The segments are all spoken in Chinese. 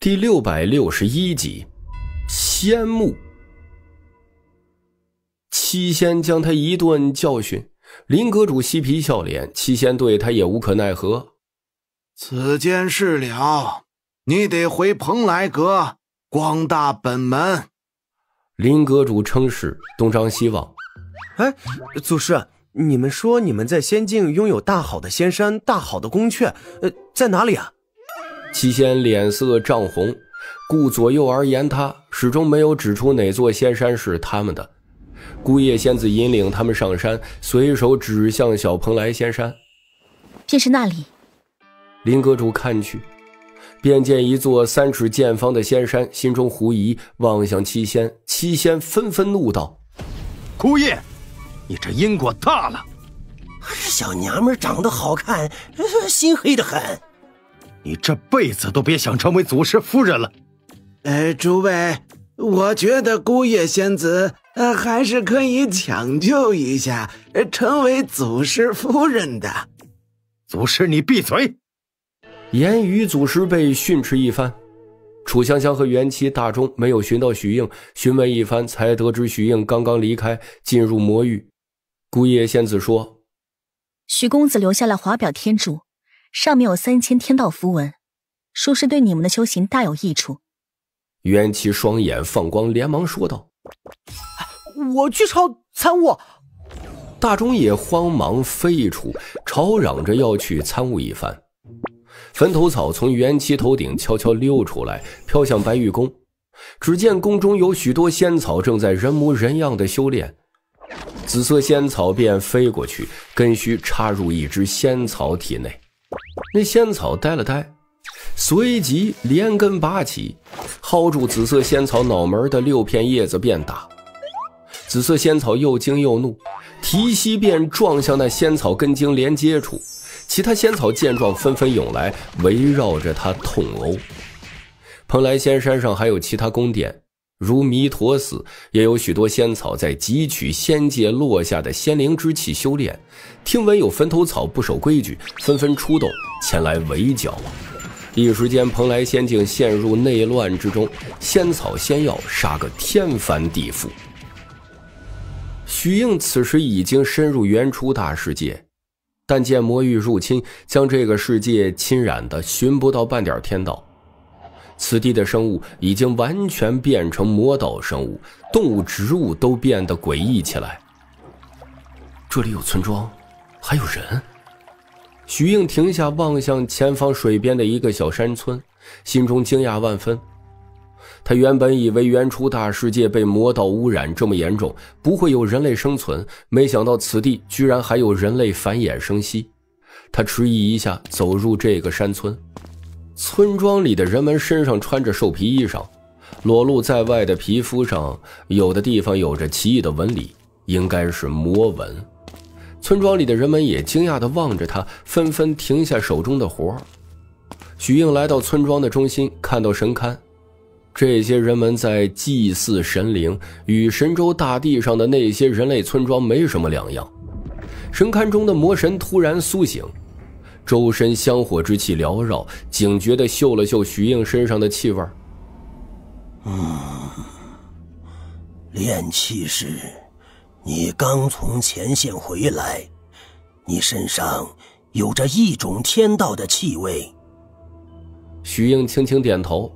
第661集，仙木。七仙将他一顿教训，林阁主嬉皮笑脸，七仙对他也无可奈何。 此件事了，你得回蓬莱阁光大本门。 林阁主称是，东张西望。 哎，祖师，你们说你们在仙境拥有大好的仙山，大好的宫阙，在哪里啊？ 七仙脸色涨红，顾左右而言他，始终没有指出哪座仙山是他们的。孤叶仙子引领他们上山，随手指向小蓬莱仙山。 便是那里。 林阁主看去，便见一座3尺见方的仙山，心中狐疑，望向七仙。七仙纷纷怒道： 枯叶，你这因果大了！ 小娘们长得好看，心黑得很。 你这辈子都别想成为祖师夫人了。 诸位，我觉得孤叶仙子还是可以抢救一下，成为祖师夫人的。 祖师你闭嘴！ 言语祖师被训斥一番。楚香香和元妻大钟没有寻到许应，询问一番才得知许应刚刚离开，进入魔域。孤叶仙子说： 许公子留下了华表天柱，上面有3000天道符文，说是对你们的修行大有益处。 元妻双眼放光，连忙说道： 我去朝参悟。 大钟也慌忙飞出，吵嚷着要去参悟一番。坟头草从元妻头顶悄悄溜出来，飘向白玉宫。只见宫中有许多仙草正在人模人样的修炼。紫色仙草便飞过去，根须插入一只仙草体内。那仙草呆了呆，随即连根拔起，薅住紫色仙草脑门的6片叶子便打。紫色仙草又惊又怒，提膝便撞向那仙草根茎连接处。其他仙草见状纷纷涌来，围绕着他痛殴。蓬莱仙山上还有其他宫殿，如弥陀寺，也有许多仙草在汲取仙界落下的仙灵之气修炼。听闻有坟头草不守规矩，纷纷出动前来围剿。一时间蓬莱仙境陷入内乱之中，仙草仙药杀个天翻地覆。许应此时已经深入元初大世界，但见魔域入侵，将这个世界侵染的寻不到半点天道。此地的生物已经完全变成魔道生物，动物植物都变得诡异起来。这里有村庄，还有人。许应停下，望向前方水边的一个小山村，心中惊讶万分。他原本以为元初大世界被魔道污染这么严重，不会有人类生存，没想到此地居然还有人类繁衍生息。他迟疑一下，走入这个山村。村庄里的人们身上穿着兽皮衣裳，裸露在外的皮肤上有的地方有着奇异的纹理，应该是魔纹。村庄里的人们也惊讶地望着他，纷纷停下手中的活。许应来到村庄的中心，看到神龛。这些人们在祭祀神灵，与神州大地上的那些人类村庄没什么两样。神龛中的魔神突然苏醒，周身香火之气缭绕，警觉地嗅了嗅许应身上的气味。 炼气师，你刚从前线回来，你身上有着一种天道的气味。 许应轻轻点头。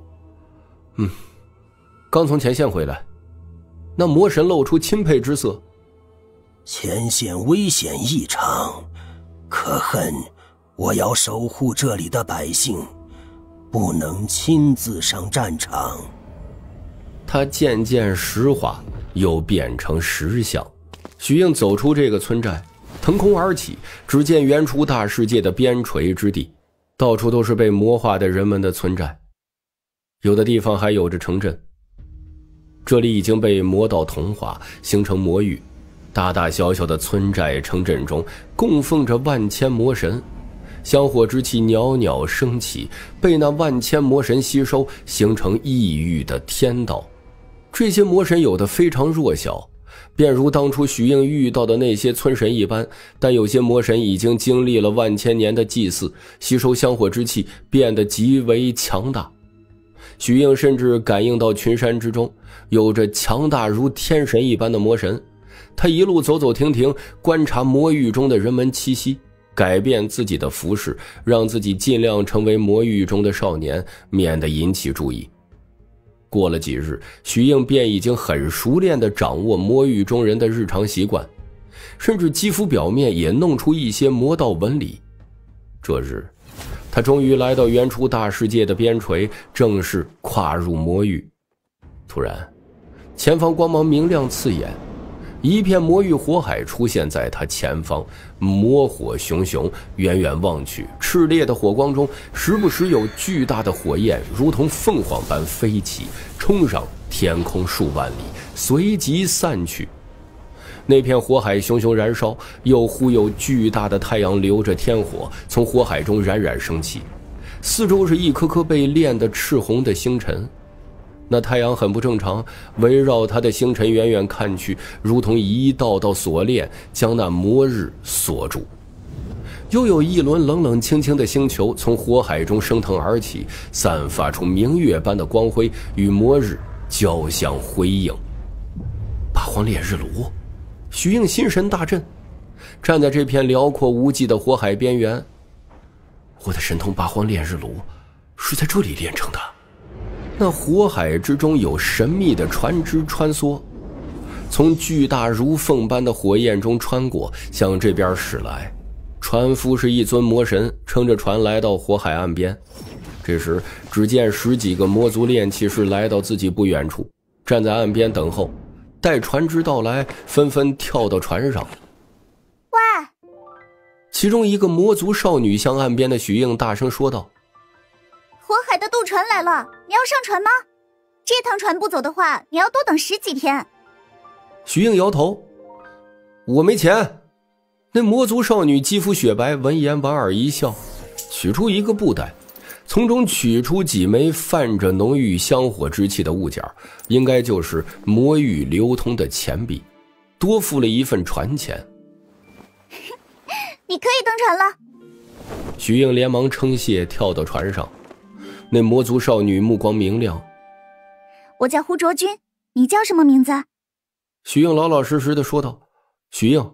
刚从前线回来。那魔神露出钦佩之色。 前线危险异常，可恨我要守护这里的百姓，不能亲自上战场。 他渐渐石化，又变成石像。许应走出这个村寨，腾空而起，只见元初大世界的边陲之地，到处都是被魔化的人们的村寨，有的地方还有着城镇。这里已经被魔道同化，形成魔域。大大小小的村寨城镇中供奉着万千魔神，香火之气袅袅升起，被那万千魔神吸收，形成异域的天道。这些魔神有的非常弱小，便如当初许应遇到的那些村神一般，但有些魔神已经经历了万千年的祭祀，吸收香火之气，变得极为强大。 许应甚至感应到群山之中有着强大如天神一般的魔神，他一路走走停停，观察魔域中的人们气息，改变自己的服饰，让自己尽量成为魔域中的少年，免得引起注意。过了几日，许应便已经很熟练地掌握魔域中人的日常习惯，甚至肌肤表面也弄出一些魔道纹理。这日，他终于来到原初大世界的边陲，正式跨入魔域。突然，前方光芒明亮刺眼，一片魔域火海出现在他前方，魔火熊熊，远远望去，炽烈的火光中时不时有巨大的火焰如同凤凰般飞起，冲上天空数万里，随即散去。那片火海熊熊燃烧，又忽有巨大的太阳流着天火从火海中冉冉升起，四周是一颗颗被炼得赤红的星辰。那太阳很不正常，围绕它的星辰远远看去，如同一道道锁链将那魔日锁住。又有一轮冷冷清清的星球从火海中升腾而起，散发出明月般的光辉，与魔日交相辉映。八荒烈日炉，许应心神大震，站在这片辽阔无际的火海边缘。我的神通八荒烈日炉是在这里炼成的。那火海之中有神秘的船只穿梭，从巨大如凤般的火焰中穿过，向这边驶来。船夫是一尊魔神，撑着船来到火海岸边。这时只见10几个魔族炼气士来到自己不远处，站在岸边等候，待船只到来，纷纷跳到船上。 喂！ 其中一个魔族少女向岸边的许应大声说道： 火海的渡船来了，你要上船吗？这趟船不走的话，你要多等10几天。 许应摇头：我没钱。那魔族少女肌肤雪白，闻言莞尔一笑，取出一个布袋，从中取出几枚泛着浓郁香火之气的物件，应该就是魔域流通的钱币，多付了一份船钱。 你可以登船了。 许应连忙称谢，跳到船上。那魔族少女目光明亮： 我叫胡卓君，你叫什么名字？ 许应老老实实地说道：许应。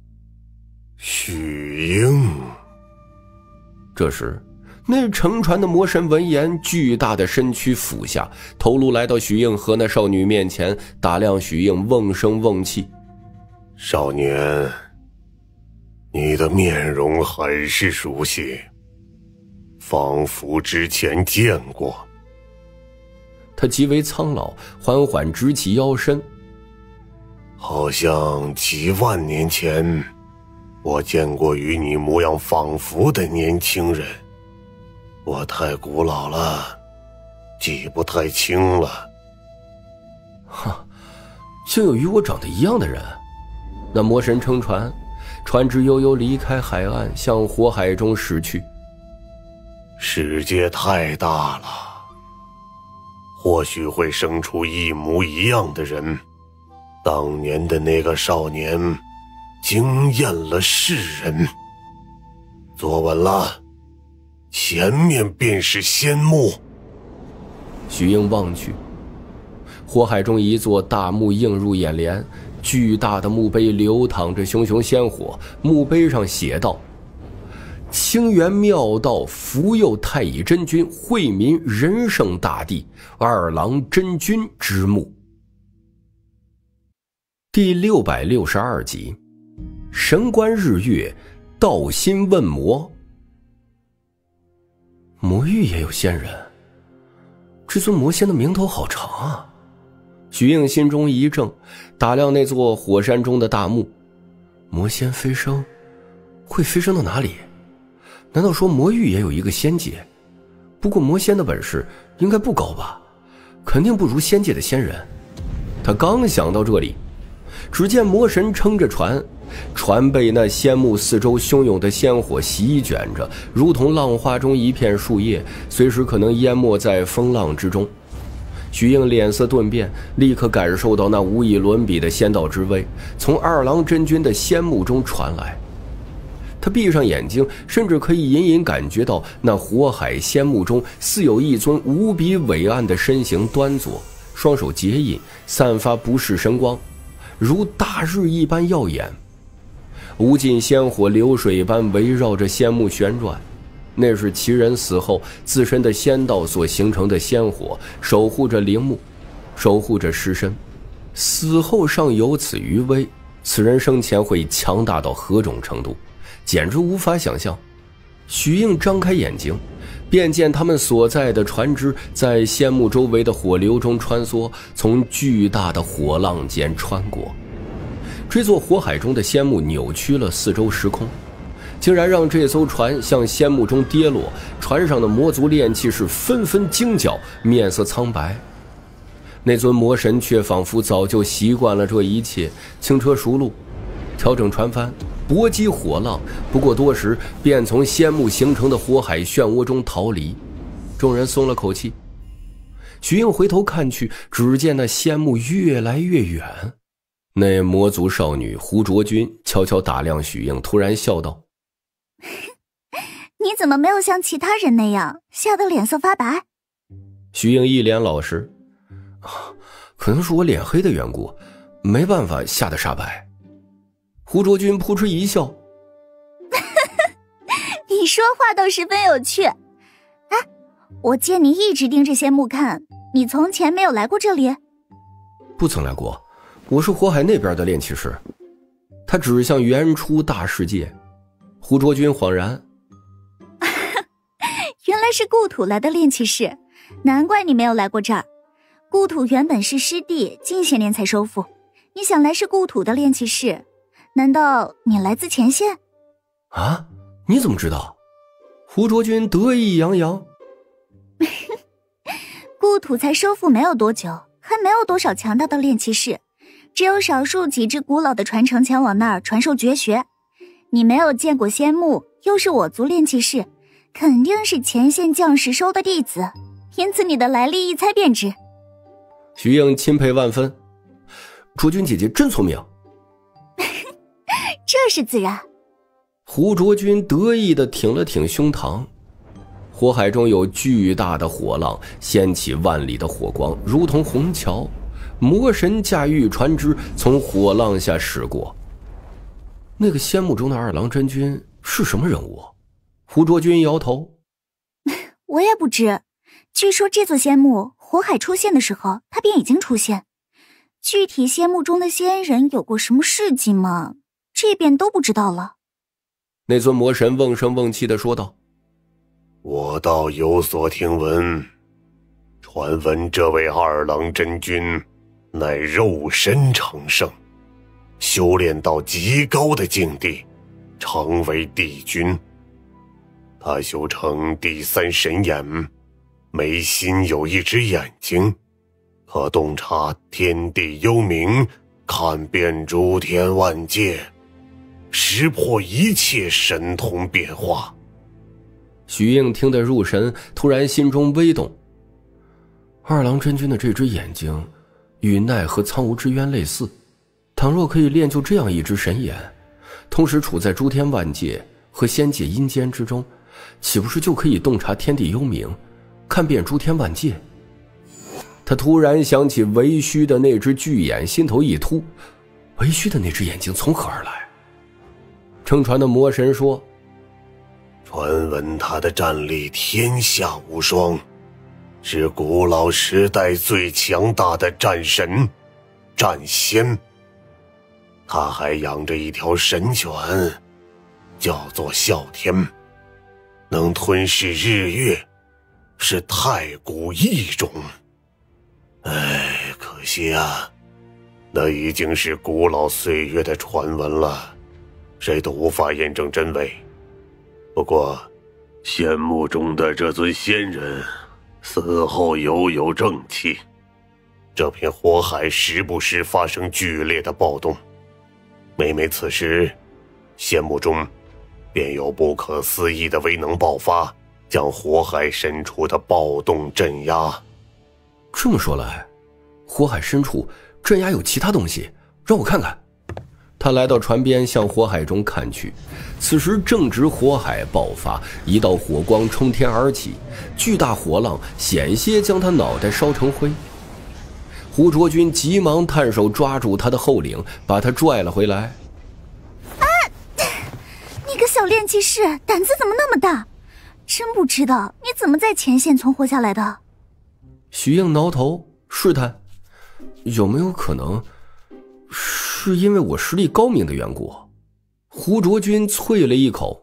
许应。 这时那乘船的魔神闻言，巨大的身躯俯下，头颅来到许应和那少女面前，打量许应，瓮声瓮气： 少年，你的面容很是熟悉，仿佛之前见过。 他极为苍老，缓缓直起腰身。 好像几万年前我见过与你模样仿佛的年轻人，我太古老了，记不太清了。 哈，竟有与我长得一样的人。那魔神撑船，船只悠悠离开海岸，向火海中驶去。 世界太大了，或许会生出一模一样的人。当年的那个少年惊艳了世人。坐稳了，前面便是仙墓。 许应望去，火海中一座大墓映入眼帘，巨大的墓碑流淌着熊熊仙火，墓碑上写道：清源妙道福佑太乙真君惠民仁圣大帝二郎真君之墓。第662集，神官日月，道心问魔。魔域也有仙人，这尊魔仙的名头好长啊！许应心中一怔，打量那座火山中的大墓。魔仙飞升，会飞升到哪里？难道说魔域也有一个仙界？不过魔仙的本事应该不高吧，肯定不如仙界的仙人。他刚想到这里，只见魔神撑着船，船被那仙墓四周汹涌的仙火席卷着，如同浪花中一片树叶，随时可能淹没在风浪之中。许应脸色顿变，立刻感受到那无以伦比的仙道之威从二郎真君的仙墓中传来。 他闭上眼睛，甚至可以隐隐感觉到那火海仙幕中似有一尊无比伟岸的身形端坐，双手结印，散发不世神光，如大日一般耀眼。无尽仙火流水般围绕着仙幕旋转，那是其人死后自身的仙道所形成的仙火，守护着陵墓，守护着尸身。死后尚有此余威，此人生前会强大到何种程度，简直无法想象。许应张开眼睛，便见他们所在的船只在仙幕周围的火流中穿梭，从巨大的火浪间穿过。这座火海中的仙幕扭曲了四周时空，竟然让这艘船向仙幕中跌落，船上的魔族炼器士纷纷惊叫，面色苍白。那尊魔神却仿佛早就习惯了这一切，轻车熟路，调整船帆，搏击火浪，不过多时便从仙幕形成的火海漩涡中逃离。众人松了口气。徐应回头看去，只见那仙幕越来越远。那魔族少女胡卓君悄悄打量许应，突然笑道： 你怎么没有像其他人那样吓得脸色发白？ 许应一脸老实：可能是我脸黑的缘故，没办法吓得煞白。胡卓君扑哧一笑： 你说话倒十分有趣。哎，我见你一直盯着仙幕看，你从前没有来过这里？ 不曾来过，我是火海那边的炼器师。他指向原初大世界。胡卓君恍然： 原来是故土来的炼器士，难怪你没有来过这儿。故土原本是失地，近些年才收复。你想来是故土的炼器士，难道你来自前线？ 啊，你怎么知道？胡卓君得意洋洋。 故土才收复没有多久，还没有多少强大的炼器士，只有少数几支古老的传承前往那儿传授绝学。你没有见过仙幕，又是我族炼器士，肯定是前线将士收的弟子，因此你的来历一猜便知。 徐应钦佩万分，卓君姐姐真聪明。 这是自然。 胡卓君得意地挺了挺胸膛。火海中有巨大的火浪，掀起万里的火光，如同虹桥。魔神驾驭船只从火浪下驶过。那个仙幕中的二郎真君是什么人物？胡卓君摇头： 我也不知，据说这座仙幕火海出现的时候他便已经出现，具体仙幕中的仙人有过什么事迹吗？这便都不知道了。 那尊魔神瓮声瓮气地说道： 我倒有所听闻，传闻这位二郎真君乃肉身成圣，修炼到极高的境地，成为帝君。他修成第三神眼，眉心有一只眼睛，可洞察天地幽冥，看遍诸天万界，识破一切神通变化。 许应听得入神，突然心中微动。二郎真君的这只眼睛与奈何苍梧之渊类似，倘若可以练就这样一只神眼，同时处在诸天万界和仙界阴间之中，岂不是就可以洞察天地幽冥，看遍诸天万界？他突然想起为虚的那只巨眼，心头一突，为虚的那只眼睛从何而来？乘船的魔神说： 传闻他的战力天下无双，是古老时代最强大的战神、战仙。他还养着一条神犬，叫做啸天，能吞噬日月，是太古异种。哎，可惜啊，那已经是古老岁月的传闻了，谁都无法验证真伪。不过仙幕中的这尊仙人死后犹有正气，这片火海时不时发生剧烈的暴动，每每此时，仙幕中便有不可思议的威能爆发，将火海深处的暴动镇压。 这么说来，火海深处镇压有其他东西，让我看看。 他来到船边，向火海中看去，此时正值火海爆发，一道火光冲天而起，巨大火浪险些将他脑袋烧成灰。胡卓君急忙探手抓住他的后领，把他拽了回来。 你个小炼气士，胆子怎么那么大？真不知道你怎么在前线存活下来的。 徐应挠头试探，有没有可能是因为我实力高明的缘故？胡卓君啐了一口。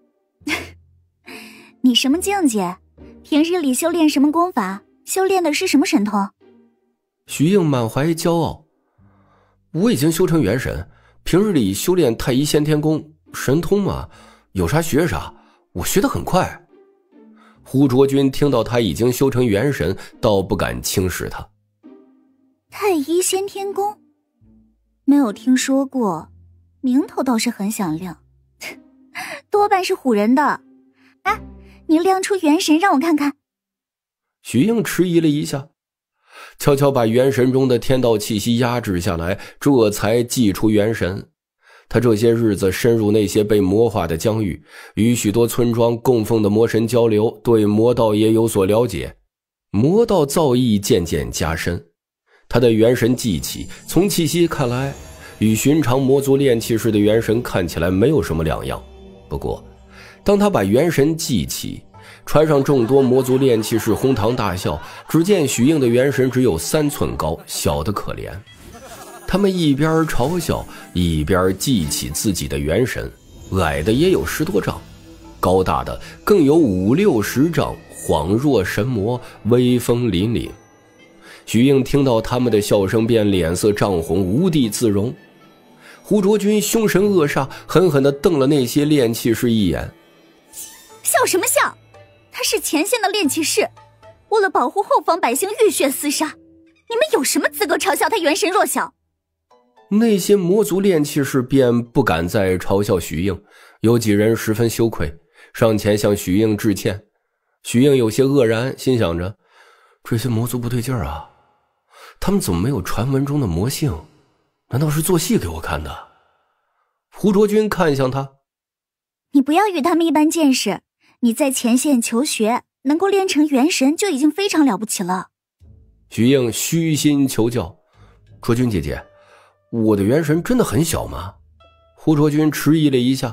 你什么境界？平日里修炼什么功法？修炼的是什么神通？ 徐应满怀骄傲，我已经修成元神，平日里修炼太乙先天功，神通嘛，有啥学啥，我学得很快。胡卓君听到他已经修成元神，倒不敢轻视他。 太乙先天功没有听说过，名头倒是很响亮，多半是唬人的。哎，你亮出元神让我看看。 徐应迟疑了一下，悄悄把元神中的天道气息压制下来，这才祭出元神。他这些日子深入那些被魔化的疆域，与许多村庄供奉的魔神交流，对魔道也有所了解，魔道造诣渐渐加深。他的元神祭起，从气息看来，与寻常魔族炼气士的元神看起来没有什么两样。不过，当他把元神祭起，船上众多魔族炼气士哄堂大笑，只见许应的元神只有3寸高，小得可怜。他们一边嘲笑，一边记起自己的元神，矮的也有10多丈，高大的更有5、60丈，恍若神魔，威风凛凛。许应听到他们的笑声，便脸色涨红，无地自容。胡卓君凶神恶煞，狠狠地瞪了那些炼气士一眼。 笑什么笑？他是前线的炼气士，为了保护后方百姓浴血厮杀，你们有什么资格嘲笑他元神弱小？ 那些魔族炼气士便不敢再嘲笑许应，有几人十分羞愧，上前向许应致歉。许应有些愕然，心想着这些魔族不对劲儿啊，他们怎么没有传闻中的魔性？难道是做戏给我看的？胡卓君看向他， 你不要与他们一般见识，你在前线求学，能够练成元神就已经非常了不起了。 许应虚心求教，卓君姐姐，我的元神真的很小吗？胡卓君迟疑了一下。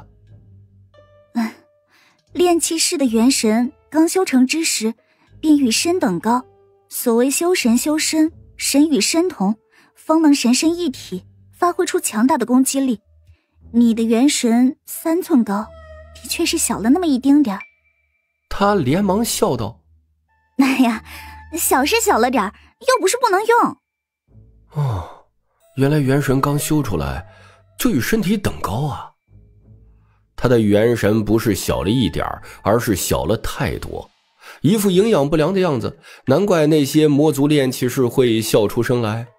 炼气士的元神刚修成之时，便与身等高。所谓修神修身，神与身同，方能神身一体，发挥出强大的攻击力。你的元神3寸高，的确是小了那么一丁点儿。 他连忙笑道： 哎呀，小是小了点儿，又不是不能用。 哦，原来元神刚修出来就与身体等高啊。他的元神不是小了一点儿，而是小了太多，一副营养不良的样子，难怪那些魔族炼气士会笑出声来。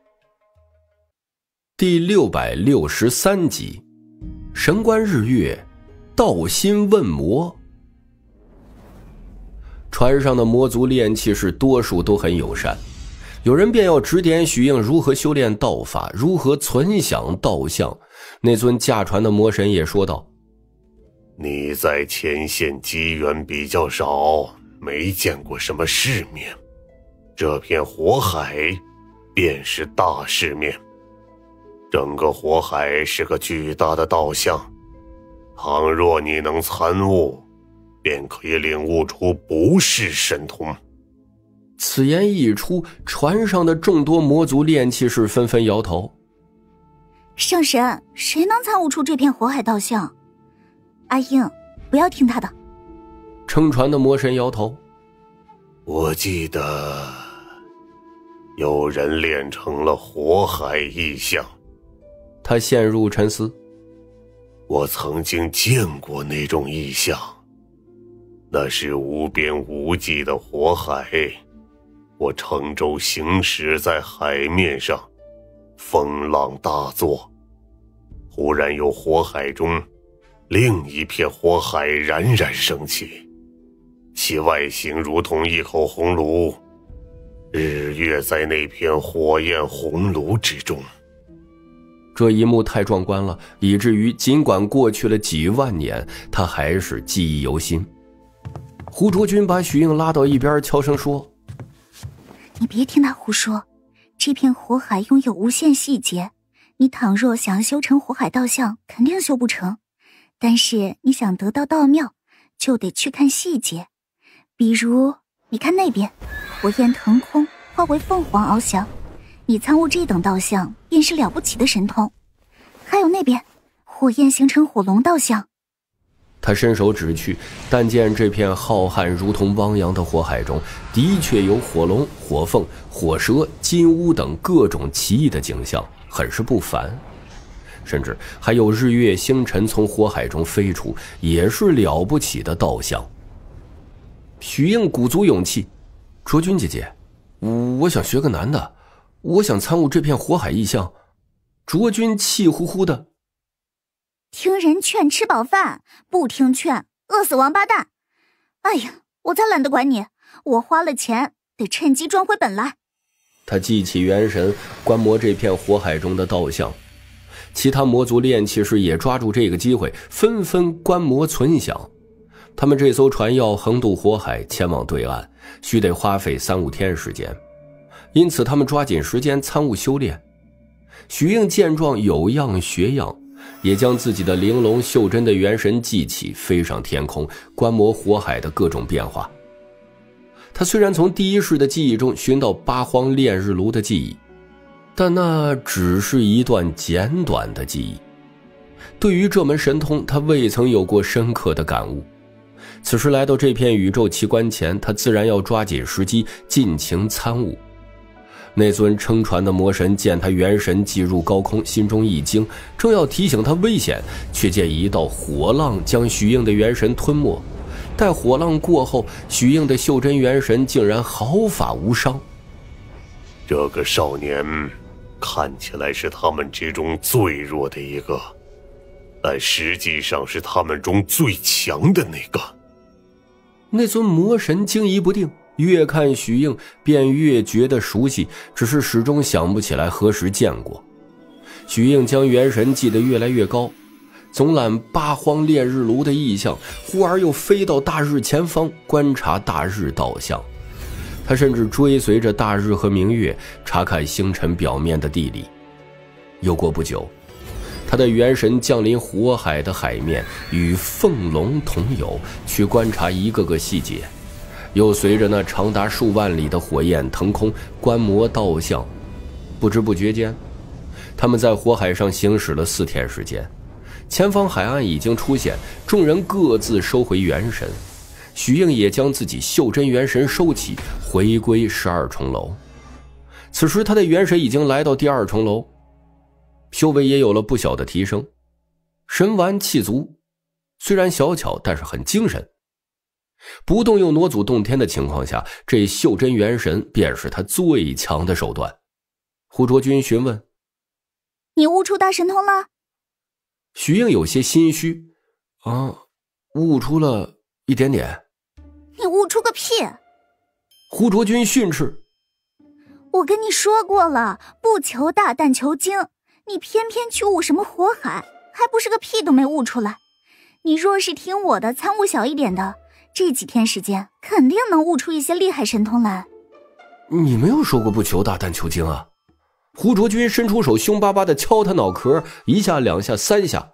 第663集，神官日月，道心问魔。船上的魔族炼气士多数都很友善，有人便要指点许应如何修炼道法，如何存享道相。那尊驾船的魔神也说道： 你在前线机缘比较少，没见过什么世面，这片火海便是大世面。整个火海是个巨大的道相，倘若你能参悟，便可以领悟出不是神通。 此言一出，船上的众多魔族炼气士纷纷摇头。 上神，谁能参悟出这片火海道相？阿英，不要听他的。 撑船的魔神摇头。 我记得有人练成了火海异象。 他陷入沉思。 我曾经见过那种异象，那是无边无际的火海，我乘舟行驶在海面上，风浪大作，忽然有火海中另一片火海冉冉升起，其外形如同一口红炉，日月在那片火焰红炉之中。 这一幕太壮观了，以至于尽管过去了几万年，他还是记忆犹新。胡卓君把许应拉到一边，悄声说：“ 你别听他胡说，这片火海拥有无限细节，你倘若想修成火海道像，肯定修不成。但是你想得到道妙，就得去看细节。比如，你看那边，火焰腾空，化为凤凰翱翔。你参悟这等道像，便是了不起的神通。还有那边，火焰形成火龙道像。” 他伸手指去，但见这片浩瀚如同汪洋的火海中，的确有火龙、火凤、火蛇、金乌等各种奇异的景象，很是不凡。甚至还有日月星辰从火海中飞出，也是了不起的道像。许应鼓足勇气：“卓君姐姐，我想学个难的，我想参悟这片火海异象。”卓君气呼呼的：“ 听人劝吃饱饭，不听劝饿死王八蛋。哎呀，我才懒得管你，我花了钱得趁机赚回本来。” 他记起元神，观摩这片火海中的道像。其他魔族炼器士也抓住这个机会，纷纷观摩存想。他们这艘船要横渡火海前往对岸，须得花费3-5天时间，因此他们抓紧时间参悟修炼。许应见状有样学样，也将自己的玲珑袖珍的元神记起，飞上天空，观摩火海的各种变化。他虽然从第一世的记忆中寻到八荒炼日炉的记忆，但那只是一段简短的记忆。对于这门神通，他未曾有过深刻的感悟。此时来到这片宇宙奇观前，他自然要抓紧时机，尽情参悟。那尊撑船的魔神见他元神挤入高空，心中一惊，正要提醒他危险，却见一道火浪将许应的元神吞没。待火浪过后，许应的袖珍元神竟然毫发无伤。 这个少年看起来是他们之中最弱的一个，但实际上是他们中最强的那个。 那尊魔神惊疑不定，越看许应便越觉得熟悉，只是始终想不起来何时见过。许应将元神记得越来越高，总览八荒炼日炉的异象，忽而又飞到大日前方观察大日道像。他甚至追随着大日和明月查看星辰表面的地理。又过不久，他的元神降临火海的海面，与凤龙同游，去观察一个个细节，又随着那长达数万里的火焰腾空观摩道像。不知不觉间，他们在火海上行驶了4天时间，前方海岸已经出现，众人各自收回元神。许应也将自己袖珍元神收起，回归12重楼。此时他的元神已经来到第2重楼，修为也有了不小的提升，神完气足，虽然小巧，但是很精神。不动用挪祖洞天的情况下，这袖珍元神便是他最强的手段。胡卓君询问：“ 你悟出大神通了？” 许应有些心虚：“悟出了一点点。”“ 你悟出个屁！” 胡卓君训斥：“ 我跟你说过了，不求大，但求精。你偏偏去悟什么火海，还不是个屁都没悟出来。你若是听我的，参悟小一点的，这几天时间肯定能悟出一些厉害神通来。”“ 你没有说过不求大，但求精啊！”胡卓君伸出手，凶巴巴地敲他脑壳，1下2下3下。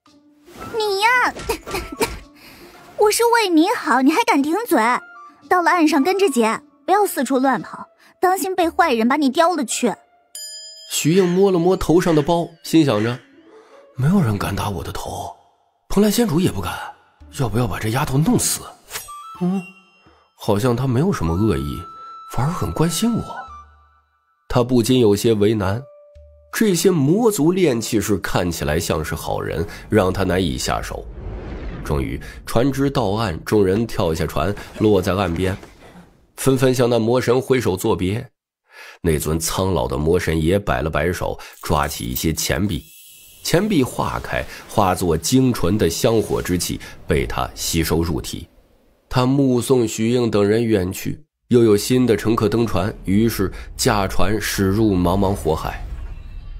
“你呀，我是为你好，你还敢顶嘴？到了岸上跟着姐，不要四处乱跑，当心被坏人把你叼了去。” 许应摸了摸头上的包，心想着，没有人敢打我的头，蓬莱仙主也不敢，要不要把这丫头弄死？好像他没有什么恶意，反而很关心我。他不禁有些为难，这些魔族炼器士看起来像是好人，让他难以下手。终于船只到岸，众人跳下船，落在岸边，纷纷向那魔神挥手作别。那尊苍老的魔神也摆了摆手，抓起一些钱币，钱币化开，化作精纯的香火之气，被他吸收入体。他目送许应等人远去，又有新的乘客登船，于是驾船驶入茫茫火海。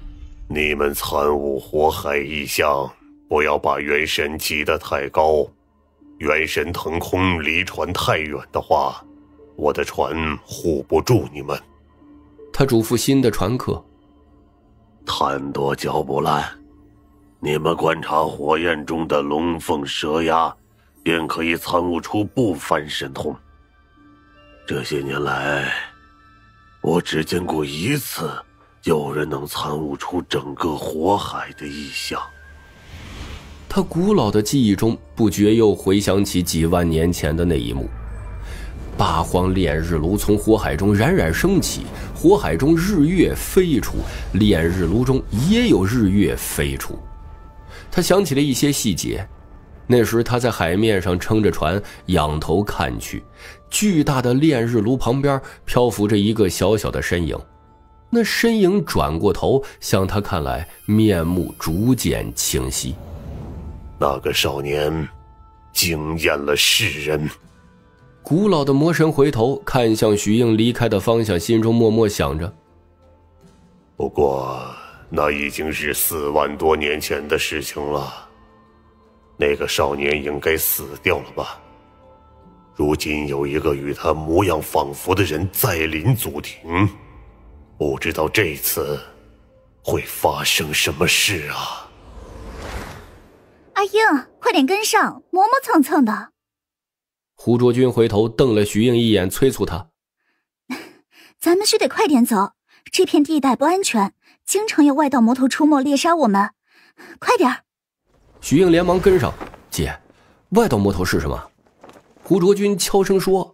你们参悟火海异象，不要把元神提得太高。元神腾空离船太远的话，我的船护不住你们。 他嘱咐新的船客： 贪多嚼不烂，你们观察火焰中的龙凤蛇鸦，便可以参悟出不凡神通。这些年来，我只见过一次有人能参悟出整个火海的异象。 他古老的记忆中不觉又回想起几万年前的那一幕。八荒炼日炉从火海中冉冉升起，火海中日月飞出，炼日炉中也有日月飞出。他想起了一些细节，那时他在海面上撑着船，仰头看去，巨大的炼日炉旁边漂浮着一个小小的身影。那身影转过头向他看来，面目逐渐清晰。 那个少年惊艳了世人。 古老的魔神回头看向许应离开的方向，心中默默想着， 不过那已经是4万多年前的事情了。那个少年应该死掉了吧？如今有一个与他模样仿佛的人再临祖庭，不知道这次会发生什么事啊。 阿英，快点跟上，磨磨蹭蹭的。 胡卓君回头瞪了许应一眼，催促他： 咱们须得快点走，这片地带不安全，经常有外道魔头出没猎杀我们，快点。 许应连忙跟上：姐，外道魔头是什么？胡卓君悄声说：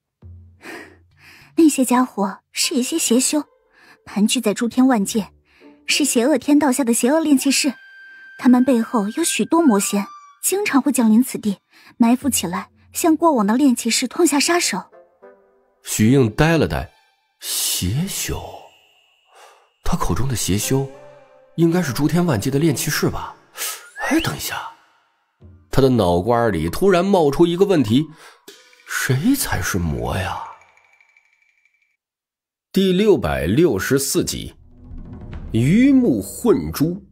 那些家伙是一些邪修，盘踞在诸天万界，是邪恶天道下的邪恶炼气士，他们背后有许多魔仙，经常会降临此地，埋伏起来，向过往的炼气士痛下杀手。 许应呆了呆，邪修？他口中的邪修，应该是诸天万界的炼气士吧？哎，等一下，他的脑瓜里突然冒出一个问题：谁才是魔呀？第664集，鱼目混珠。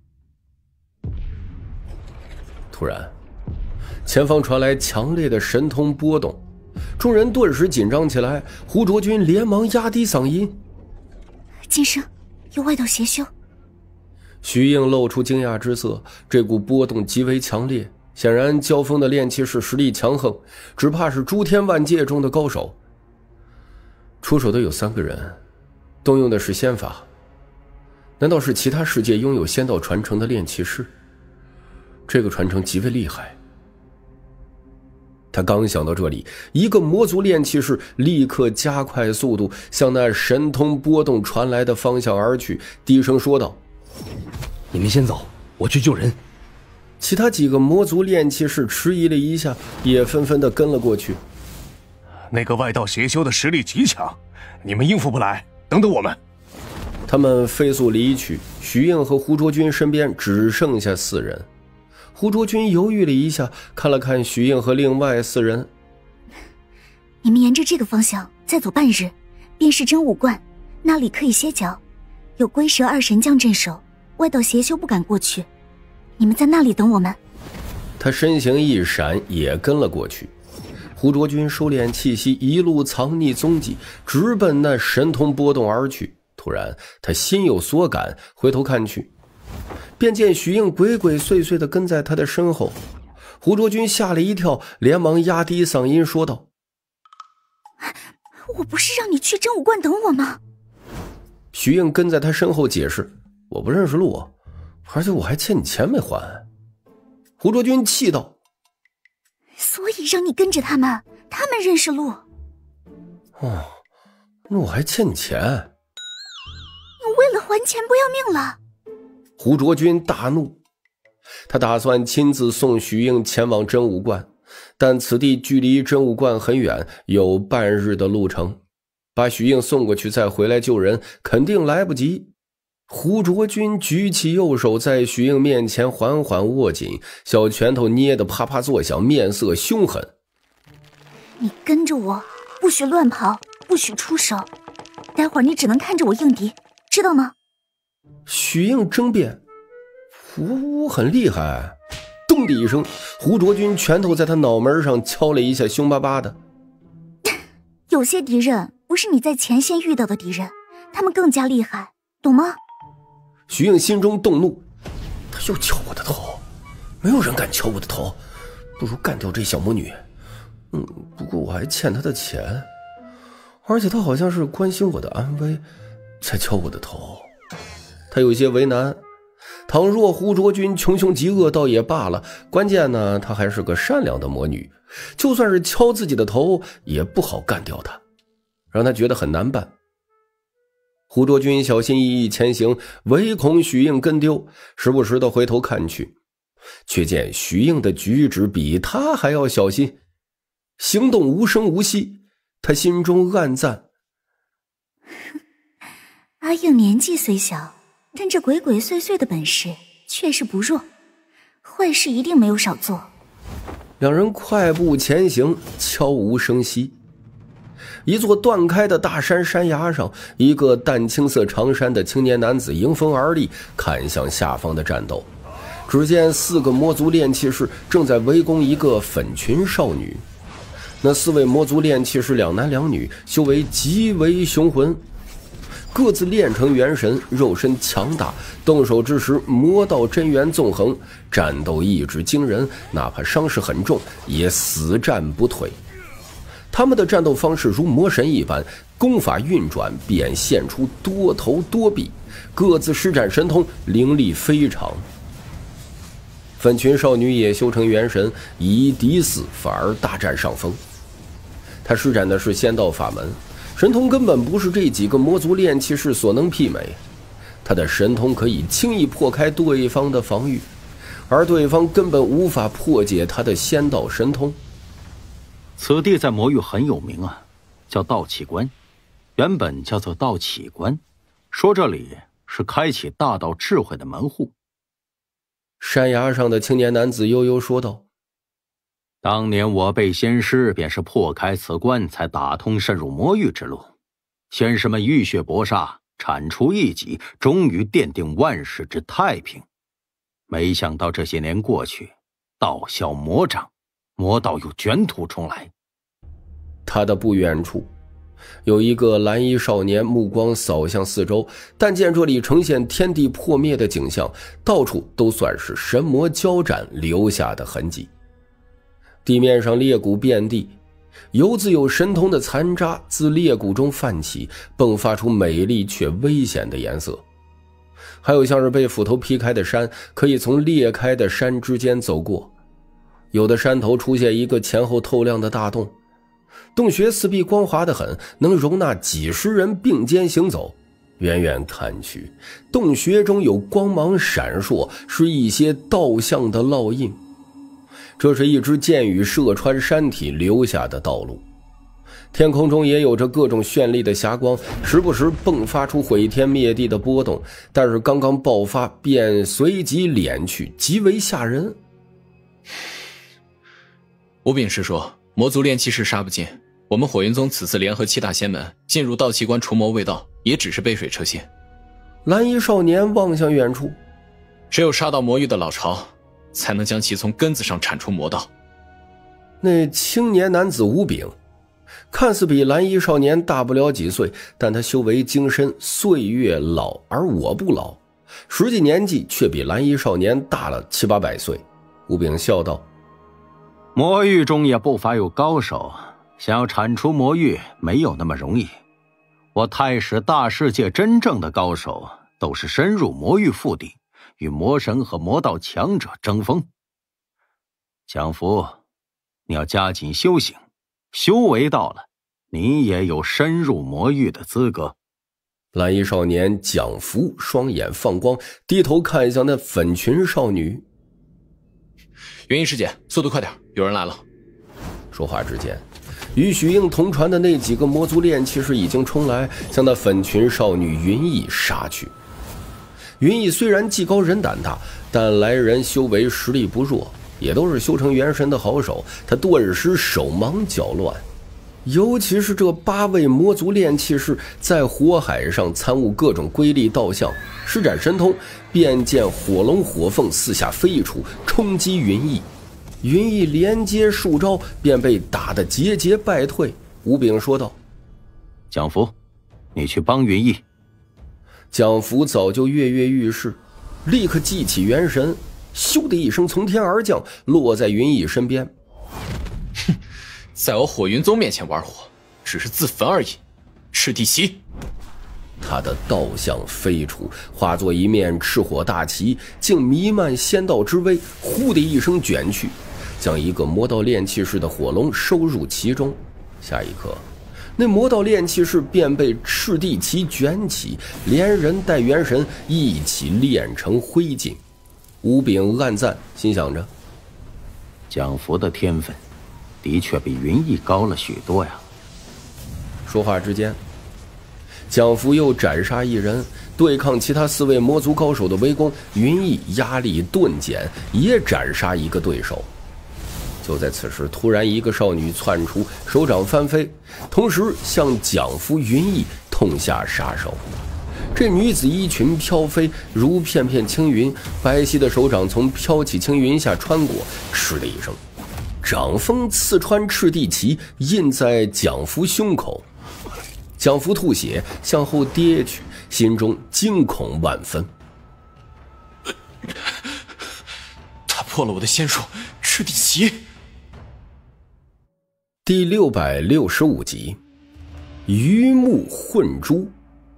突然，前方传来强烈的神通波动，众人顿时紧张起来。胡卓君连忙压低嗓音： 金生，有外道邪修。 徐应露出惊讶之色，这股波动极为强烈，显然交锋的炼气士实力强横，只怕是诸天万界中的高手。出手的有3个人，动用的是仙法，难道是其他世界拥有仙道传承的炼气士？这个传承极为厉害。他刚想到这里，一个魔族炼气士立刻加快速度，向那神通波动传来的方向而去，低声说道： 你们先走，我去救人。 其他几个魔族炼气士迟疑了一下，也纷纷地跟了过去。 那个外道邪修的实力极强，你们应付不来，等等我们。 他们飞速离去，许应和胡卓君身边只剩下4人。胡卓君犹豫了一下，看了看许应和另外4人。 你们沿着这个方向再走半日，便是真武观，那里可以歇脚，有龟蛇2神将镇守，外道邪修不敢过去，你们在那里等我们。 他身形一闪，也跟了过去。胡卓君收敛气息，一路藏匿踪迹，直奔那神通波动而去。突然他心有所感，回头看去，便见许应鬼鬼祟祟地跟在他的身后。胡卓君吓了一跳，连忙压低嗓音说道： 我不是让你去真武观等我吗？ 许应跟在他身后解释：我不认识路，而且我还欠你钱没还。胡卓君气道： 所以让你跟着他们，他们认识路。 哦，那我还欠你钱。 你为了还钱不要命了？ 胡卓君大怒，他打算亲自送许应前往真武观，但此地距离真武观很远，有半日的路程，把许应送过去再回来救人肯定来不及。胡卓君举起右手，在许应面前缓缓握紧，小拳头捏得啪啪作响，面色凶狠。 你跟着我，不许乱跑，不许出手，待会儿你只能看着我应敌，知道吗？ 许应争辩：“我很厉害。”咚的一声，胡卓君拳头在他脑门上敲了一下，凶巴巴的。 有些敌人不是你在前线遇到的敌人，他们更加厉害，懂吗？ 徐应心中动怒，他又敲我的头，没有人敢敲我的头，不如干掉这小魔女。不过我还欠他的钱，而且他好像是关心我的安危，才敲我的头。他有些为难，倘若胡卓君穷凶极恶倒也罢了，关键呢，她还是个善良的魔女，就算是敲自己的头也不好干掉她，让他觉得很难办。胡卓君小心翼翼前行，唯恐许应跟丢，时不时的回头看去，却见许应的举止比他还要小心，行动无声无息。他心中暗赞： 阿应年纪虽小，但这鬼鬼祟祟的本事确实不弱，坏事一定没有少做。 两人快步前行，悄无声息。一座断开的大山山崖上，一个淡青色长衫的青年男子迎风而立，看向下方的战斗。只见4个魔族炼器士正在围攻一个粉裙少女。那4位魔族炼器士2男2女，修为极为雄浑，各自炼成元神，肉身强大，动手之时魔道真元纵横，战斗意志惊人，哪怕伤势很重也死战不退。他们的战斗方式如魔神一般，功法运转便现出多头多臂，各自施展神通，灵力非常。粉裙少女也修成元神，以一敌4，反而大占上风。她施展的是仙道法门，神通根本不是这几个魔族炼器士所能媲美。她的神通可以轻易破开对方的防御，而对方根本无法破解她的仙道神通。 此地在魔域很有名啊，叫道启关，原本叫做道启关，说这里是开启大道智慧的门户。 山崖上的青年男子悠悠说道： 当年我辈仙师便是破开此关，才打通渗入魔域之路。仙师们浴血搏杀，铲除异己，终于奠定万世之太平。没想到这些年过去，道消魔长，魔道又卷土重来。 他的不远处有一个蓝衣少年，目光扫向四周，但见这里呈现天地破灭的景象，到处都算是神魔交战留下的痕迹。地面上裂谷遍地，犹自有神通的残渣自裂谷中泛起，迸发出美丽却危险的颜色。还有像是被斧头劈开的山，可以从裂开的山之间走过。有的山头出现一个前后透亮的大洞，洞穴四壁光滑得很，能容纳几十人并肩行走。远远看去，洞穴中有光芒闪烁，是一些道像的烙印。这是一支箭雨射穿山体留下的道路。天空中也有着各种绚丽的霞光，时不时迸发出毁天灭地的波动，但是刚刚爆发便随即敛去，极为吓人。 吴炳师说，魔族炼器士杀不尽，我们火云宗此次联合7大仙门进入道器关除魔卫道，也只是杯水车薪。 蓝衣少年望向远处， 只有杀到魔域的老巢，才能将其从根子上铲除魔道。 那青年男子吴炳看似比蓝衣少年大不了几岁，但他修为精深，岁月老而我不老，实际年纪却比蓝衣少年大了700、800岁。吴炳笑道： 魔域中也不乏有高手，想要铲除魔域没有那么容易。我太史大世界真正的高手都是深入魔域腹地，与魔神和魔道强者争锋。蒋福，你要加紧修行，修为到了，你也有深入魔域的资格。 蓝衣少年蒋福双眼放光，低头看向那粉裙少女。 元一师姐，速度快点，有人来了。 说话之间，与许应同船的那几个魔族炼器士已经冲来，向那粉裙少女云逸杀去。云逸虽然技高人胆大，但来人修为实力不弱，也都是修成元神的好手，他顿时手忙脚乱。 尤其是这8位魔族炼器士在火海上参悟各种瑰丽道相，施展神通，便见火龙火凤四下飞出，冲击云翳。云翳连接数招，便被打得节节败退。吴炳说道： 蒋福，你去帮云翳。 蒋福早就跃跃欲试，立刻祭起元神，咻的一声从天而降，落在云翳身边。 哼，在我火云宗面前玩火，只是自焚而已。赤地旗， 他的道相飞出，化作一面赤火大旗，竟弥漫仙道之威，呼的一声卷去，将一个魔道炼器士的火龙收入其中。下一刻，那魔道炼器士便被赤地旗卷起，连人带元神一起炼成灰烬。吴炳暗赞，心想着， 蒋福的天分的确比云翳高了许多呀。 说话之间，蒋福又斩杀一人，对抗其他4位魔族高手的围攻，云翳压力顿减，也斩杀一个对手。就在此时，突然一个少女窜出，手掌翻飞，同时向蒋福、云翳痛下杀手。这女子衣裙飘飞，如片片青云，白皙的手掌从飘起青云下穿过，嗤的一声，掌锋刺穿赤地旗，印在蒋福胸口。蒋福吐血，向后跌去，心中惊恐万分。 他破了我的仙术，赤地旗。 第665集，鱼目混珠。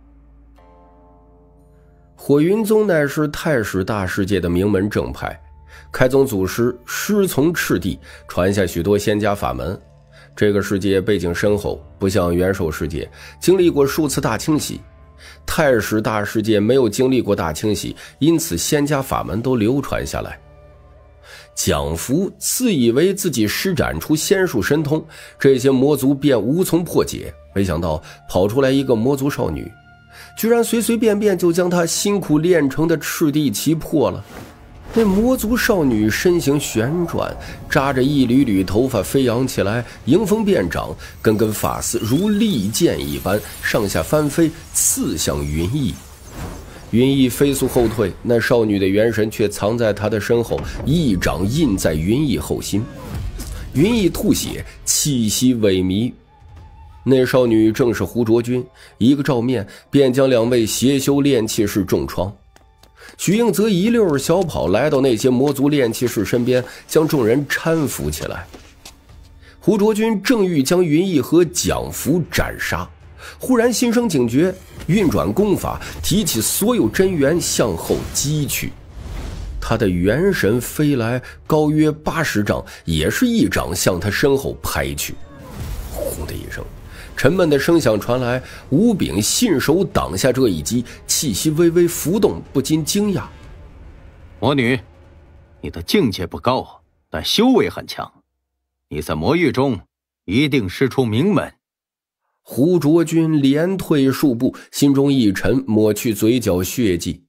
火云宗乃是太史大世界的名门正派，开宗祖师师从赤帝，传下许多仙家法门。这个世界背景深厚，不像元首世界经历过数次大清洗。太史大世界没有经历过大清洗，因此仙家法门都流传下来。蒋福自以为自己施展出仙术神通，这些魔族便无从破解，没想到跑出来一个魔族少女，居然随随便便就将他辛苦练成的赤地旗破了。那魔族少女身形旋转，扎着一缕缕头发飞扬起来，迎风便长，根根发丝如利剑一般上下翻飞，刺向云翳。云翳飞速后退，那少女的元神却藏在他的身后，一掌印在云翳后心。云翳吐血，气息萎靡。那少女正是胡卓君，一个照面便将2位邪修炼器士重创。许应则一溜小跑来到那些魔族炼器士身边，将众人搀扶起来。胡卓君正欲将云翳和蒋福斩杀，忽然心生警觉，运转功法，提起所有真元向后击去。他的元神飞来，高约80丈，也是一掌向他身后拍去。轰的一声，沉闷的声响传来，吴炳信手挡下这一击，气息微微浮动，不禁惊讶： 魔女，你的境界不高，但修为很强，你在魔域中一定师出名门。 胡卓君连退数步，心中一沉，抹去嘴角血迹。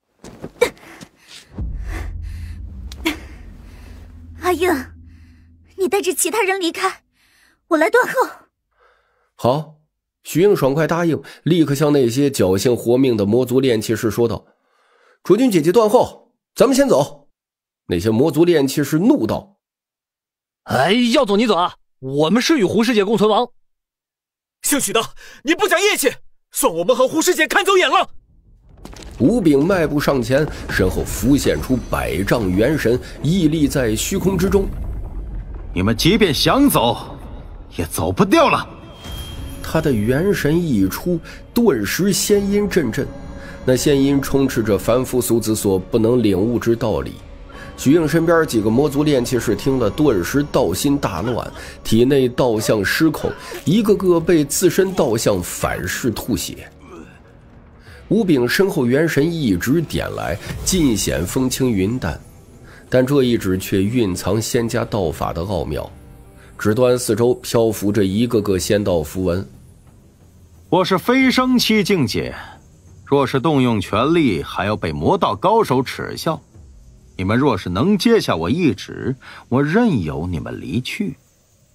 阿英，你带着其他人离开，我来断后。 好，许应爽快答应，立刻向那些侥幸活命的魔族炼器士说道：卓君姐姐断后，咱们先走。那些魔族炼器士怒道： 哎，要走你走啊，我们是与胡师姐共存亡。 姓许的，你不讲义气，算我们和胡师姐看走眼了。 吴炳迈步上前，身后浮现出100丈元神，屹立在虚空之中。 你们即便想走，也走不掉了。 他的元神一出，顿时仙音阵阵，那仙音充斥着凡夫俗子所不能领悟之道理。许应身边几个魔族炼器士听了，顿时道心大乱，体内道相失控，一个个被自身道相反噬吐血。吴炳身后元神一指点来，尽显风轻云淡，但这一指却蕴藏仙家道法的奥妙。指端四周漂浮着一个个仙道符文。 我是飞升期境界，若是动用全力，还要被魔道高手耻笑。你们若是能接下我一指，我任由你们离去。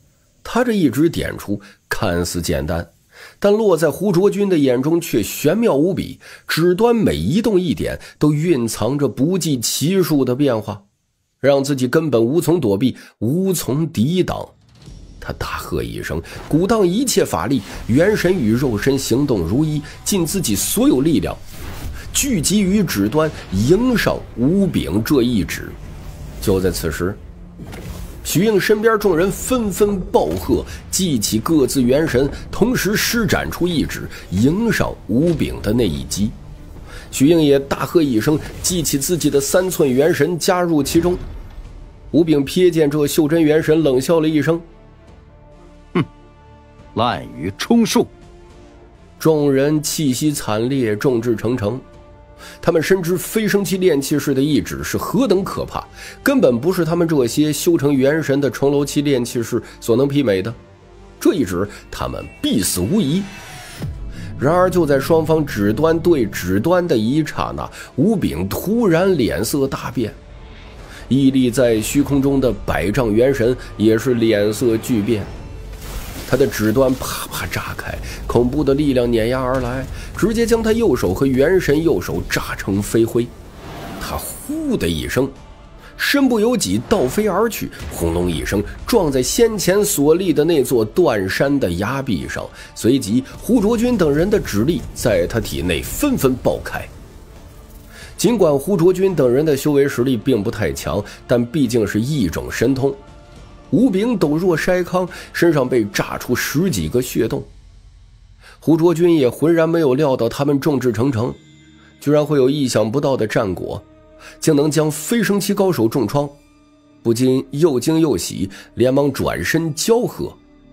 他这一指点出，看似简单，但落在胡卓君的眼中却玄妙无比，指端每移动一点都蕴藏着不计其数的变化，让自己根本无从躲避，无从抵挡。他大喝一声，鼓荡一切法力，元神与肉身行动如一，尽自己所有力量聚集于指端，迎上吴炳这一指。就在此时，徐应身边众人纷纷暴喝，记起各自元神，同时施展出一指，迎上吴炳的那一击。徐应也大喝一声，记起自己的3寸元神，加入其中。吴炳瞥见这袖珍元神，冷笑了一声：“ 哼，滥竽充数。” 众人气息惨烈，众志成城。他们深知飞升期炼气士的一指是何等可怕，根本不是他们这些修成元神的重楼期炼气士所能媲美的。这一指，他们必死无疑。然而就在双方指端对指端的一刹那，吴炳突然脸色大变，屹立在虚空中的100丈元神也是脸色巨变。他的指端啪啪炸开，恐怖的力量碾压而来，直接将他右手和元神右手炸成飞灰。他呼的一声，身不由己倒飞而去，轰隆一声撞在先前所立的那座断山的崖壁上，随即胡卓君等人的指力在他体内纷纷爆开。尽管胡卓君等人的修为实力并不太强，但毕竟是一种神通。吴炳陡若筛糠，身上被炸出10几个血洞。胡卓君也浑然没有料到他们众志成城，居然会有意想不到的战果，竟能将飞升期高手重创，不禁又惊又喜，连忙转身交喝：“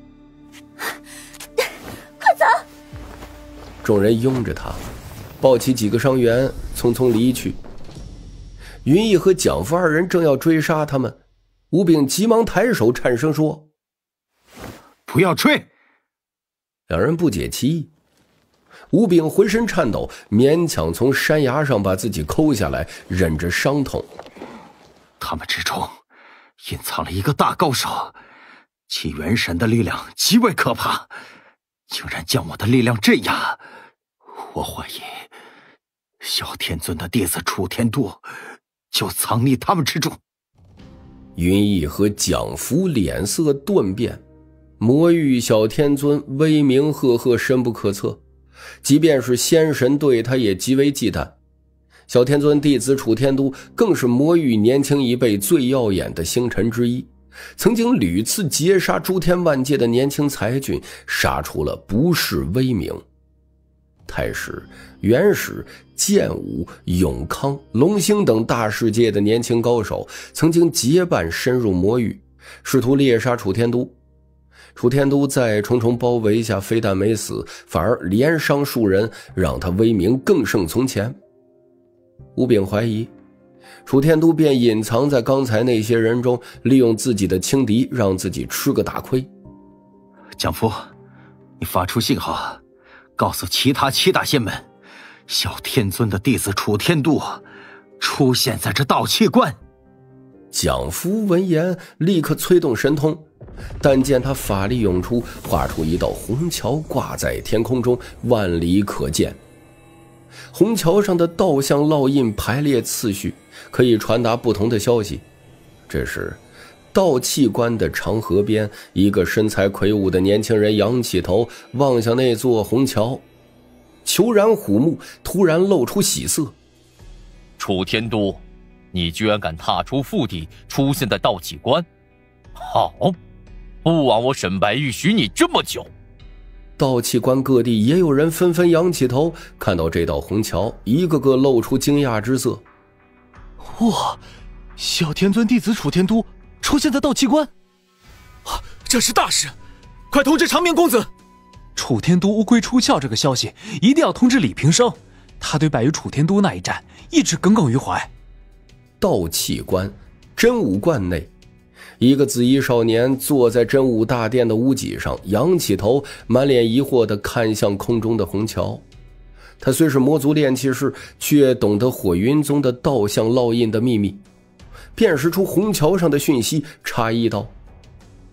快走！” 众人拥着他，抱起几个伤员，匆匆离去。云逸和蒋夫2人正要追杀他们，吴炳急忙抬手颤声说：“ 不要追！” 两人不解其意。吴炳浑身颤抖，勉强从山崖上把自己抠下来，忍着伤痛。 他们之中隐藏了一个大高手，其元神的力量极为可怕，竟然将我的力量镇压。我怀疑小天尊的弟子楚天都就藏匿他们之中。 云逸和蒋福脸色顿变，魔域小天尊威名赫赫，深不可测，即便是仙神对他也极为忌惮。小天尊弟子楚天都更是魔域年轻一辈最耀眼的星辰之一，曾经屡次截杀诸天万界的年轻才俊，杀出了不世威名。太史、元始、剑武、永康、龙兴等大世界的年轻高手曾经结伴深入魔域，试图猎杀楚天都。楚天都在重重包围下非但没死，反而连伤数人，让他威名更胜从前。吴炳怀疑楚天都便隐藏在刚才那些人中，利用自己的轻敌让自己吃个大亏。 蒋夫，你发出信号，告诉其他7大仙门，小天尊的弟子楚天都出现在这道气关。 蒋夫闻言立刻催动神通，但见他法力涌出，画出一道虹桥挂在天空中，万里可见。虹桥上的道像烙印排列次序，可以传达不同的消息。这时道气关的长河边，一个身材魁梧的年轻人仰起头望向那座虹桥，虬髯虎目，突然露出喜色。 楚天都，你居然敢踏出腹地，出现在道气关，好，不枉我沈白玉许你这么久。 道气关各地也有人纷纷仰起头，看到这道虹桥，一个个露出惊讶之色。 哇，小天尊弟子楚天都出现在道气关，这是大事，快通知长明公子。楚天都乌龟出鞘这个消息一定要通知李平生，他对败于楚天都那一战一直耿耿于怀。 道气关真武观内，一个紫衣少年坐在真武大殿的屋脊上，仰起头，满脸疑惑地看向空中的虹桥。他虽是魔族炼气士，却懂得火云宗的道像烙印的秘密，辨识出虹桥上的讯息，诧异道：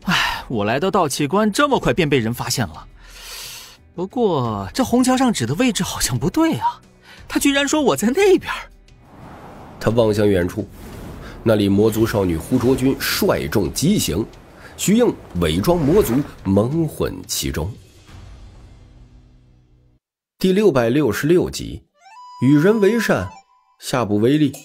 我来到道气关这么快便被人发现了。不过这虹桥上指的位置好像不对啊，他居然说我在那边。 他望向远处，那里魔族少女胡卓君率众疾行，徐应伪装魔族蒙混其中。第666集，与人为善，下不为例。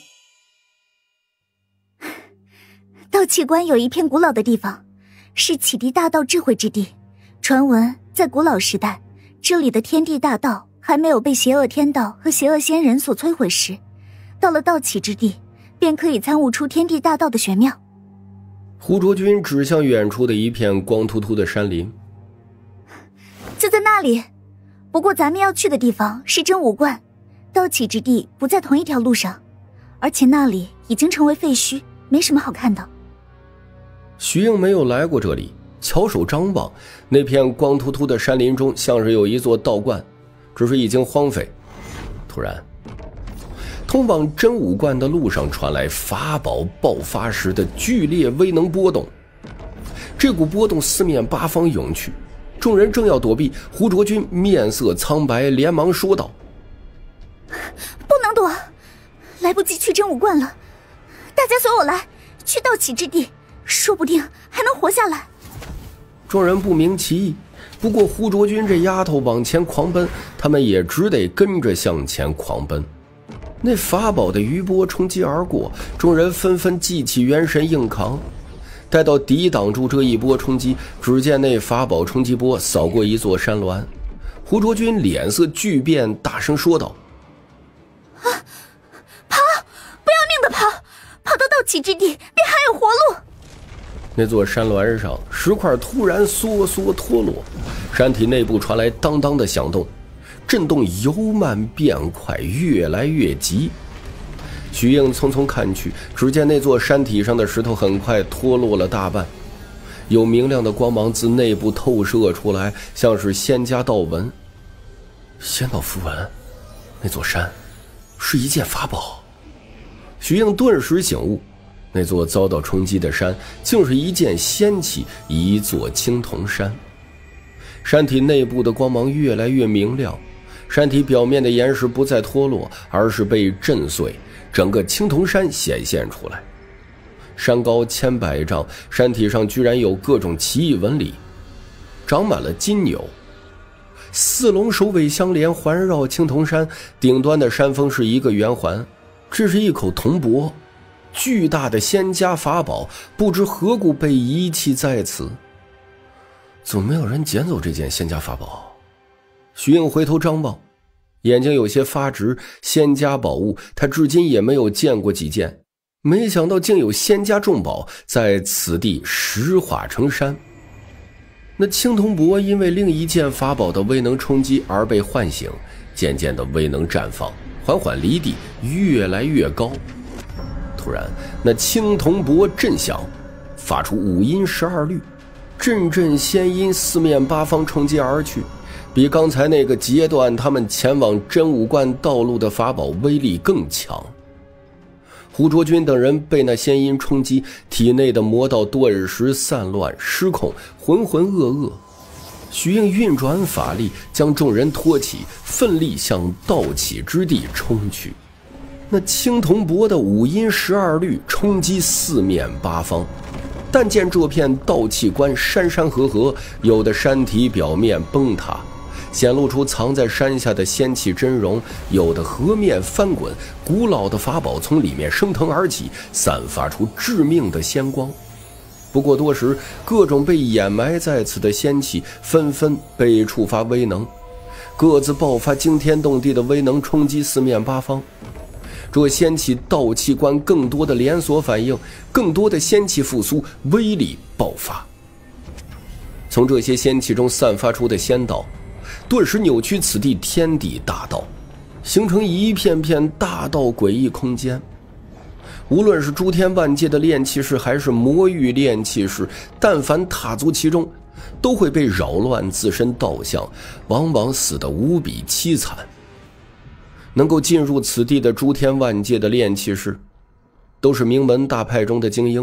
道气关有一片古老的地方，是启迪大道智慧之地。传闻在古老时代，这里的天地大道还没有被邪恶天道和邪恶仙人所摧毁时，到了道启之地，便可以参悟出天地大道的玄妙。 胡卓君指向远处的一片光秃秃的山林， 就在那里。不过咱们要去的地方是真武观，道启之地不在同一条路上，而且那里已经成为废墟，没什么好看的。 徐应没有来过这里，翘首张望，那片光秃秃的山林中像是有一座道观，只是已经荒废。突然，通往真武观的路上传来法宝爆发时的剧烈威能波动，这股波动四面八方涌去，众人正要躲避，胡卓君面色苍白，连忙说道： 不能躲，来不及去真武观了，大家随我来，去道启之地，说不定还能活下来。 众人不明其意，不过胡卓君这丫头往前狂奔，他们也只得跟着向前狂奔。那法宝的余波冲击而过，众人纷纷记起元神硬扛，待到抵挡住这一波冲击，只见那法宝冲击波扫过一座山峦，胡卓君脸色巨变，大声说道： 跑，不要命的跑，跑到道启之地便还有活路。 那座山峦上石块突然缩脱落，山体内部传来当当的响动，震动由慢变快，越来越急。徐应匆匆看去，只见那座山体上的石头很快脱落了大半，有明亮的光芒自内部透射出来，像是仙家道纹。仙道符文，那座山是一件法宝。徐应顿时醒悟，那座遭到冲击的山竟是一件仙器，一座青铜山。山体内部的光芒越来越明亮，山体表面的岩石不再脱落，而是被震碎，整个青铜山显现出来。山高千百丈，山体上居然有各种奇异纹理，长满了金牛。四龙首尾相连，环绕青铜山，顶端的山峰是一个圆环，这是一口铜钵，巨大的仙家法宝，不知何故被遗弃在此。怎么没有人捡走这件仙家法宝？徐应回头张望，眼睛有些发直，仙家宝物他至今也没有见过几件，没想到竟有仙家重宝在此地石化成山。那青铜钵因为另一件法宝的威能冲击而被唤醒，渐渐的威能绽放，缓缓离地，越来越高。突然那青铜钵震响，发出五音12律，阵阵仙音四面八方冲击而去，比刚才那个截断他们前往真武观道路的法宝威力更强。胡卓君等人被那仙音冲击，体内的魔道顿时散乱失控，浑浑噩噩。徐应运转法力，将众人托起，奋力向道启之地冲去。那青铜钵的五音12律冲击四面八方，但见这片道气关山山河河，有的山体表面崩塌，显露出藏在山下的仙气真容，有的河面翻滚，古老的法宝从里面升腾而起，散发出致命的仙光。不过多时，各种被掩埋在此的仙气纷纷被触发威能，各自爆发惊天动地的威能，冲击四面八方。这掀起道气关更多的连锁反应，更多的仙气复苏，威力爆发。从这些仙气中散发出的仙道顿时扭曲此地天地大道，形成一片片大道诡异空间。无论是诸天万界的炼气士，还是魔域炼气士，但凡踏足其中，都会被扰乱自身道相，往往死得无比凄惨。能够进入此地的诸天万界的炼气士，都是名门大派中的精英，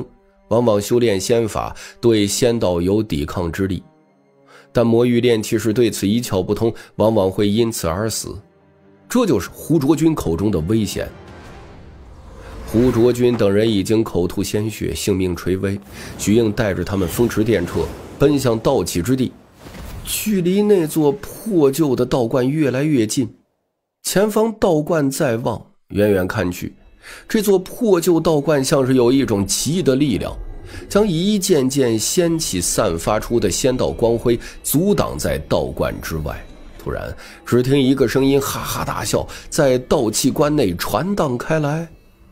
往往修炼仙法，对仙道有抵抗之力，但魔域炼气士对此一窍不通，往往会因此而死。这就是胡卓君口中的危险。胡卓君等人已经口吐鲜血，性命垂危。徐应带着他们风驰电掣，奔向道气之地。距离那座破旧的道观越来越近，前方道观在望，远远看去，这座破旧道观像是有一种奇异的力量，将一件件仙气散发出的仙道光辉阻挡在道观之外。突然，只听一个声音哈哈大笑，在道气观内传荡开来。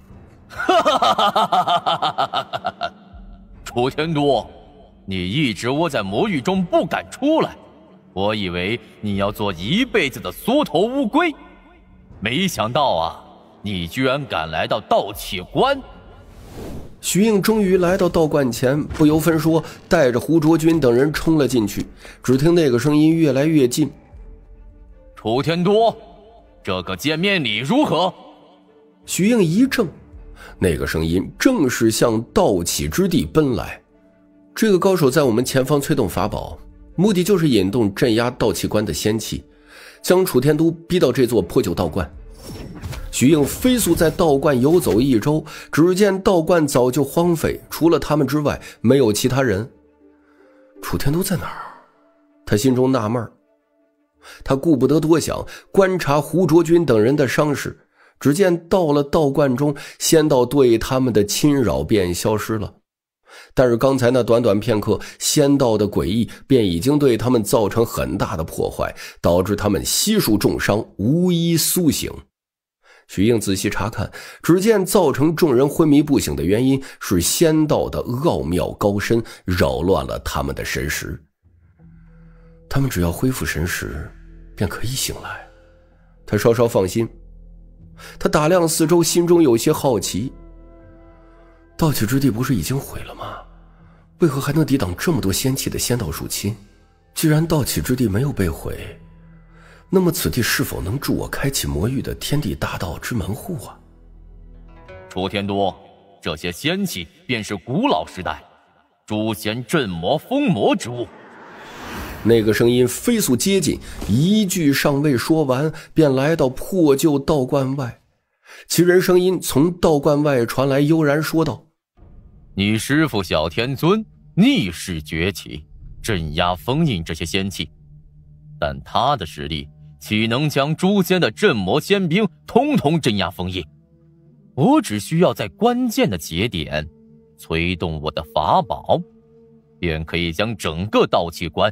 楚天都，你一直窝在魔域中不敢出来，我以为你要做一辈子的缩头乌龟，没想到啊，你居然敢来到道气观。 徐应终于来到道观前，不由分说带着胡卓君等人冲了进去。只听那个声音越来越近。 楚天都，这个见面礼如何？ 徐应一怔，那个声音正是向道气之地奔来。这个高手在我们前方催动法宝，目的就是引动镇压道气观的仙气，将楚天都逼到这座破旧道观。徐应飞速在道观游走一周，只见道观早就荒废，除了他们之外没有其他人。楚天都在哪儿？他心中纳闷。他顾不得多想，观察胡卓君等人的伤势，只见到了道观中，仙道对他们的侵扰便消失了。但是刚才那短短片刻，仙道的诡异便已经对他们造成很大的破坏，导致他们悉数重伤，无一苏醒。徐应仔细查看，只见造成众人昏迷不醒的原因是仙道的奥妙高深，扰乱了他们的神识。他们只要恢复神识，便可以醒来。他稍稍放心。他打量四周，心中有些好奇。道气之地不是已经毁了吗？为何还能抵挡这么多仙气的仙道入侵？既然道气之地没有被毁，那么此地是否能助我开启魔域的天地大道之门户啊？ 楚天都，这些仙气便是古老时代诛仙镇魔封魔之物。 那个声音飞速接近，一句尚未说完，便来到破旧道观外。其人声音从道观外传来，悠然说道： 你师父小天尊逆势崛起，镇压封印这些仙气，但他的实力岂能将诛仙的镇魔仙兵统统镇压封印？我只需要在关键的节点催动我的法宝，便可以将整个道气观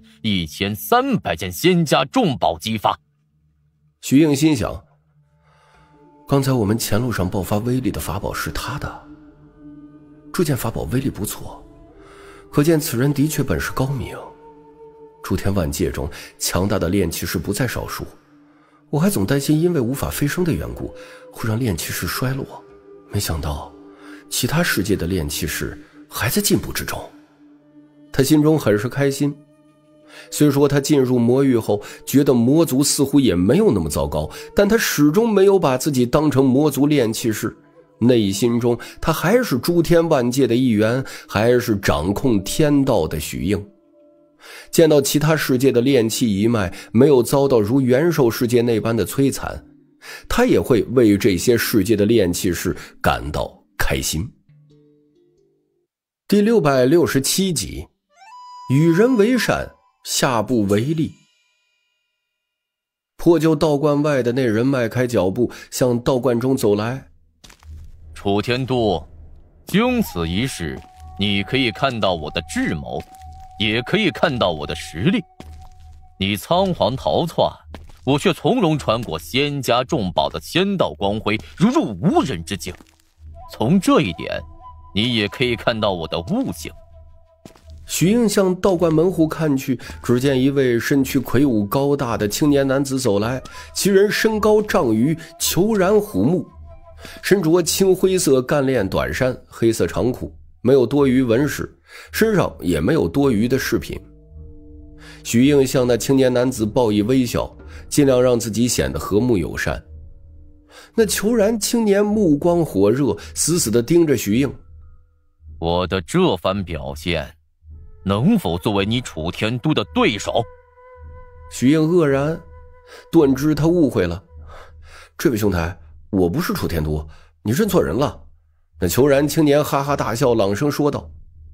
1300件仙家重宝激发。 徐应心想，刚才我们前路上爆发威力的法宝是他的，这件法宝威力不错，可见此人的确本事高明。诸天万界中强大的炼气士不在少数，我还总担心因为无法飞升的缘故会让炼气士衰落，没想到其他世界的炼气士还在进步之中。他心中很是开心。虽说他进入魔域后觉得魔族似乎也没有那么糟糕，但他始终没有把自己当成魔族炼气士，内心中他还是诸天万界的一员，还是掌控天道的许应。见到其他世界的炼气一脉没有遭到如元兽世界那般的摧残，他也会为这些世界的炼气士感到开心。第667集，与人为善，下不为例。破旧道观外的那人迈开脚步向道观中走来。 楚天都，经此一事，你可以看到我的智谋，也可以看到我的实力。你仓皇逃窜，我却从容穿过仙家重宝的仙道光辉，如入无人之境。从这一点，你也可以看到我的悟性。 许应向道观门户看去，只见一位身躯魁梧高大的青年男子走来，其人身高丈余，虬髯虎目，身着青灰色干练短衫，黑色长裤，没有多余纹饰，身上也没有多余的饰品。许应向那青年男子报以微笑，尽量让自己显得和睦友善。那虬髯青年目光火热，死死地盯着许应。 我的这番表现能否作为你楚天都的对手？ 徐应愕然，顿知他误会了。这位兄台，我不是楚天都，你认错人了。那虬髯青年哈哈大笑，朗声说道：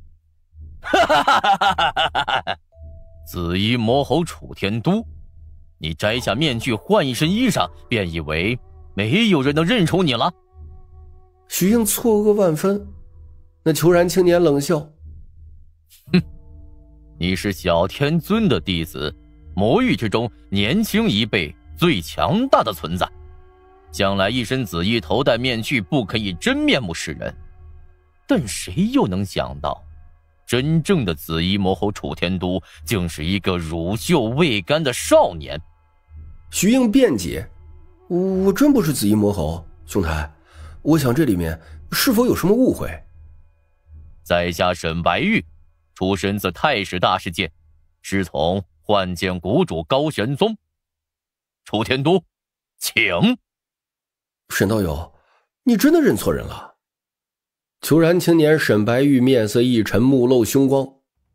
紫衣魔侯楚天都，你摘下面具换一身衣裳，便以为没有人能认出你了？ 徐应错愕万分。那虬髯青年冷笑： 哼，你是小天尊的弟子，魔域之中年轻一辈最强大的存在，将来一身紫衣，头戴面具，不可以真面目示人。但谁又能想到，真正的紫衣魔侯楚天都竟是一个乳臭未干的少年？ 徐应辩解：我真不是紫衣魔侯，兄台，我想这里面是否有什么误会？ 在下沈白玉，出身自太史大世界，师从幻剑谷主高玄宗。楚天都，请。 沈道友，你真的认错人了。虬髯青年沈白玉面色一沉，目露凶光。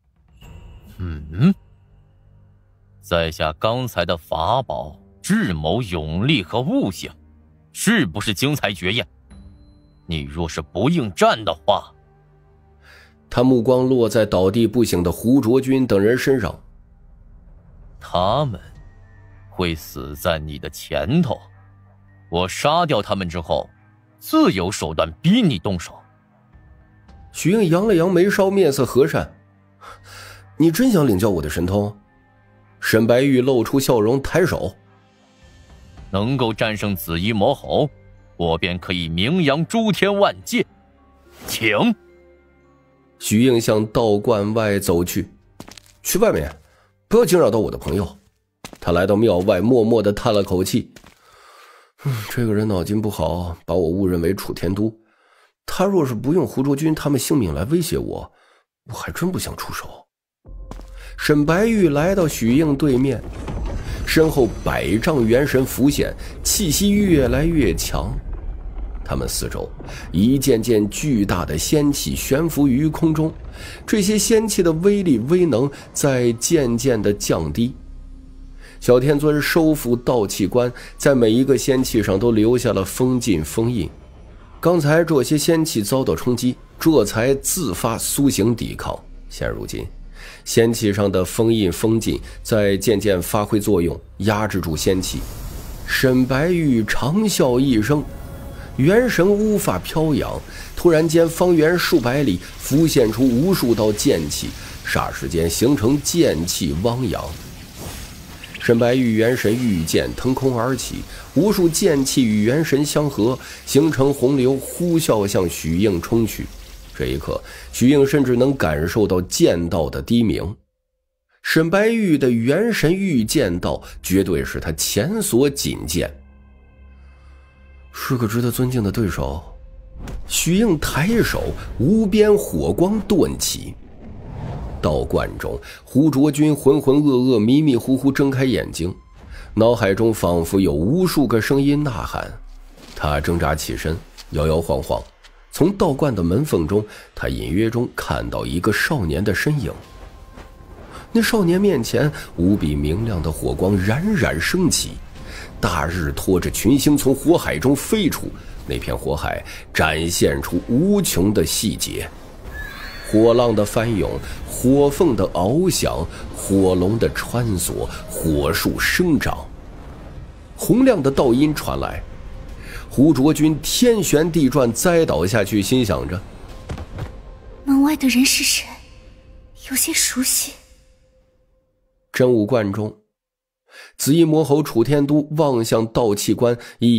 在下刚才的法宝、智谋、勇力和悟性，是不是精彩绝艳？你若是不应战的话…… 他目光落在倒地不醒的胡卓君等人身上。 他们会死在你的前头，我杀掉他们之后，自有手段逼你动手。 许应扬了扬眉梢，面色和善：你真想领教我的神通？沈白玉露出笑容，抬手： 能够战胜紫衣魔侯，我便可以名扬诸天万界。请。 许应向道观外走去。去外面，不要惊扰到我的朋友。他来到庙外，默默地叹了口气。这个人脑筋不好，把我误认为楚天都。他若是不用胡卓君他们性命来威胁我，我还真不想出手。沈白玉来到许应对面，身后100丈元神浮现，气息越来越强。他们四周一件件巨大的仙气悬浮于空中，这些仙气的威力威能在渐渐地降低。小天尊收复道气关，在每一个仙气上都留下了封禁封印。刚才这些仙气遭到冲击，这才自发苏醒抵抗。现如今仙气上的封印封禁在渐渐发挥作用，压制住仙气。沈白玉长啸一声，元神乌发飘扬，突然间方圆数百里浮现出无数道剑气，霎时间形成剑气汪洋。沈白玉元神御剑腾空而起，无数剑气与元神相合，形成洪流，呼啸向许应冲去。这一刻，许应甚至能感受到剑道的低鸣。沈白玉的元神御剑道绝对是他前所仅见，是个值得尊敬的对手。许应抬手，无边火光顿起。道观中，胡卓君浑浑噩噩、迷迷糊糊睁开眼睛，脑海中仿佛有无数个声音呐喊。他挣扎起身，摇摇晃晃，从道观的门缝中，他隐约中看到一个少年的身影。那少年面前，无比明亮的火光冉冉升起，大日拖着群星从火海中飞出，那片火海展现出无穷的细节。火浪的翻涌，火凤的翱翔，火龙的穿梭，火树生长。洪亮的道音传来，胡卓君天旋地转，栽倒下去，心想着： 门外的人是谁？有些熟悉。 真武观中，紫衣魔侯楚天都望向道气关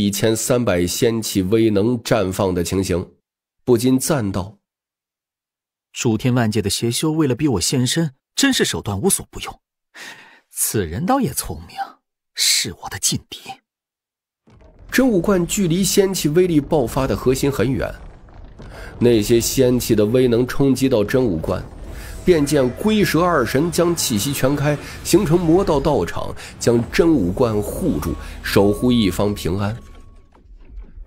1300仙气威能绽放的情形，不禁赞道： 诸天万界的邪修为了逼我现身，真是手段无所不用。此人倒也聪明，是我的劲敌。 真武观距离仙气威力爆发的核心很远，那些仙气的威能冲击到真武观，便见龟蛇二神将气息全开，形成魔道道场，将真武观护住，守护一方平安。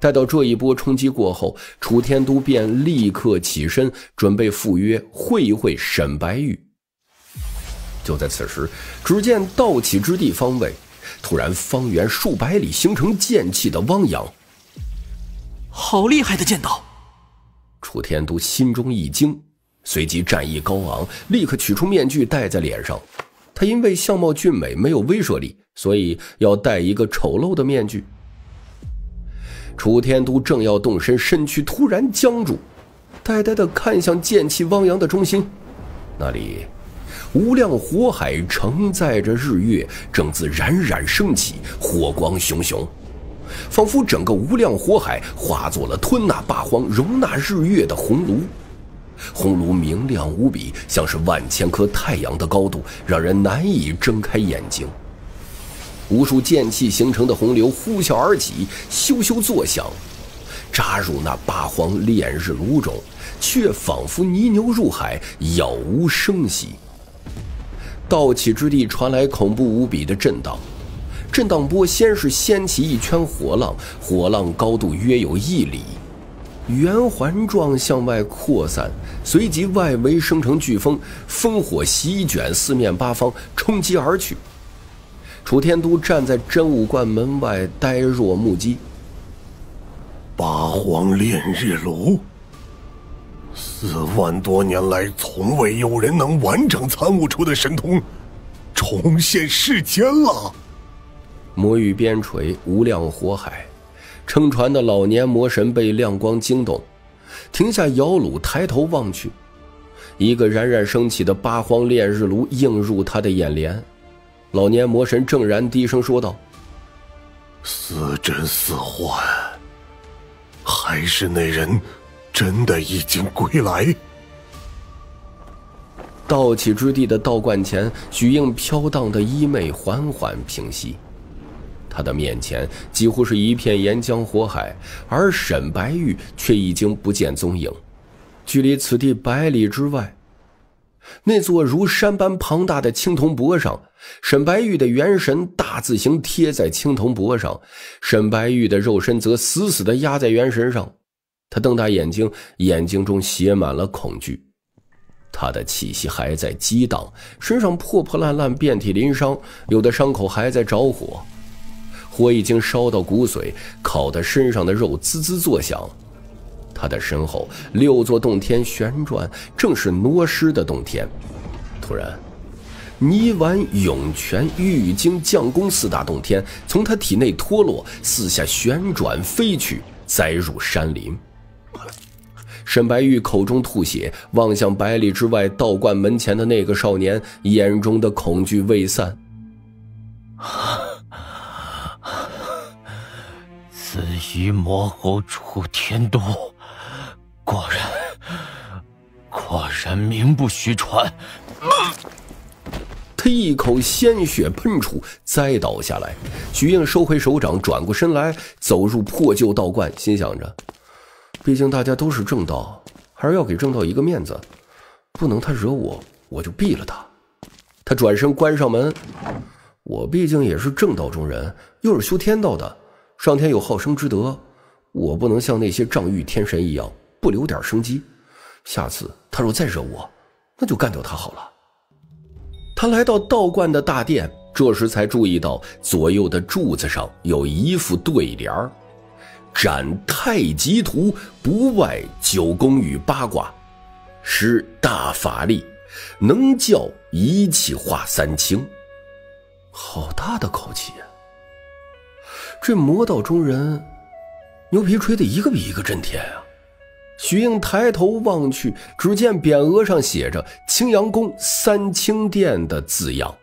待到这一波冲击过后，楚天都便立刻起身，准备赴约会一会沈白玉。就在此时，只见道起之地方位突然方圆数百里形成剑气的汪洋。 好厉害的剑道！ 楚天都心中一惊，随即战意高昂，立刻取出面具戴在脸上。他因为相貌俊美没有威慑力，所以要戴一个丑陋的面具。楚天都正要动身，身躯突然僵住，呆呆地看向剑气汪洋的中心，那里无量火海承载着日月，正自冉冉升起，火光熊熊，仿佛整个无量火海化作了吞纳八荒、容纳日月的红炉。红炉明亮无比，像是万千颗太阳的高度，让人难以睁开眼睛。无数剑气形成的洪流呼啸而起，咻咻作响，扎入那八荒炼日炉中，却仿佛泥牛入海，杳无声息。道起之地传来恐怖无比的震荡，震荡波先是掀起一圈火浪，火浪高度约有1里，圆环状向外扩散，随即外围生成飓风，烽火席卷四面八方，冲击而去。楚天都站在真武观门外，呆若木鸡。 八荒炼日炉，4万多年来从未有人能完整参悟出的神通，重现世间了。 魔域边陲无量火海，撑船的老年魔神被亮光惊动，停下摇橹，抬头望去，一个冉冉升起的八荒炼日炉映入他的眼帘。老年魔神正然低声说道： 似真似幻，还是那人真的已经归来？ 道起之地的道观前，许应飘荡的衣袂缓缓平息，他的面前几乎是一片岩浆火海，而沈白玉却已经不见踪影。距离此地100里之外，那座如山般庞大的青铜钵上，沈白玉的元神大字形贴在青铜钵上，沈白玉的肉身则死死地压在元神上。他瞪大眼睛，眼睛中写满了恐惧。他的气息还在激荡，身上破破烂烂，遍体鳞伤，有的伤口还在着火，火已经烧到骨髓，烤得身上的肉滋滋作响。他的身后6座洞天旋转，正是挪尸的洞天。突然，泥丸、涌泉、玉京、将功4大洞天从他体内脱落，四下旋转飞去，栽入山林。沈白玉口中吐血，望向100里之外道观门前的那个少年，眼中的恐惧未散。 此一魔猴楚天都，果然名不虚传。 他一口鲜血喷出，栽倒下来。许应收回手掌，转过身来，走入破旧道观，心想着，毕竟大家都是正道，还是要给正道一个面子，不能他惹我，我就毙了他。他转身关上门，我毕竟也是正道中人，又是修天道的，上天有好生之德，我不能像那些仗玉天神一样不留点生机。下次他若再惹我，那就干掉他好了。他来到道观的大殿，这时才注意到左右的柱子上有一副对联：斩太极图，不外9宫与8卦，施大法力，能教一气化3清。好大的口气啊！这魔道中人牛皮吹得一个比一个震天啊！许应抬头望去，只见匾额上写着青阳宫3清殿的字样。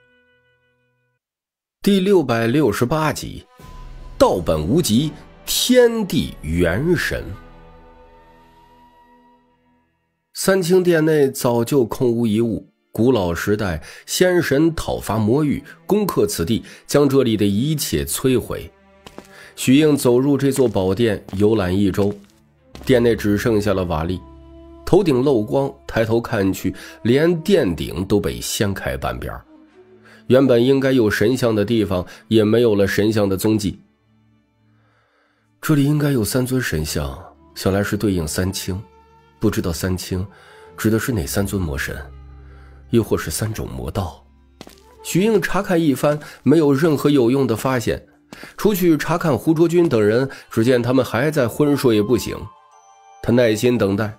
第668集，道本无极，天地元神。3清殿内早就空无一物，古老时代仙神讨伐魔域，攻克此地，将这里的一切摧毁。许应走入这座宝殿，游览一周，殿内只剩下了瓦砾，头顶漏光，抬头看去，连殿顶都被掀开半边，原本应该有神像的地方也没有了神像的踪迹。 这里应该有3尊神像，想来是对应3清，不知道3清指的是哪3尊魔神，又或是3种魔道。徐应查看一番，没有任何有用的发现。出去查看胡卓君等人，只见他们还在昏睡不醒。他耐心等待。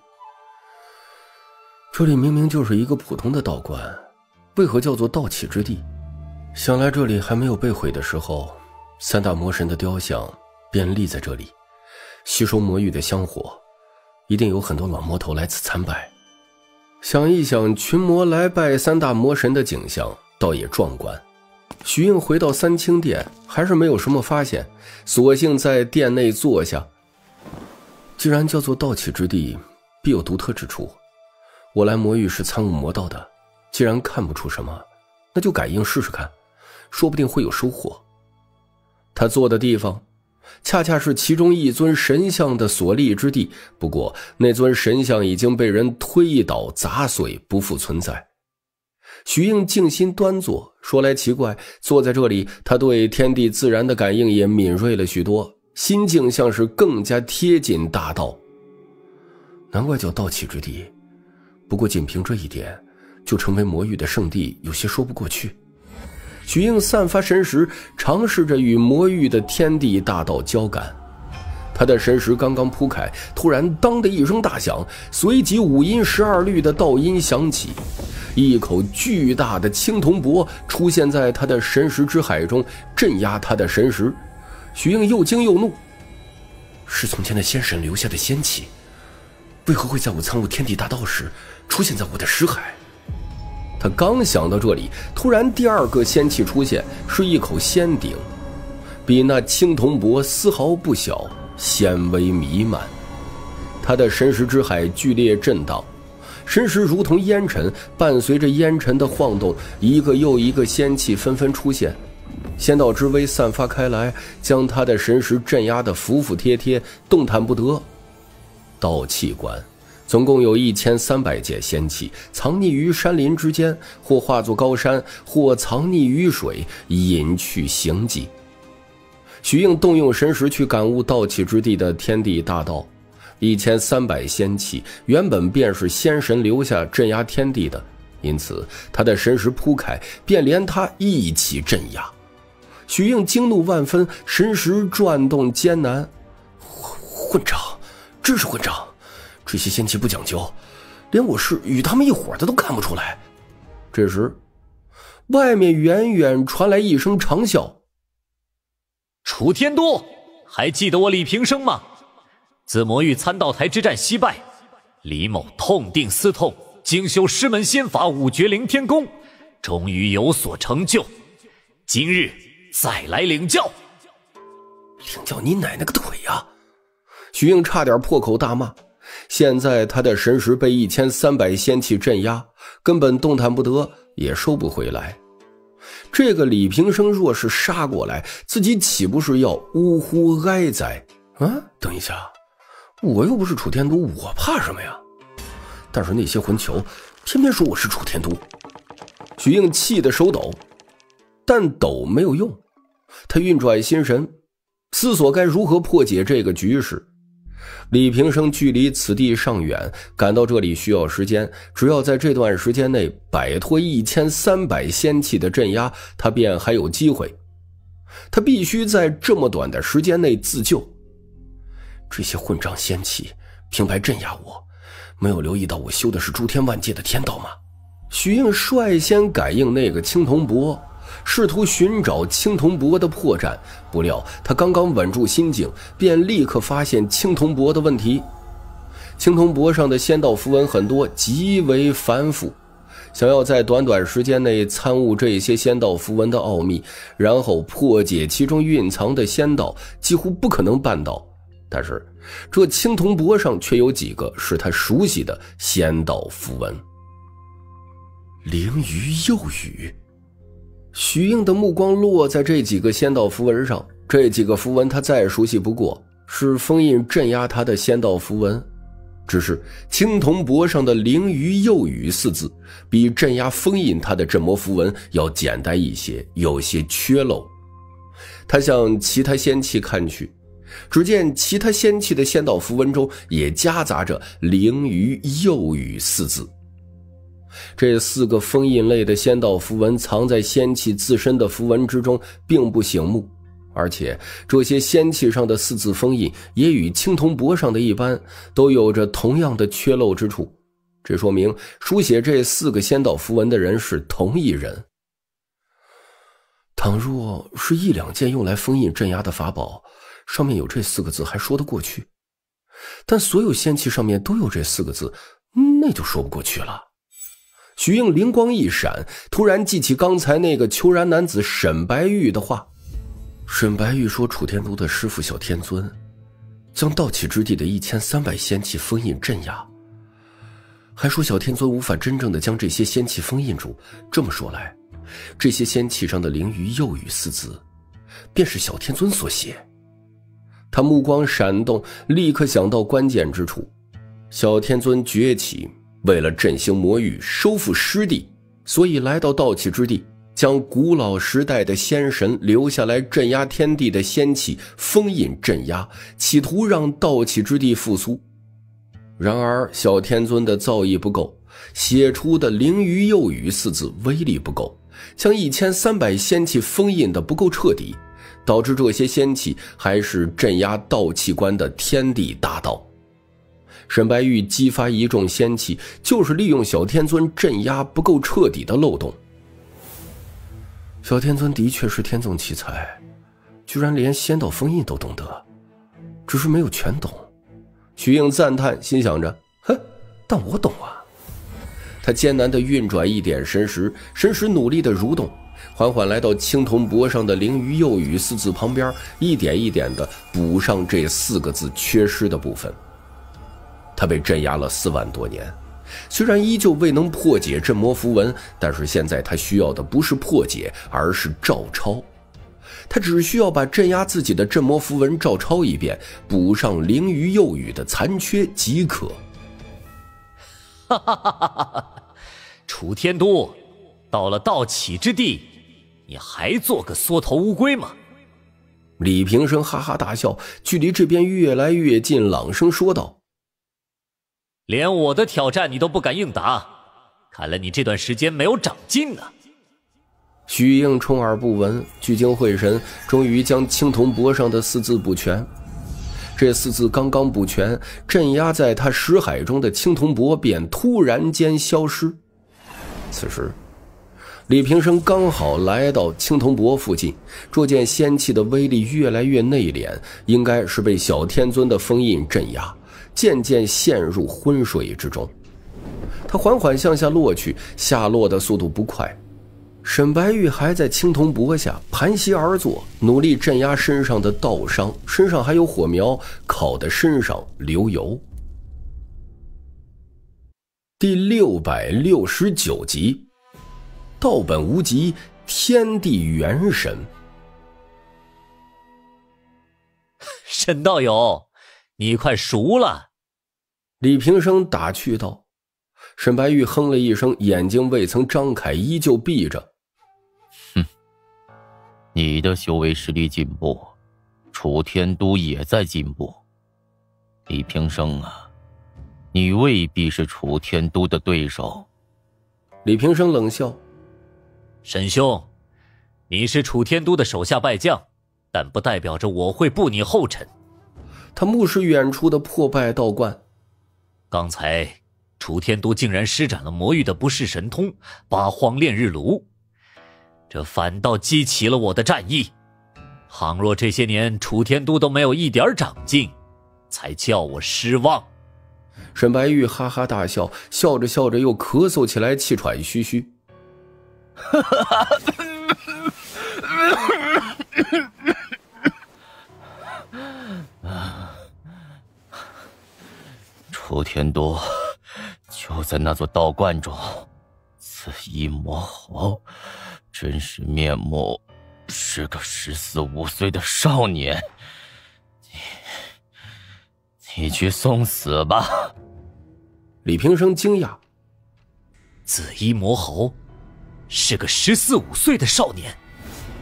这里明明就是一个普通的道观，为何叫做盗起之地？想来这里还没有被毁的时候，3大魔神的雕像便立在这里，吸收魔域的香火，一定有很多老魔头来此参拜。想一想群魔来拜3大魔神的景象，倒也壮观。徐应回到3清殿，还是没有什么发现，索性在殿内坐下。既然叫做盗起之地，必有独特之处。我来魔域是参悟魔道的，既然看不出什么，那就感应试试看，说不定会有收获。他坐的地方恰恰是其中一尊神像的所立之地，不过那尊神像已经被人推倒砸碎，不复存在。徐应静心端坐，说来奇怪，坐在这里，他对天地自然的感应也敏锐了许多，心境像是更加贴近大道。难怪叫盗起之地，不过仅凭这一点就成为魔域的圣地，有些说不过去。徐应散发神识，尝试着与魔域的天地大道交感。他的神识刚刚铺开，突然当的一声大响，随即5音12律的道音响起，一口巨大的青铜钵出现在他的神识之海中，镇压他的神识。徐应又惊又怒，是从前的仙神留下的仙气，为何会在我参悟天地大道时出现在我的识海？他刚想到这里，突然第2个仙气出现，是一口仙鼎，比那青铜钵丝毫不小，仙威弥漫。他的神识之海剧烈震荡，神识如同烟尘，伴随着烟尘的晃动，一个又一个仙气纷纷出现，仙道之威散发开来，将他的神识镇压得服服帖帖，动弹不得。道气观总共有1300件仙气，藏匿于山林之间，或化作高山，或藏匿于水，隐去行迹。徐应动用神识去感悟盗气之地的天地大道。1300仙气原本便是仙神留下镇压天地的，因此他的神识铺开，便连他一起镇压。徐应惊怒万分，神识转动艰难。混账，真是混账！这些仙气不讲究，连我是与他们一伙的都看不出来。这时外面远远传来一声长啸。 楚天都，还记得我李平生吗？自魔域参道台之战惜败，李某痛定思痛，精修师门仙法5绝灵天功，终于有所成就，今日再来领教。 领教你奶奶个腿呀！徐应差点破口大骂。现在他的神识被1300仙气镇压，根本动弹不得，也收不回来。这个李平生若是杀过来，自己岂不是要呜呼哀哉？等一下，我又不是楚天都，我怕什么呀？但是那些混球偏偏说我是楚天都。徐应气得手抖，但抖没有用，他运转心神，思索该如何破解这个局势。李平生距离此地尚远，赶到这里需要时间，只要在这段时间内摆脱1300仙气的镇压，他便还有机会。他必须在这么短的时间内自救。这些混账仙气平白镇压我，没有留意到我修的是诸天万界的天道吗？徐应率先感应那个青铜钵，试图寻找青铜钵的破绽，不料他刚刚稳住心境，便立刻发现青铜钵的问题。青铜钵上的仙道符文很多，极为繁复，想要在短短时间内参悟这些仙道符文的奥秘，然后破解其中蕴藏的仙道，几乎不可能办到。但是这青铜钵上却有几个是他熟悉的仙道符文。灵鱼幼语。徐应的目光落在这几个仙道符文上，这几个符文他再熟悉不过，是封印镇压他的仙道符文。只是青铜钵上的灵鱼幼语4字比镇压封印他的镇魔符文要简单一些，有些缺漏。他向其他仙气看去， 只见其他仙气的仙道符文中也夹杂着灵鱼幼语4字。这4个封印类的仙道符文藏在仙气自身的符文之中，并不醒目，而且这些仙气上的4字封印也与青铜帛上的一般，都有着同样的缺漏之处。这说明书写这4个仙道符文的人是同一人。倘若是1、2件用来封印镇压的法宝，上面有这4个字还说得过去，但所有仙气上面都有这4个字，那就说不过去了。许应灵光一闪，突然记起刚才那个丘然男子沈白玉的话。沈白玉说楚天都的师父小天尊将盗气之地的1300仙气封印镇压，还说小天尊无法真正的将这些仙气封印住。这么说来，这些仙气上的灵鱼幼语4字便是小天尊所写。他目光闪动，立刻想到关键之处。小天尊崛起，为了振兴魔域，收复失地，所以来到盗气之地，将古老时代的仙神留下来镇压天地的仙气封印镇压，企图让盗气之地复苏。然而小天尊的造诣不够，写出的灵鱼幼语4字威力不够，将1300仙气封印的不够彻底，导致这些仙气还是镇压盗气关的天地大道。沈白玉激发一众仙气，就是利用小天尊镇压不够彻底的漏洞。小天尊的确是天纵奇才，居然连仙道封印都懂得，只是没有全懂。徐应赞叹，心想着，哼，但我懂啊。他艰难地运转一点神识，神识努力地蠕动，缓缓来到青铜帛上的灵鱼幼语4字旁边，一点一点地补上这4个字缺失的部分。他被镇压了4万多年，虽然依旧未能破解镇魔符文，但是现在他需要的不是破解，而是照抄。他只需要把镇压自己的镇魔符文照抄一遍，补上灵鱼幼语的残缺即可。 哈哈哈哈哈！楚天都，到了盗气之地，你还做个缩头乌龟吗？ 李平生哈哈大笑，距离这边越来越近，朗声说道： 连我的挑战你都不敢应答，看来你这段时间没有长进啊。 徐应充耳不闻，聚精会神，终于将青铜帛上的4字补全。这4字刚刚补全，镇压在他识海中的青铜帛便突然间消失。此时李平生刚好来到青铜帛附近，这件仙气的威力越来越内敛，应该是被小天尊的封印镇压，渐渐陷入昏睡之中。他缓缓向下落去，下落的速度不快。沈白玉还在青铜帛下盘膝而坐，努力镇压身上的道伤，身上还有火苗，烤得身上流油。第669集，道本无极，天地元神。 沈道友，你快熟了。 李平生打趣道。沈白玉哼了一声，眼睛未曾张开，依旧闭着。 你的修为实力进步，楚天都也在进步。李平生啊，你未必是楚天都的对手。 李平生冷笑： 沈兄，你是楚天都的手下败将，但不代表着我会步你后尘。 他目视远处的破败道观。 刚才楚天都竟然施展了魔域的不世神通八荒炼日炉，这反倒激起了我的战意。倘若这些年楚天都都没有一点长进，才叫我失望。 沈白玉哈哈大笑，笑着笑着又咳嗽起来，气喘吁吁。 楚天都就在那座道观中，紫衣魔猴，真实面目是个14、15岁的少年。你去送死吧。 李平生惊讶， 紫衣魔猴是个14、15岁的少年。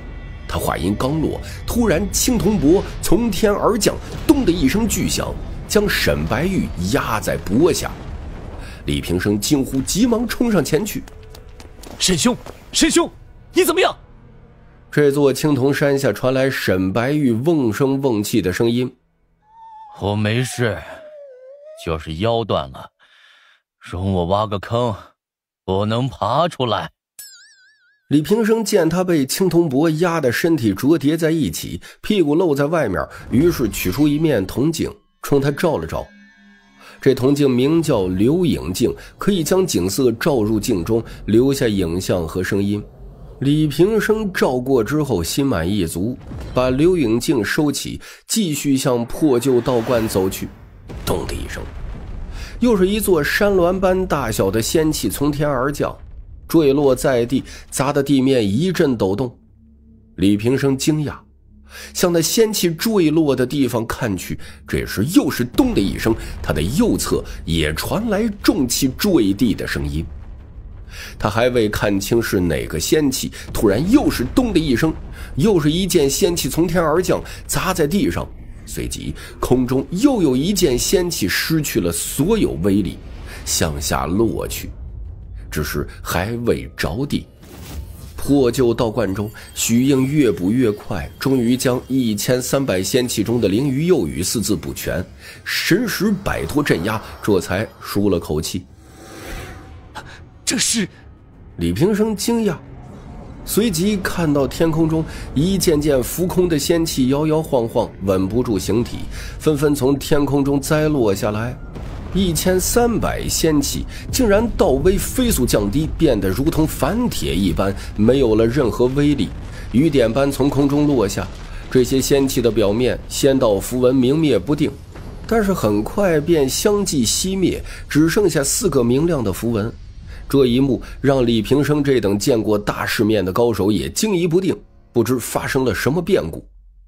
他话音刚落，突然青铜帛从天而降，咚的一声巨响，将沈白玉压在帛下。李平生惊呼，急忙冲上前去：“ 沈兄，沈兄，你怎么样？” 这座青铜山下传来沈白玉瓮声瓮气的声音：“ 我没事，就是腰断了，容我挖个坑，我能爬出来。” 李平生见他被青铜帛压得身体折叠在一起，屁股露在外面，于是取出一面铜镜，冲他照了照。这铜镜名叫留影镜，可以将景色照入镜中，留下影像和声音。李平生照过之后心满意足，把留影镜收起，继续向破旧道观走去。咚的一声，又是一座山峦般大小的仙气从天而降，坠落在地，砸得地面一阵抖动。李平生惊讶，向那仙气坠落的地方看去，这时又是咚的一声，他的右侧也传来重气坠地的声音。他还未看清是哪个仙气，突然又是咚的一声，又是一件仙气从天而降，砸在地上，随即空中又有一件仙气失去了所有威力，向下落去，只是还未着地。破旧道观中，许应越补越快，终于将1300仙气中的灵鱼幼鱼4字补全，神识摆脱镇压，这才舒了口气。 这是…… 李平生惊讶，随即看到天空中一件件浮空的仙气摇摇晃晃，稳不住形体，纷纷从天空中栽落下来。1300仙气竟然道威飞速降低，变得如同凡铁一般，没有了任何威力，雨点般从空中落下。这些仙气的表面仙道符文明灭不定，但是很快便相继熄灭，只剩下4个明亮的符文。这一幕让李平生这等见过大世面的高手也惊疑不定，不知发生了什么变故。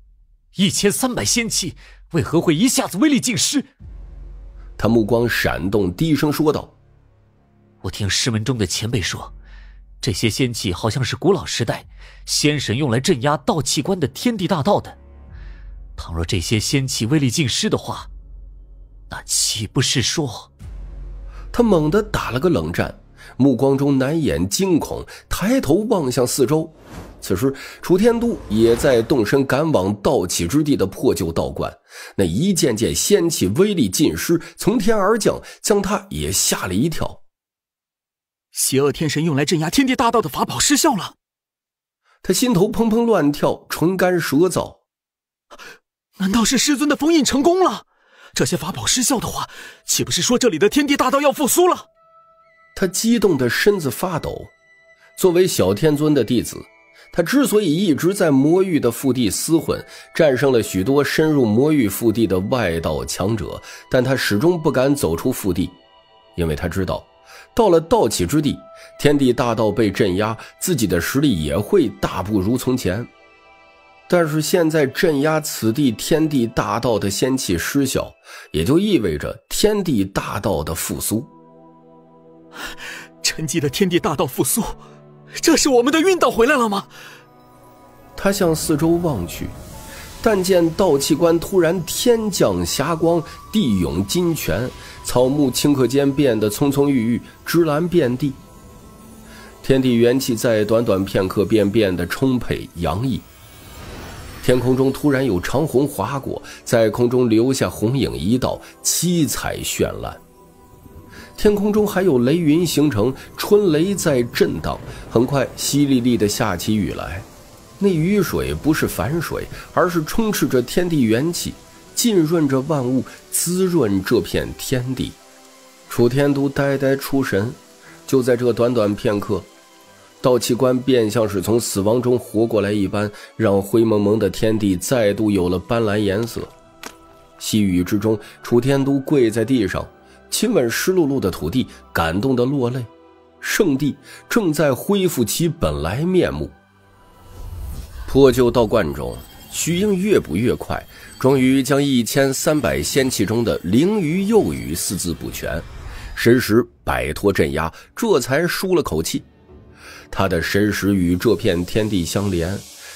1300仙气为何会一下子威力尽失？ 他目光闪动，低声说道：“ 我听师门中的前辈说，这些仙气好像是古老时代仙神用来镇压道气关的天地大道的。倘若这些仙气威力尽失的话，那岂不是说……” 他猛地打了个冷战，目光中难掩惊恐，抬头望向四周。此时楚天都也在动身赶往道气之地的破旧道观，那一件件仙气威力尽失，从天而降，将他也吓了一跳。 邪恶天神用来镇压天地大道的法宝失效了。 他心头砰砰乱跳，唇干舌燥。 难道是师尊的封印成功了？这些法宝失效的话，岂不是说这里的天地大道要复苏了？ 他激动的身子发抖。作为小天尊的弟子，他之所以一直在魔域的腹地厮混，战胜了许多深入魔域腹地的外道强者，但他始终不敢走出腹地，因为他知道到了道气之地，天地大道被镇压，自己的实力也会大不如从前。但是现在镇压此地天地大道的仙气失效，也就意味着天地大道的复苏。 沉寂的天地大道复苏，这是我们的运道回来了吗？ 他向四周望去，但见道气关突然天降霞光，地涌金泉，草木顷刻间变得葱葱郁郁，芝兰遍地。天地元气在短短片刻便变得充沛洋溢。天空中突然有长虹划过，在空中留下红影一道，七彩绚烂。天空中还有雷云形成，春雷在震荡，很快淅沥沥地下起雨来。那雨水不是凡水，而是充斥着天地元气，浸润着万物，滋润这片天地。楚天都呆呆出神，就在这短短片刻，道气关便像是从死亡中活过来一般，让灰蒙蒙的天地再度有了斑斓颜色。细雨之中，楚天都跪在地上，亲吻湿漉漉的土地，感动得落泪。圣地正在恢复其本来面目。破旧道观中，许应越补越快，终于将1300仙气中的灵鱼幼鱼4字补全，神识摆脱镇压，这才舒了口气。他的神识与这片天地相连，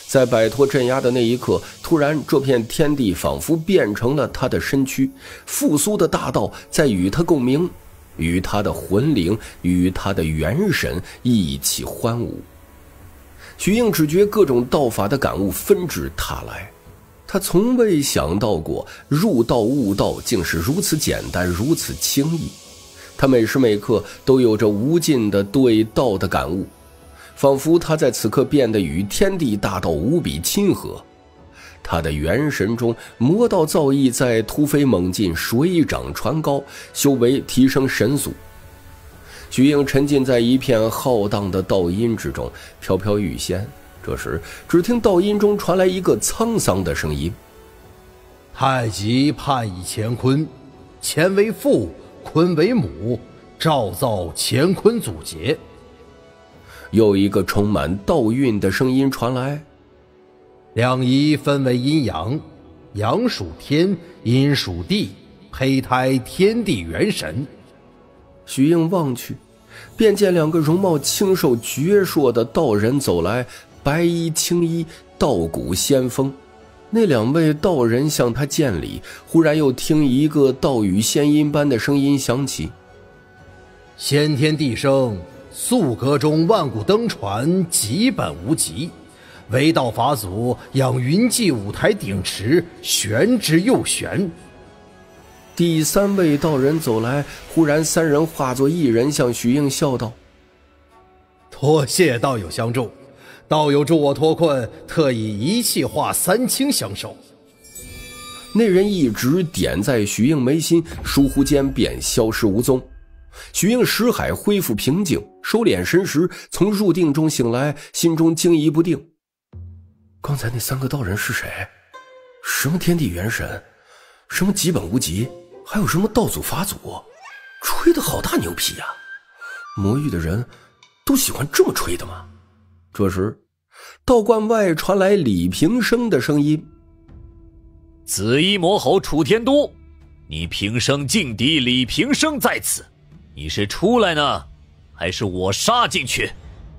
在摆脱镇压的那一刻，突然这片天地仿佛变成了他的身躯，复苏的大道在与他共鸣，与他的魂灵，与他的元神一起欢舞。徐应只觉各种道法的感悟纷至沓来，他从未想到过入道悟道竟是如此简单，如此轻易。他每时每刻都有着无尽的对道的感悟，仿佛他在此刻变得与天地大道无比亲和。他的元神中魔道造诣在突飞猛进，水涨船高，修为提升神速。徐应沉浸在一片浩荡的道音之中，飘飘欲仙。这时只听道音中传来一个沧桑的声音： 太极判以乾坤，乾为父，坤为母，照造乾坤祖节。 又一个充满道韵的声音传来： 两仪分为阴阳，阳属天，阴属地，胚胎天地元神。 徐应望去，便见两个容貌清瘦矍铄的道人走来，白衣青衣，道骨仙风。那两位道人向他见礼，忽然又听一个道语仙音般的声音响起： 先天地生，素阁中万古登传，极本无极。为道法祖养云际舞台顶池，玄之又玄。 第三位道人走来，忽然三人化作一人向徐应笑道： 多谢道友相助，道友助我脱困，特以一气化三清相授。 那人一直点在徐应眉心，倏忽间便消失无踪。徐应识海恢复平静，收敛神识，从入定中醒来，心中惊疑不定。刚才那三个道人是谁？什么天地元神，什么极本无极，还有什么道祖法祖，吹得好大牛皮呀！魔域的人都喜欢这么吹的吗？这时道观外传来李平生的声音： 紫衣魔猴楚天都，你平生劲敌李平生在此，你是出来呢，还是我杀进去？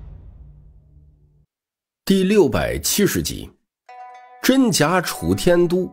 第670集，真假楚天都。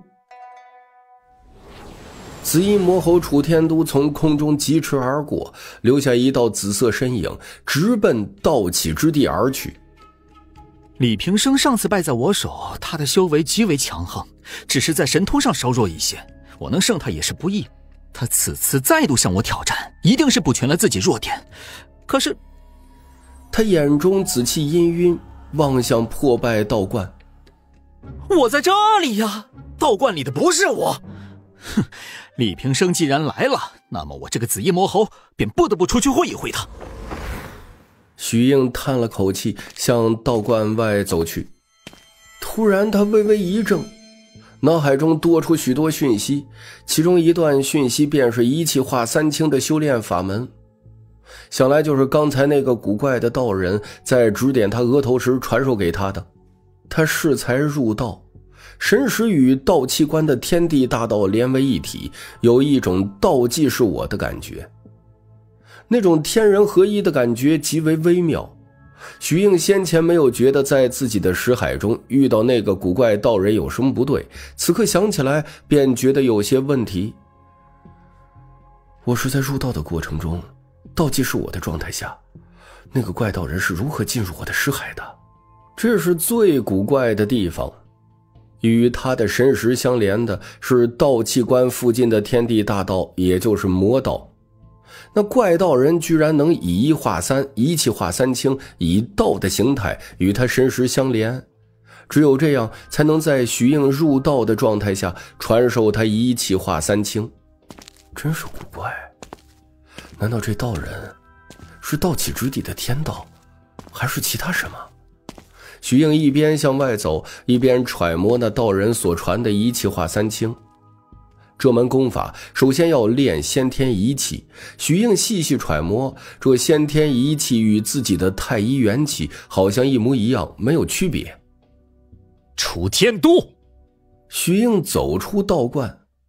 紫衣魔猴楚天都从空中疾驰而过，留下一道紫色身影，直奔道气之地而去。 李平生上次败在我手，他的修为极为强横，只是在神通上稍弱一些，我能胜他也是不易。他此次再度向我挑战，一定是补全了自己弱点。可是他眼中紫气氤氲，望向破败道观。 我在这里呀，道观里的不是我。哼，李平生既然来了，那么我这个紫衣魔猴便不得不出去会一会他。 徐应叹了口气，向道观外走去。突然他微微一怔，脑海中多出许多讯息，其中一段讯息便是一气化三清的修炼法门。想来就是刚才那个古怪的道人在指点他额头时传授给他的。他适才入道，神识与道器官的天地大道连为一体，有一种道即是我的感觉。那种天人合一的感觉极为微妙。徐应先前没有觉得在自己的识海中遇到那个古怪道人有什么不对，此刻想起来便觉得有些问题。我是在入道的过程中，道即是我的状态下，那个怪道人是如何进入我的识海的？这是最古怪的地方。与他的神识相连的是道器官附近的天地大道，也就是魔道。那怪道人居然能以一化三，一气化三清，以道的形态与他神识相连，只有这样才能在徐应入道的状态下传授他一气化三清。真是古怪，难道这道人是道气之地的天道，还是其他什么？徐应一边向外走，一边揣摩那道人所传的一气化三清。这门功法首先要练先天一气，徐应细细揣摩，这先天一气与自己的太一元气好像一模一样，没有区别。 楚天都， 徐应走出道观，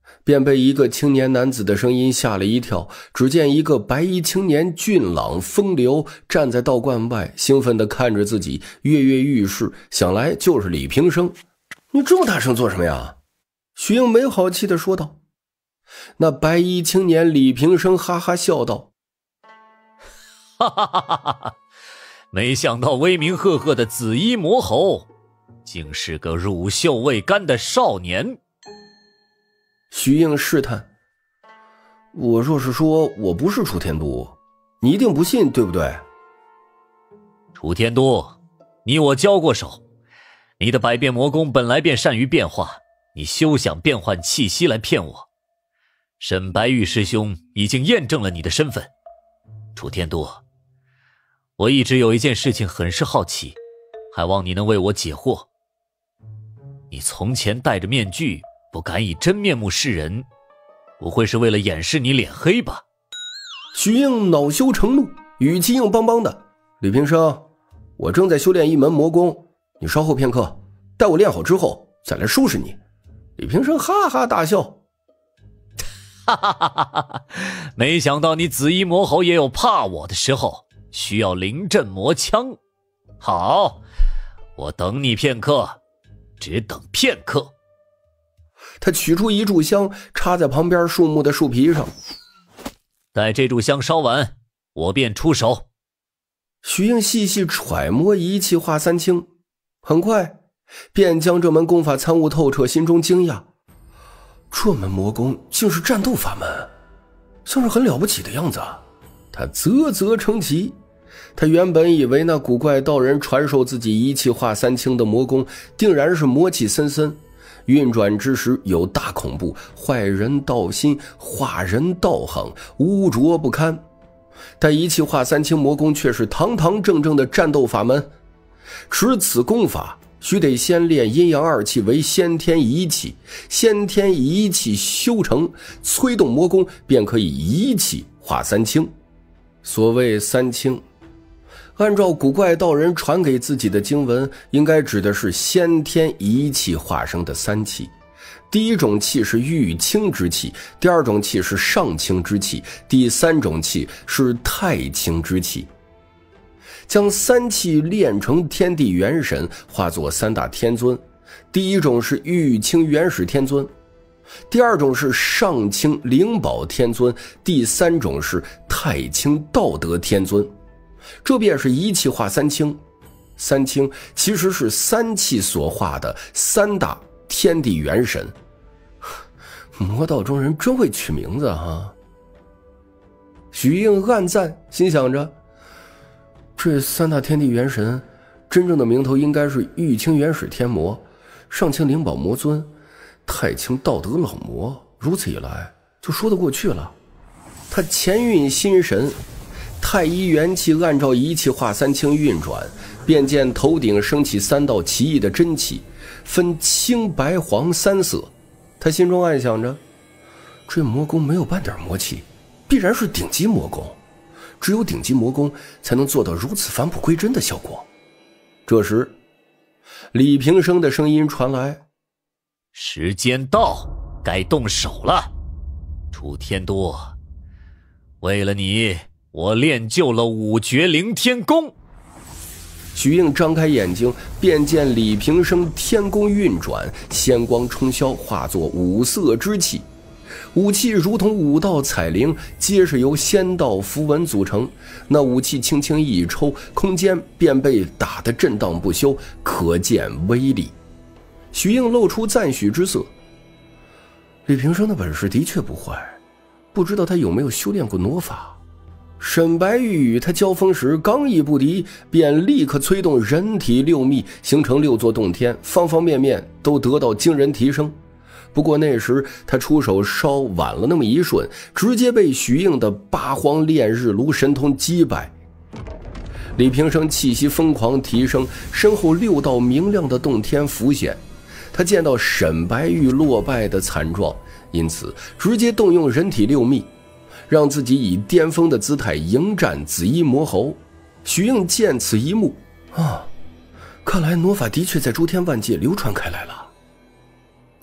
便被一个青年男子的声音吓了一跳。只见一个白衣青年俊朗风流站在道观外，兴奋地看着自己，跃跃欲试，想来就是李平生。你这么大声做什么呀？徐英没好气地说道。那白衣青年李平生哈哈笑道： 哈哈哈哈哈！没想到威名赫赫的紫衣魔猴竟是个乳臭未干的少年。 徐应试探：我若是说我不是楚天都，你一定不信，对不对？ 楚天都，你我交过手，你的百变魔功本来便善于变化，你休想变换气息来骗我。沈白玉师兄已经验证了你的身份。楚天都，我一直有一件事情很是好奇，还望你能为我解惑。你从前戴着面具不敢以真面目示人，不会是为了掩饰你脸黑吧？ 徐应恼羞成怒，语气硬邦邦的：李平生，我正在修炼一门魔功，你稍后片刻，待我练好之后再来收拾你。李平生哈哈大笑： 哈哈哈哈哈！没想到你紫衣魔猴也有怕我的时候，需要临阵磨枪。好，我等你片刻，只等片刻。 他取出一炷香，插在旁边树木的树皮上。 待这炷香烧完，我便出手。 徐应细细揣摩一气化三清，很快便将这门功法参悟透彻，心中惊讶：这门魔功竟是战斗法门，像是很了不起的样子。他啧啧称奇。他原本以为那古怪道人传授自己一气化三清的魔功，定然是魔气森森，运转之时有大恐怖，坏人道心，化人道行，污浊不堪。但一气化三清魔功却是堂堂正正的战斗法门。持此功法须得先练阴阳二气为先天一气，先天一气修成，催动魔功便可以一气化三清。所谓三清，按照古怪道人传给自己的经文，应该指的是先天一气化生的三气。第一种气是玉清之气，第二种气是上清之气，第三种气是太清之气。将三气炼成天地元神，化作三大天尊。第一种是玉清元始天尊，第二种是上清灵宝天尊，第三种是太清道德天尊。这便是一气化三清。三清其实是三气所化的三大天地元神。魔道中人真会取名字哈。许应暗赞，心想着这三大天地元神真正的名头应该是玉清元始天魔，上清灵宝魔尊，太清道德老魔，如此一来就说得过去了。他前运心神，太一元气按照一气化三清运转，便见头顶升起三道奇异的真气，分青白黄三色。他心中暗想着，这魔功没有半点魔气，必然是顶级魔功，只有顶级魔功才能做到如此返璞归真的效果。这时李平生的声音传来： 时间到，该动手了。楚天都，为了你，我练就了五绝凌天功。 许应张开眼睛，便见李平生天宫运转，仙光冲霄，化作五色之气。武器如同五道彩铃，皆是由仙道符文组成。那武器轻轻一抽，空间便被打得震荡不休，可见威力。许应露出赞许之色。李平生的本事的确不坏，不知道他有没有修炼过挪法。沈白玉与他交锋时刚一不敌，便立刻催动人体六秘，形成六座洞天，方方面面都得到惊人提升。不过那时他出手稍晚了那么一瞬，直接被许应的八荒炼日炉神通击败。李平生气息疯狂提升，身后六道明亮的洞天浮现。他见到沈白玉落败的惨状，因此直接动用人体六秘，让自己以巅峰的姿态迎战紫衣魔猴。许应见此一幕，看来挪法的确在诸天万界流传开来了。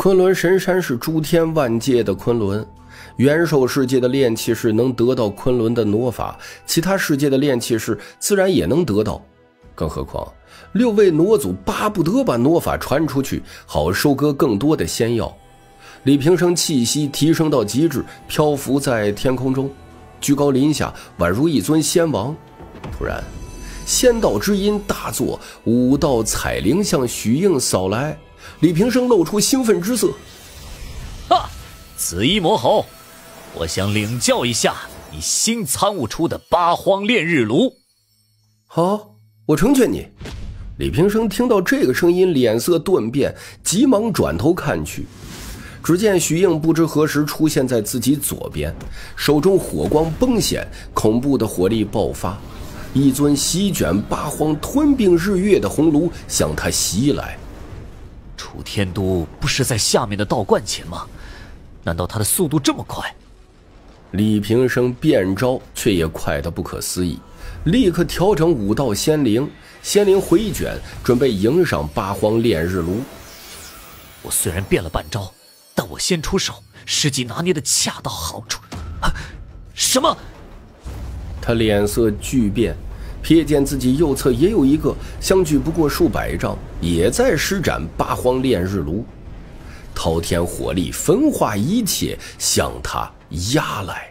昆仑神山是诸天万界的昆仑，元首世界的炼气士能得到昆仑的魔法，其他世界的炼气士自然也能得到。更何况6位魔祖巴不得把魔法传出去，好收割更多的仙药。李平生气息提升到极致，漂浮在天空中，居高临下，宛如一尊仙王。突然仙道之音大作，5道彩铃向许应扫来。李平生露出兴奋之色。 哈，紫衣魔猴，我想领教一下你新参悟出的八荒炼日炉。 好，我成全你。李平生听到这个声音，脸色顿变，急忙转头看去，只见许应不知何时出现在自己左边，手中火光崩显，恐怖的火力爆发，一尊席卷八荒吞并日月的红炉向他袭来。 楚天都不是在下面的道观前吗？难道他的速度这么快？ 李平生变招却也快得不可思议，立刻调整5道仙灵，仙灵回卷，准备迎上八荒炼日炉。 我虽然变了半招，但我先出手，时机拿捏的恰到好处。什么？ 他脸色巨变，瞥见自己右侧也有一个相距不过数百丈，也在施展八荒炼日炉，滔天火力焚化一切，向他压来。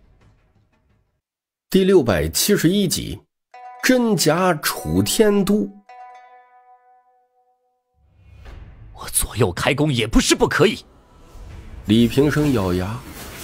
第671集，真假楚天都。 我左右开弓也不是不可以。 李平生咬牙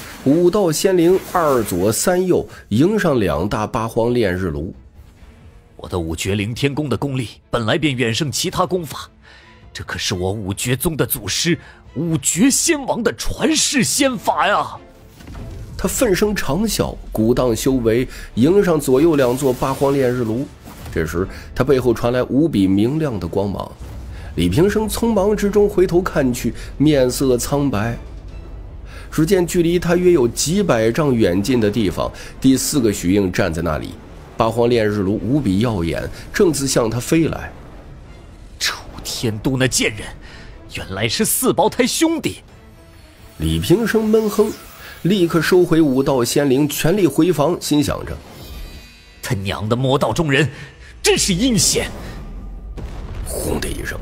，5道仙灵2左3右迎上2大八荒炼日炉。 我的五绝灵天功的功力本来便远胜其他功法，这可是我五绝宗的祖师五绝仙王的传世仙法呀！ 他愤声长啸，鼓荡修为，迎上左右2座八荒炼日炉。这时他背后传来无比明亮的光芒，李平生匆忙之中回头看去，面色苍白。只见距离他约有几百丈远近的地方，第4个许应站在那里，八荒炼日炉无比耀眼，正自向他飞来。 楚天都那贱人，原来是4胞胎兄弟。 李平生闷哼，立刻收回5道仙灵，全力回防，心想着： 他娘的魔道中人，真是阴险！ 轰的一声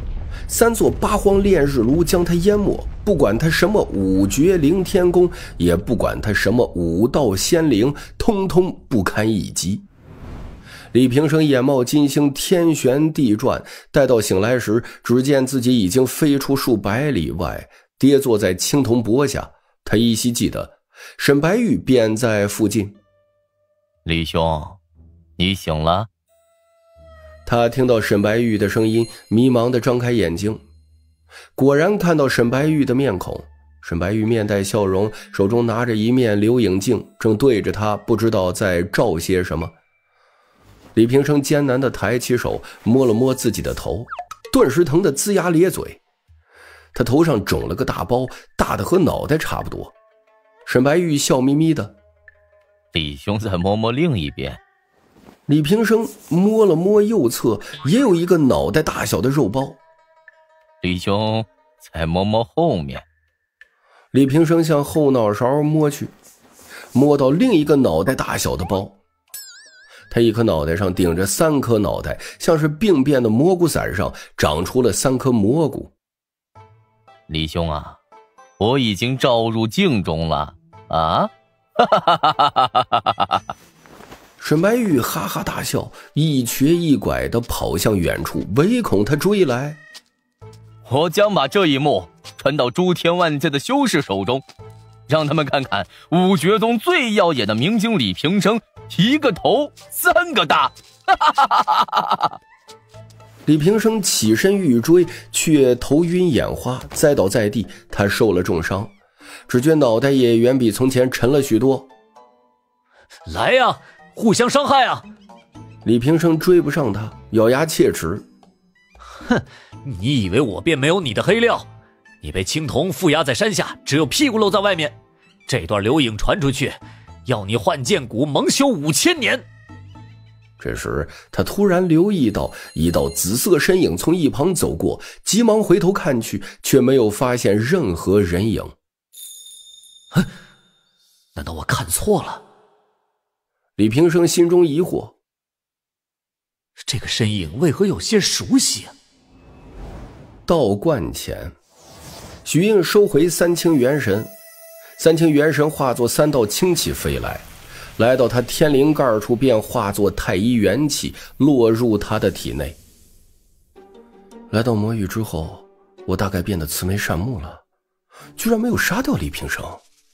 ，3座八荒炼日炉将他淹没，不管他什么五绝灵天功，也不管他什么5道仙灵，通通不堪一击。李平生眼冒金星，天旋地转，待到醒来时，只见自己已经飞出数百里外，跌坐在青铜钵下。他依稀记得沈白玉便在附近。 李兄，你醒了？ 他听到沈白玉的声音，迷茫地张开眼睛，果然看到沈白玉的面孔。沈白玉面带笑容，手中拿着一面留影镜，正对着他，不知道在照些什么。李平生艰难地抬起手，摸了摸自己的头，顿时疼得龇牙咧嘴。他头上肿了个大包，大的和脑袋差不多。沈白玉笑眯眯的： 李兄再摸摸另一边。 李平生摸了摸右侧，也有一个脑袋大小的肉包。 李兄再摸摸后面。 李平生向后脑勺摸去，摸到另一个脑袋大小的包。他一颗脑袋上顶着3颗脑袋，像是病变的蘑菇伞上长出了3颗蘑菇。 李兄啊，我已经照入镜中了啊！ 沈白玉哈哈大笑，一瘸一拐地跑向远处，唯恐他追来。 我将把这一幕传到诸天万界的修士手中，让他们看看五绝宗最耀眼的明星李平生一个头3个大。 李平生起身欲追，却头晕眼花，栽倒在地。他受了重伤，只觉脑袋也远比从前沉了许多。 来呀，互相伤害啊！ 李平生追不上他，咬牙切齿： 哼，你以为我便没有你的黑料？你被青铜负压在山下，只有屁股露在外面。这段流影传出去，要你换剑骨蒙羞5000年。 这时他突然留意到一道紫色身影从一旁走过，急忙回头看去，却没有发现任何人影。 难道我看错了？ 李平生心中疑惑， 这个身影为何有些熟悉啊？ 道观前，许应收回三清元神，三清元神化作3道清气飞来，来到他天灵盖处，便化作太一元气落入他的体内。来到魔域之后，我大概变得慈眉善目了，居然没有杀掉李平生。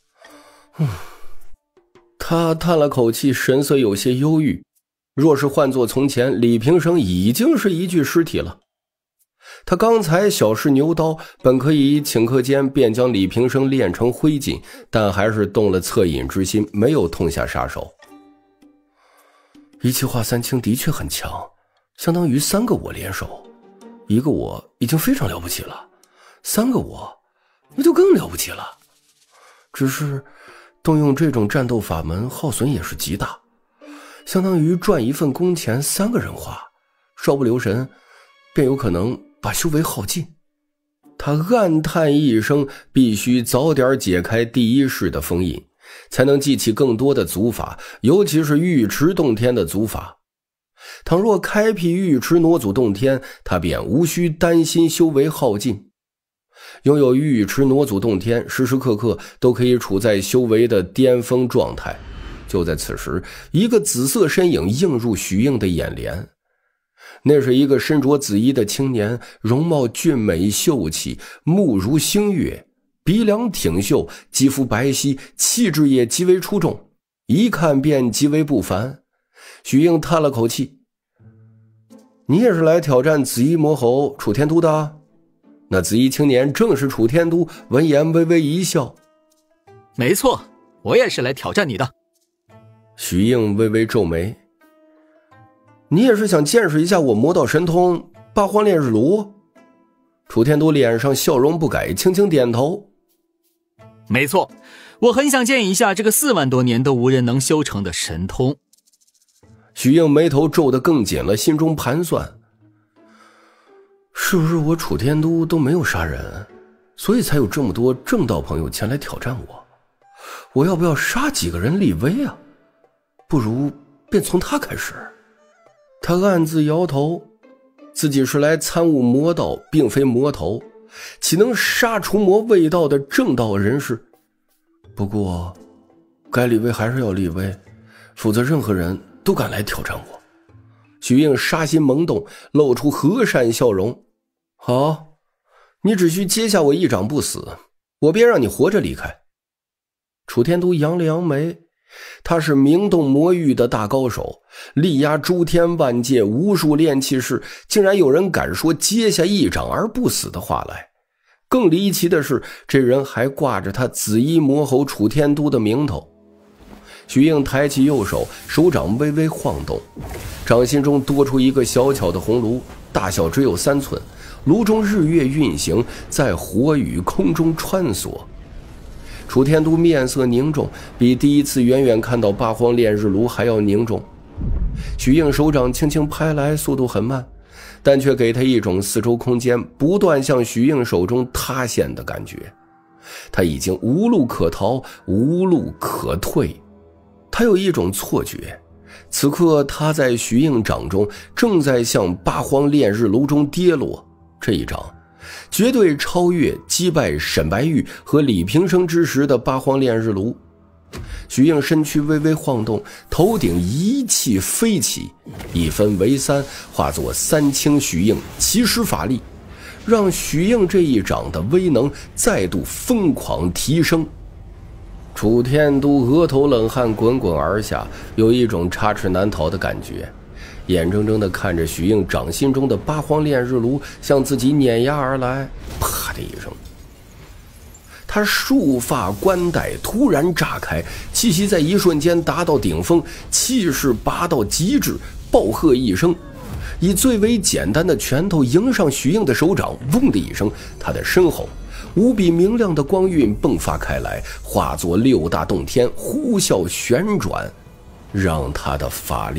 他叹了口气，神色有些忧郁。若是换作从前，李平生已经是一具尸体了。他刚才小试牛刀，本可以顷刻间便将李平生炼成灰烬，但还是动了恻隐之心，没有痛下杀手。一气化三清的确很强，相当于3个我联手，一个我已经非常了不起了，3个我那就更了不起了。只是动用这种战斗法门耗损也是极大，相当于赚一份工钱3个人花，稍不留神便有可能把修为耗尽。他暗叹一声，必须早点解开第一式的封印，才能记起更多的族法，尤其是玉池洞天的族法。倘若开辟玉池挪祖洞天，他便无需担心修为耗尽。拥有玉池挪祖洞天，时时刻刻都可以处在修为的巅峰状态。就在此时，一个紫色身影映入许应的眼帘。那是一个身着紫衣的青年，容貌俊美秀气，目如星月，鼻梁挺秀，肌肤白皙，气质也极为出众，一看便极为不凡。许应叹了口气，你也是来挑战紫衣魔侯楚天都的？那紫衣青年正是楚天都，闻言微微一笑， 没错，我也是来挑战你的。 许应微微皱眉，你也是想见识一下我魔道神通八荒烈日炉？楚天都脸上笑容不改，轻轻点头， 没错，我很想见一下这个4万多年都无人能修成的神通。 许应眉头皱得更紧了，心中盘算，是不是我楚天都都没有杀人，所以才有这么多正道朋友前来挑战我？我要不要杀几个人立威啊？不如便从他开始。他暗自摇头，自己是来参悟魔道，并非魔头，岂能杀除魔卫道的正道人士？不过该立威还是要立威，否则任何人都敢来挑战我。许应杀心萌动，露出和善笑容，好，你只需接下我一掌不死，我便让你活着离开。楚天都扬了扬眉，他是名动魔域的大高手，力压诸天万界无数炼气士，竟然有人敢说接下一掌而不死的话来。更离奇的是，这人还挂着他紫衣魔侯楚天都的名头。许应抬起右手，手掌微微晃动，掌心中多出一个小巧的红炉，大小只有3寸，炉中日月运行，在火与空中穿梭。楚天都面色凝重，比第一次远远看到八荒炼日炉还要凝重。许应手掌轻轻拍来，速度很慢，但却给他一种四周空间不断向许应手中塌陷的感觉。他已经无路可逃，无路可退。他有一种错觉，此刻他在许应掌中正在向八荒炼日炉中跌落，这一掌绝对超越击败沈白玉和李平生之时的八荒炼日炉。许应身躯微微晃动，头顶一气飞起，一分为3，化作3清许应奇施法力，让许应这一掌的威能再度疯狂提升。楚天都额头冷汗滚滚而下，有一种插翅难逃的感觉，眼睁睁地看着许应掌心中的八荒炼日炉向自己碾压而来。啪的一声，他束发冠带突然炸开，气息在一瞬间达到顶峰，气势拔到极致，暴喝一声，以最为简单的拳头迎上许应的手掌，嗡的一声，他的身后无比明亮的光晕迸发开来，化作6大洞天呼啸旋转，让他的法力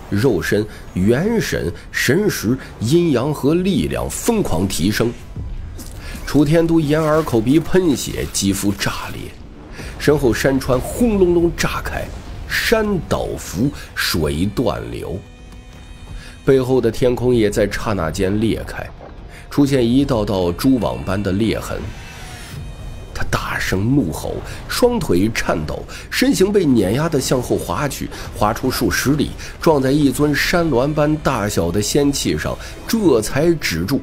肉身、元神、神识、阴阳和力量疯狂提升。楚天都眼耳口鼻喷血，肌肤炸裂，身后山川轰隆隆炸开，山倒伏，水断流，背后的天空也在刹那间裂开，出现一道道蛛网般的裂痕。他大声怒吼，双腿颤抖，身形被碾压地向后滑去，滑出数十里，撞在一尊山峦般大小的仙器上，这才止住。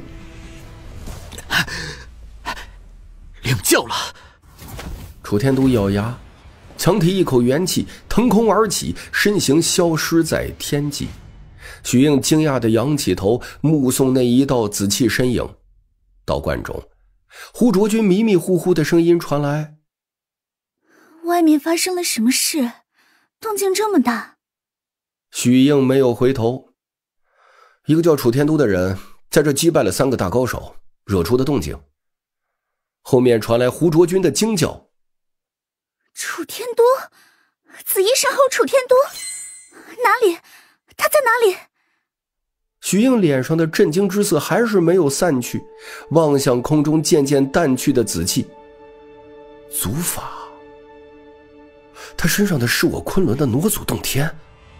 领教了。 楚天都咬牙，强提一口元气，腾空而起，身形消失在天际。许应惊讶地仰起头，目送那一道紫气身影。道观中，胡卓君迷迷糊糊的声音传来：“ 外面发生了什么事？动静这么大？” 许应没有回头。一个叫楚天都的人在这击败了3个大高手，惹出的动静。后面传来胡卓君的惊叫：“ 楚天都，紫衣山后楚天都，哪里？他在哪里？” 许应脸上的震惊之色还是没有散去，望向空中渐渐淡去的紫气。祖法，他身上的是我昆仑的挪祖洞天。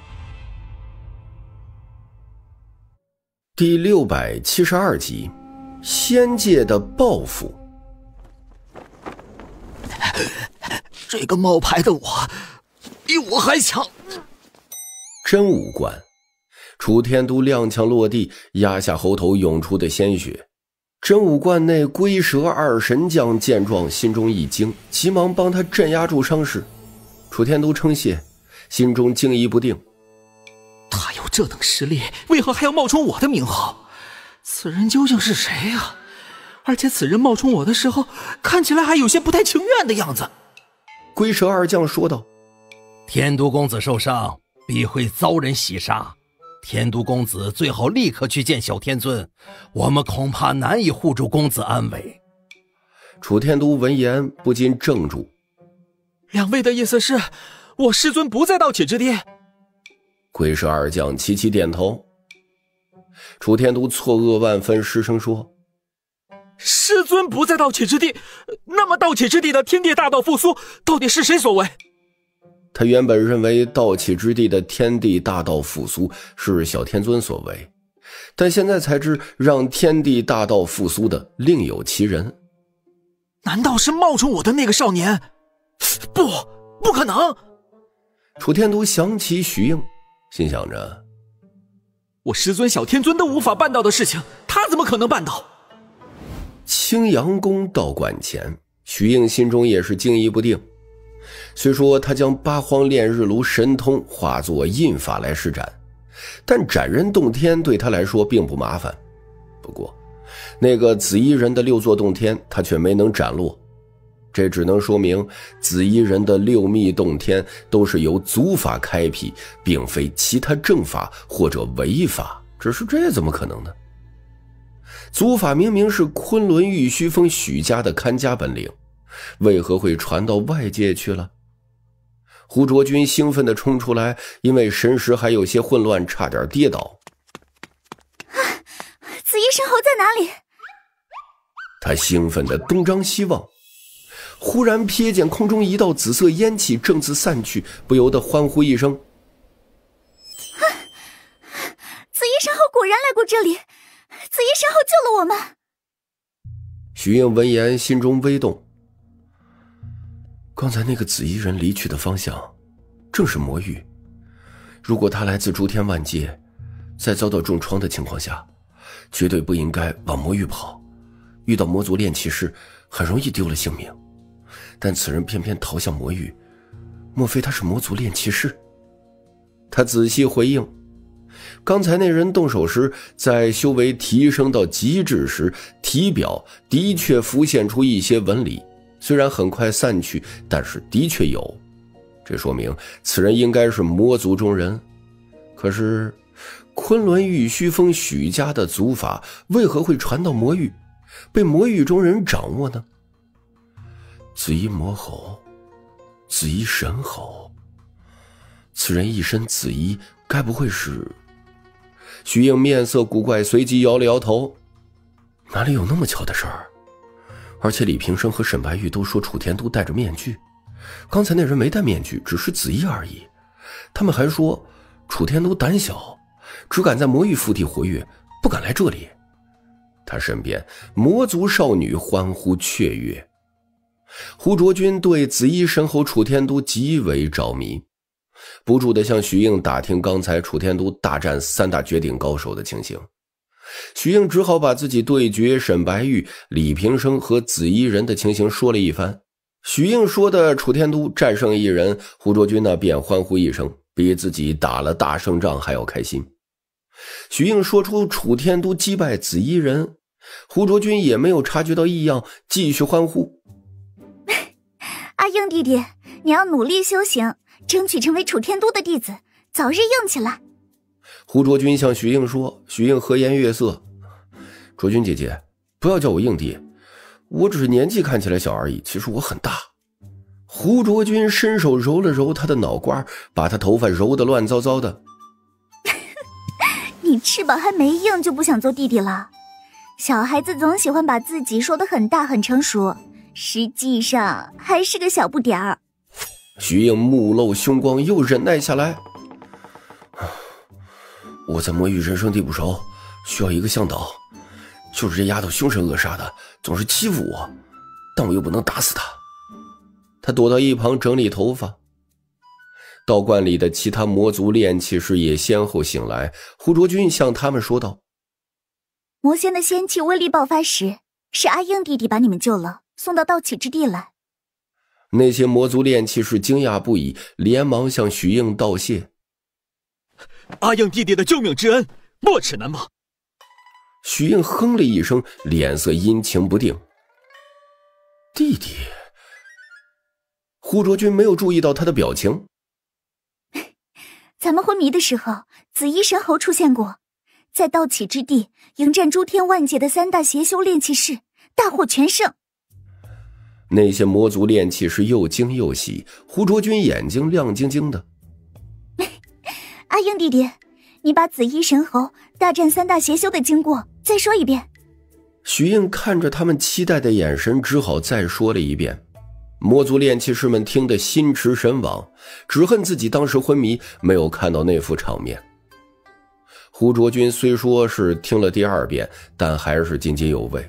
第672集，仙界的报复。 这个冒牌的我，比我还强。 真武观，楚天都踉跄落地，压下喉头涌出的鲜血。真武观内龟蛇2神将见状，心中一惊，急忙帮他镇压住伤势。楚天都称谢，心中惊疑不定。 他有这等实力，为何还要冒充我的名号？此人究竟是谁啊？而且此人冒充我的时候，看起来还有些不太情愿的样子。 龟蛇2将说道：“ 天都公子受伤，必会遭人袭杀。天都公子最好立刻去见小天尊，我们恐怕难以护住公子安危。” 楚天都闻言不禁怔住。 两位的意思是，我师尊不在盗窃之地？ 龟蛇2将齐齐点头。楚天都错愕万分，失声说：“ 师尊不在盗窃之地，那么盗窃之地的天地大道复苏到底是谁所为？” 他原本认为盗窃之地的天地大道复苏是小天尊所为，但现在才知让天地大道复苏的另有其人。 难道是冒充我的那个少年？不可能！ 楚天都想起许应，心想着， 我师尊小天尊都无法办到的事情，他怎么可能办到？ 青阳宫道观前，许应心中也是惊疑不定。虽说他将八荒炼日炉神通化作印法来施展，但斩人洞天对他来说并不麻烦。不过那个紫衣人的6座洞天他却没能斩落，这只能说明紫衣人的6密洞天都是由祖法开辟，并非其他正法或者违法。只是这怎么可能呢？祖法明明是昆仑玉虚峰许家的看家本领，为何会传到外界去了？胡卓君兴奋地冲出来，因为神识还有些混乱，差点跌倒。 紫衣神侯在哪里？ 他兴奋地东张西望，忽然瞥见空中一道紫色烟气正自散去，不由得欢呼一声：“ 紫衣神侯果然来过这里！紫衣神侯救了我们！” 许应闻言心中微动。刚才那个紫衣人离去的方向正是魔域，如果他来自诸天万界，在遭到重创的情况下，绝对不应该往魔域跑，遇到魔族炼气士很容易丢了性命。但此人偏偏逃向魔域，莫非他是魔族炼气士？他仔细回应，刚才那人动手时，在修为提升到极致时，体表的确浮现出一些纹理，虽然很快散去，但是的确有。这说明此人应该是魔族中人。可是昆仑玉虚峰许家的祖法为何会传到魔域，被魔域中人掌握呢？紫衣魔吼，紫衣神吼，此人一身紫衣， 该不会是……徐应面色古怪，随即摇了摇头。哪里有那么巧的事儿？而且李平生和沈白玉都说楚天都戴着面具，刚才那人没戴面具，只是子衣而已。他们还说楚天都胆小，只敢在魔域腹地活跃，不敢来这里。他身边魔族少女欢呼雀跃。胡卓君对紫衣神侯楚天都极为着迷，不住地向徐应打听刚才楚天都大战3大绝顶高手的情形。徐应只好把自己对决沈白玉、李平生和紫衣人的情形说了一番。徐应说的楚天都战胜一人，胡卓君那便欢呼一声，比自己打了大胜仗还要开心。徐应说出楚天都击败紫衣人，胡卓君也没有察觉到异样，继续欢呼。 阿应弟弟，你要努力修行，争取成为楚天都的弟子，早日硬起来。 胡卓君向徐应说，徐应和颜悦色。卓君姐姐，不要叫我应弟，我只是年纪看起来小而已，其实我很大。胡卓君伸手揉了揉他的脑瓜，把他头发揉得乱糟糟的。 你翅膀还没硬就不想做弟弟了？小孩子总喜欢把自己说得很大很成熟，实际上还是个小不点儿。 徐应目露凶光，又忍耐下来。我在魔域人生地不熟，需要一个向导。就是这丫头凶神恶煞的，总是欺负我，但我又不能打死她。他躲到一旁整理头发。道观里的其他魔族炼气师也先后醒来，胡卓君向他们说道： 魔仙的仙气威力爆发时，是阿应弟弟把你们救了，送到盗起之地来。 那些魔族炼气师惊讶不已，连忙向徐应道谢。 阿应弟弟的救命之恩，没齿难忘。 徐应哼了一声，脸色阴晴不定。弟弟？胡卓君没有注意到他的表情。 咱们昏迷的时候，紫衣神侯出现过，在盗起之地迎战诸天万界的3大邪修炼气士，大获全胜。 那些魔族炼气师又惊又喜，胡卓君眼睛亮晶晶的。 阿应弟弟，你把紫衣神侯大战3大邪修的经过再说一遍。 徐应看着他们期待的眼神，只好再说了一遍。魔族炼气师们听得心驰神往，只恨自己当时昏迷，没有看到那副场面。胡卓君虽说是听了第2遍，但还是津津有味。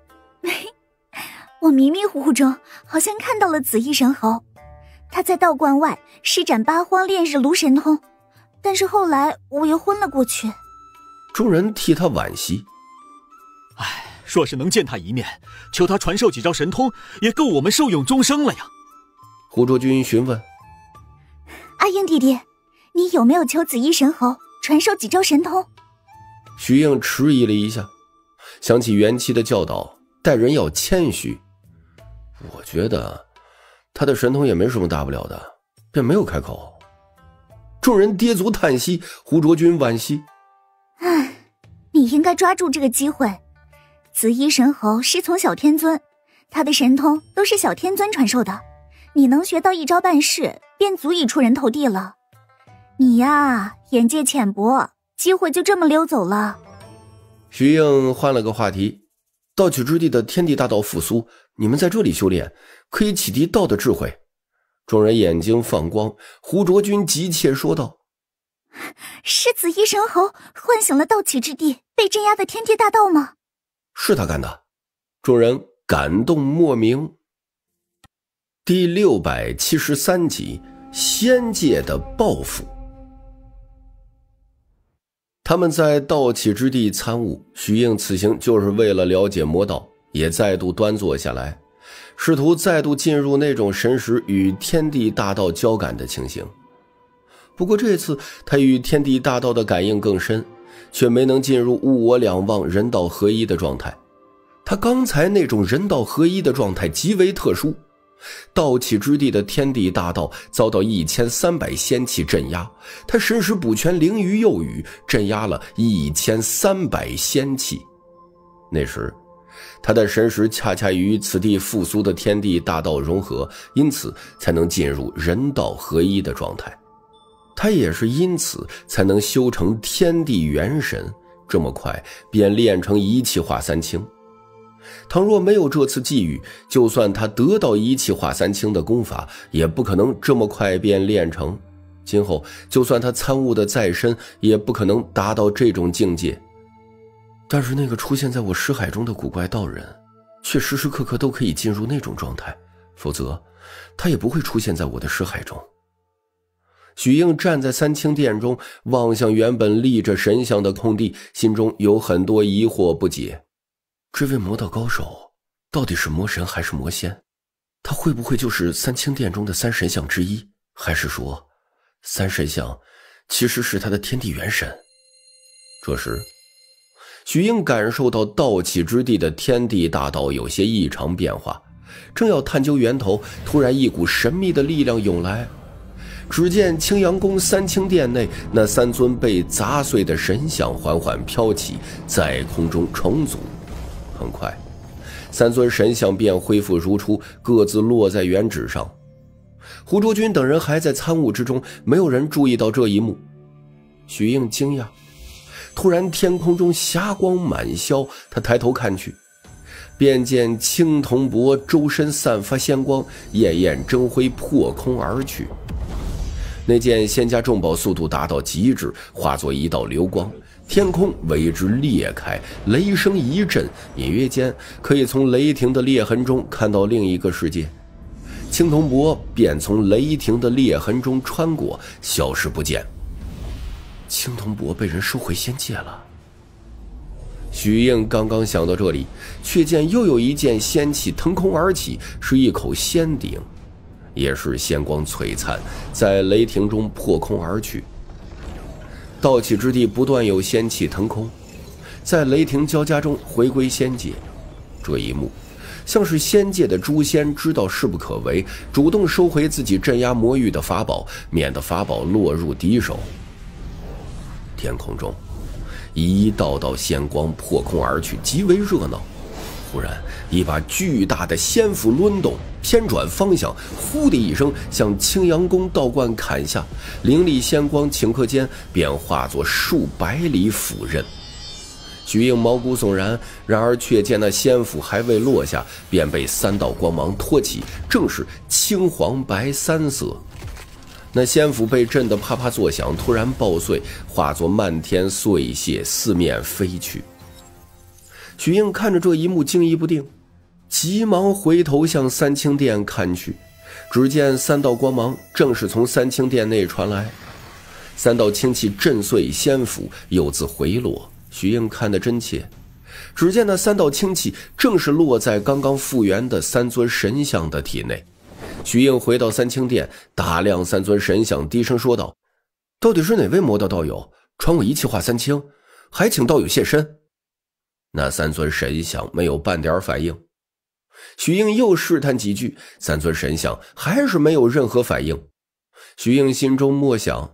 我迷迷糊糊中好像看到了紫衣神侯，他在道观外施展8荒炼日炉神通，但是后来我又昏了过去。 众人替他惋惜。 若是能见他一面，求他传授几招神通，也够我们受用终生了呀。 胡卓君询问： 阿应弟弟，你有没有求紫衣神侯传授几招神通？ 徐应迟疑了一下，想起元期的教导，待人要谦虚。我觉得他的神通也没什么大不了的，便没有开口。众人跌足叹息，胡卓君惋惜： 你应该抓住这个机会。紫衣神侯师从小天尊，他的神通都是小天尊传授的，你能学到一招半式，便足以出人头地了。你呀，眼界浅薄，机会就这么溜走了。 徐应换了个话题：盗取之地的天地大道复苏，你们在这里修炼，可以启迪道的智慧。众人眼睛放光，胡卓君急切说道： 是紫衣神侯唤醒了盗起之地被镇压的天地大道吗？ 是他干的。众人感动莫名。第673集，仙界的报复。他们在盗起之地参悟，徐应此行就是为了了解魔道，也再度端坐下来，试图再度进入那种神识与天地大道交感的情形。不过这次他与天地大道的感应更深，却没能进入物我两忘人道合一的状态。他刚才那种人道合一的状态极为特殊，盗起之地的天地大道遭到1300仙气镇压，他神识补全灵鱼幼羽，镇压了1300仙气。那时他的神识恰恰与此地复苏的天地大道融合，因此才能进入人道合一的状态。 他也是因此才能修成天地元神，这么快便练成一气化三清。倘若没有这次际遇，就算他得到一气化三清的功法，也不可能这么快便练成。今后就算他参悟的再深，也不可能达到这种境界。但是那个出现在我识海中的古怪道人，却时时刻刻都可以进入那种状态，否则他也不会出现在我的识海中。许应站在三清殿中，望向原本立着神像的空地，心中有很多疑惑不解。这位魔道高手到底是魔神还是魔仙？他会不会就是三清殿中的三神像之一？还是说三神像其实是他的天地元神？这时许应感受到道起之地的天地大道有些异常变化，正要探究源头，突然一股神秘的力量涌来。只见青阳宫三清殿内那三尊被砸碎的神像缓缓飘起，在空中重组。很快三尊神像便恢复如初，各自落在原址上。胡卓君等人还在参悟之中，没有人注意到这一幕。许应惊讶，突然天空中霞光满霄，他抬头看去，便见青铜帛周身散发仙光，焰焰争辉破空而去。那件仙家重宝速度达到极致，化作一道流光，天空为之裂开，雷声一震，隐约间可以从雷霆的裂痕中看到另一个世界。青铜帛便从雷霆的裂痕中穿过，消失不见。青铜帛被人收回仙界了。许应刚刚想到这里，却见又有一件仙气腾空而起，是一口仙鼎，也是仙光璀璨，在雷霆中破空而去。道起之地不断有仙气腾空，在雷霆交加中回归仙界。这一幕像是仙界的诛仙知道势不可为，主动收回自己镇压魔域的法宝，免得法宝落入敌手。天空中一道道仙光破空而去，极为热闹。忽然一把巨大的仙斧抡动，偏转方向，呼的一声向青阳宫道观砍下，凌厉仙光顷刻间便化作数百里斧刃。许应毛骨悚然，然而却见那仙斧还未落下，便被三道光芒托起，正是青黄白三色。那仙斧被震得啪啪作响，突然爆碎，化作漫天碎屑，四面飞去。许应看着这一幕惊疑不定，急忙回头向三清殿看去，只见三道光芒正是从三清殿内传来，三道清气震碎仙斧，又自回落。许应看得真切，只见那三道清气正是落在刚刚复原的三尊神像的体内。许应回到三清殿，打量三尊神像，低声说道：“到底是哪位魔道道友传我一气化三清，还请道友现身？”那三尊神像没有半点反应。许应又试探几句，三尊神像还是没有任何反应。许应心中默想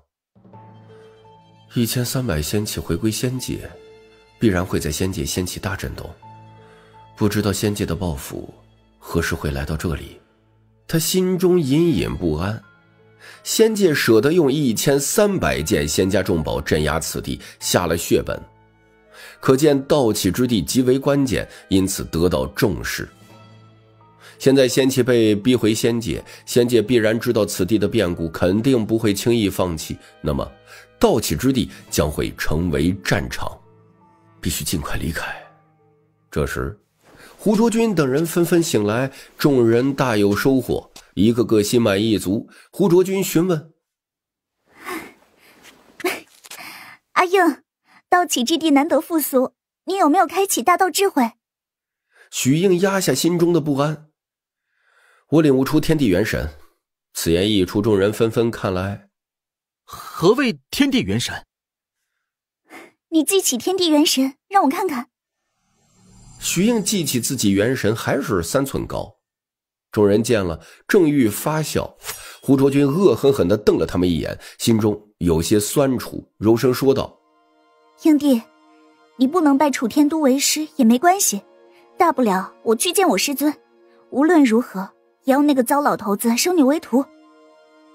，1300仙气回归仙界，必然会在仙界掀起大震动，不知道仙界的报复何时会来到这里。他心中隐隐不安，仙界舍得用1300件仙家重宝镇压此地，下了血本，可见道起之地极为关键，因此得到重视。现在仙气被逼回仙界，仙界必然知道此地的变故，肯定不会轻易放弃，那么道起之地将会成为战场，必须尽快离开。这时胡卓君等人纷纷醒来，众人大有收获，一个个心满意足。胡卓君询问：“ 阿应，道起之地难得复苏，你有没有开启大道智慧？” 许应压下心中的不安：“我领悟出天地元神。”此言一出，众人纷纷看来。 何谓天地元神？ 你记起天地元神，让我看看。 许应记起自己元神还是3寸高，众人见了正欲发笑，胡卓君恶狠狠地瞪了他们一眼，心中有些酸楚，柔声说道：“ 应帝，你不能拜楚天都为师也没关系，大不了我去见我师尊，无论如何也要那个糟老头子收你为徒。”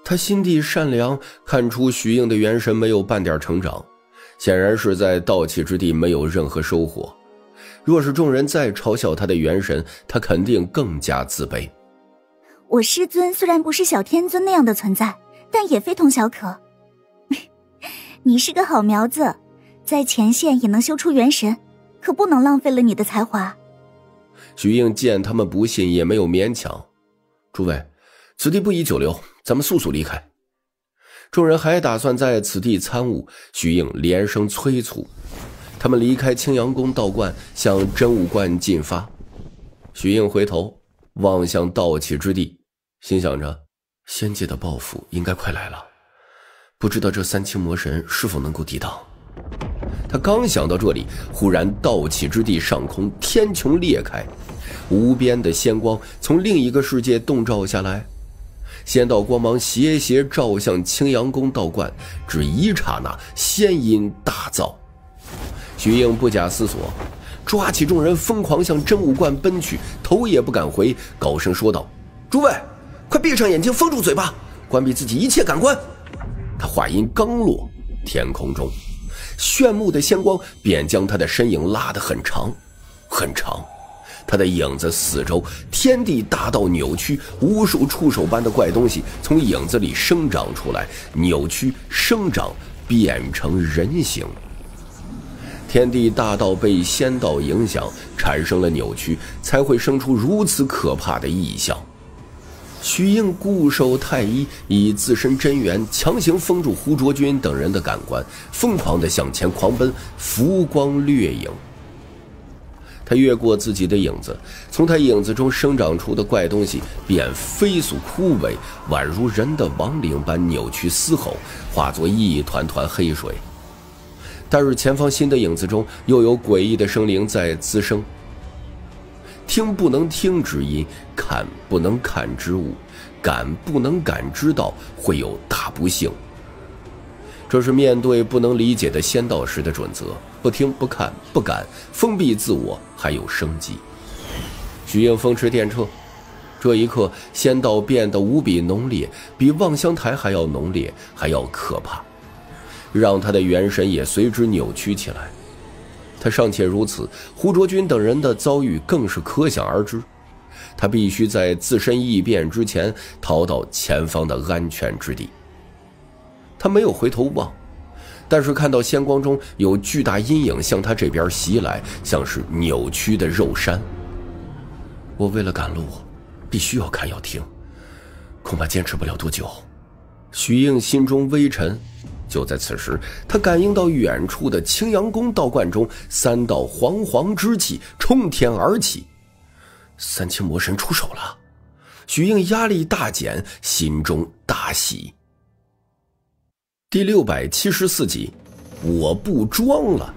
他心地善良，看出徐应的元神没有半点成长，显然是在盗气之地没有任何收获。若是众人再嘲笑他的元神，他肯定更加自卑。 我师尊虽然不是小天尊那样的存在，但也非同小可。你是个好苗子，在前线也能修出元神，可不能浪费了你的才华。 徐应见他们不信，也没有勉强。诸位，此地不宜久留，咱们速速离开。众人还打算在此地参悟，徐应连声催促。他们离开青阳宫道观，向真武观进发。徐应回头望向盗气之地，心想着仙界的报复应该快来了，不知道这三清魔神是否能够抵挡。他刚想到这里，忽然盗气之地上空天穹裂开，无边的仙光从另一个世界洞照下来，仙道光芒斜斜照向青阳宫道观，只一刹那，仙音大噪。徐应不假思索，抓起众人疯狂向真武观奔去，头也不敢回，高声说道：诸位，快闭上眼睛，封住嘴巴，关闭自己一切感官。他话音刚落，天空中炫目的仙光便将他的身影拉得很长很长，他的影子四周天地大道扭曲，无数触手般的怪东西从影子里生长出来，扭曲生长，变成人形。天地大道被仙道影响，产生了扭曲，才会生出如此可怕的异象。徐应固守太一，以自身真元强行封住胡卓君等人的感官，疯狂地向前狂奔，浮光掠影。他越过自己的影子，从他影子中生长出的怪东西便飞速枯萎，宛如人的亡灵般扭曲嘶吼，化作一团团黑水。但是前方新的影子中又有诡异的生灵在滋生，听不能听之音，看不能看之物，感不能感之道，会有大不幸。这是面对不能理解的仙道时的准则，不听不看不感，封闭自我，还有生机。徐应风驰电掣，这一刻仙道变得无比浓烈，比望乡台还要浓烈，还要可怕，让他的元神也随之扭曲起来。他尚且如此，胡卓君等人的遭遇更是可想而知。他必须在自身异变之前逃到前方的安全之地。他没有回头望，但是看到仙光中有巨大阴影向他这边袭来，像是扭曲的肉山。我为了赶路，必须要看要听，恐怕坚持不了多久。徐应心中微沉。就在此时，他感应到远处的青阳宫道观中三道黄黄之气冲天而起，三清魔神出手了。徐应压力大减，心中大喜。第674集，我不装了。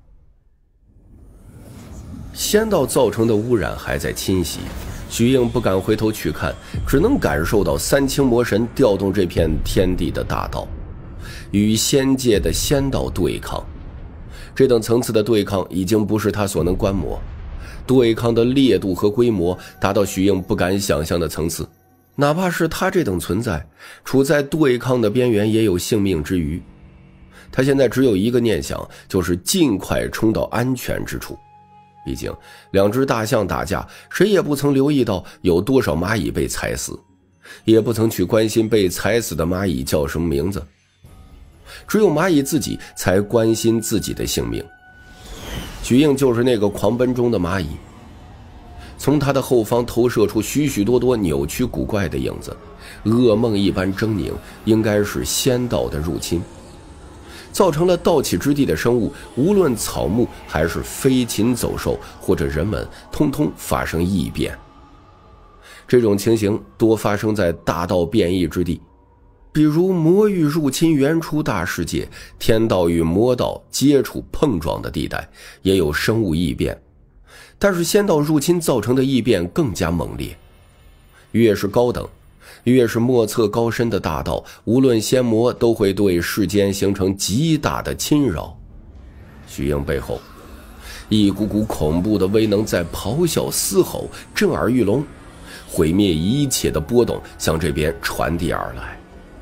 仙道造成的污染还在侵袭，徐应不敢回头去看，只能感受到三清魔神调动这片天地的大道，与仙界的仙道对抗。这等层次的对抗已经不是他所能观摩，对抗的烈度和规模达到徐应不敢想象的层次。哪怕是他这等存在，处在对抗的边缘也有性命之余。他现在只有一个念想，就是尽快冲到安全之处。毕竟两只大象打架，谁也不曾留意到有多少蚂蚁被踩死，也不曾去关心被踩死的蚂蚁叫什么名字。只有蚂蚁自己才关心自己的性命。徐应就是那个狂奔中的蚂蚁，从他的后方投射出许许多多扭曲古怪的影子，噩梦一般狰狞，应该是仙道的入侵，造成了盗气之地的生物，无论草木还是飞禽走兽或者人们，通通发生异变。这种情形多发生在大道变异之地，比如魔域入侵原初大世界，天道与魔道接触碰撞的地带也有生物异变。但是仙道入侵造成的异变更加猛烈，越是高等，越是莫测高深的大道，无论仙魔都会对世间形成极大的侵扰。徐应背后，一股股恐怖的威能在咆哮嘶吼，震耳欲聋，毁灭一切的波动向这边传递而来。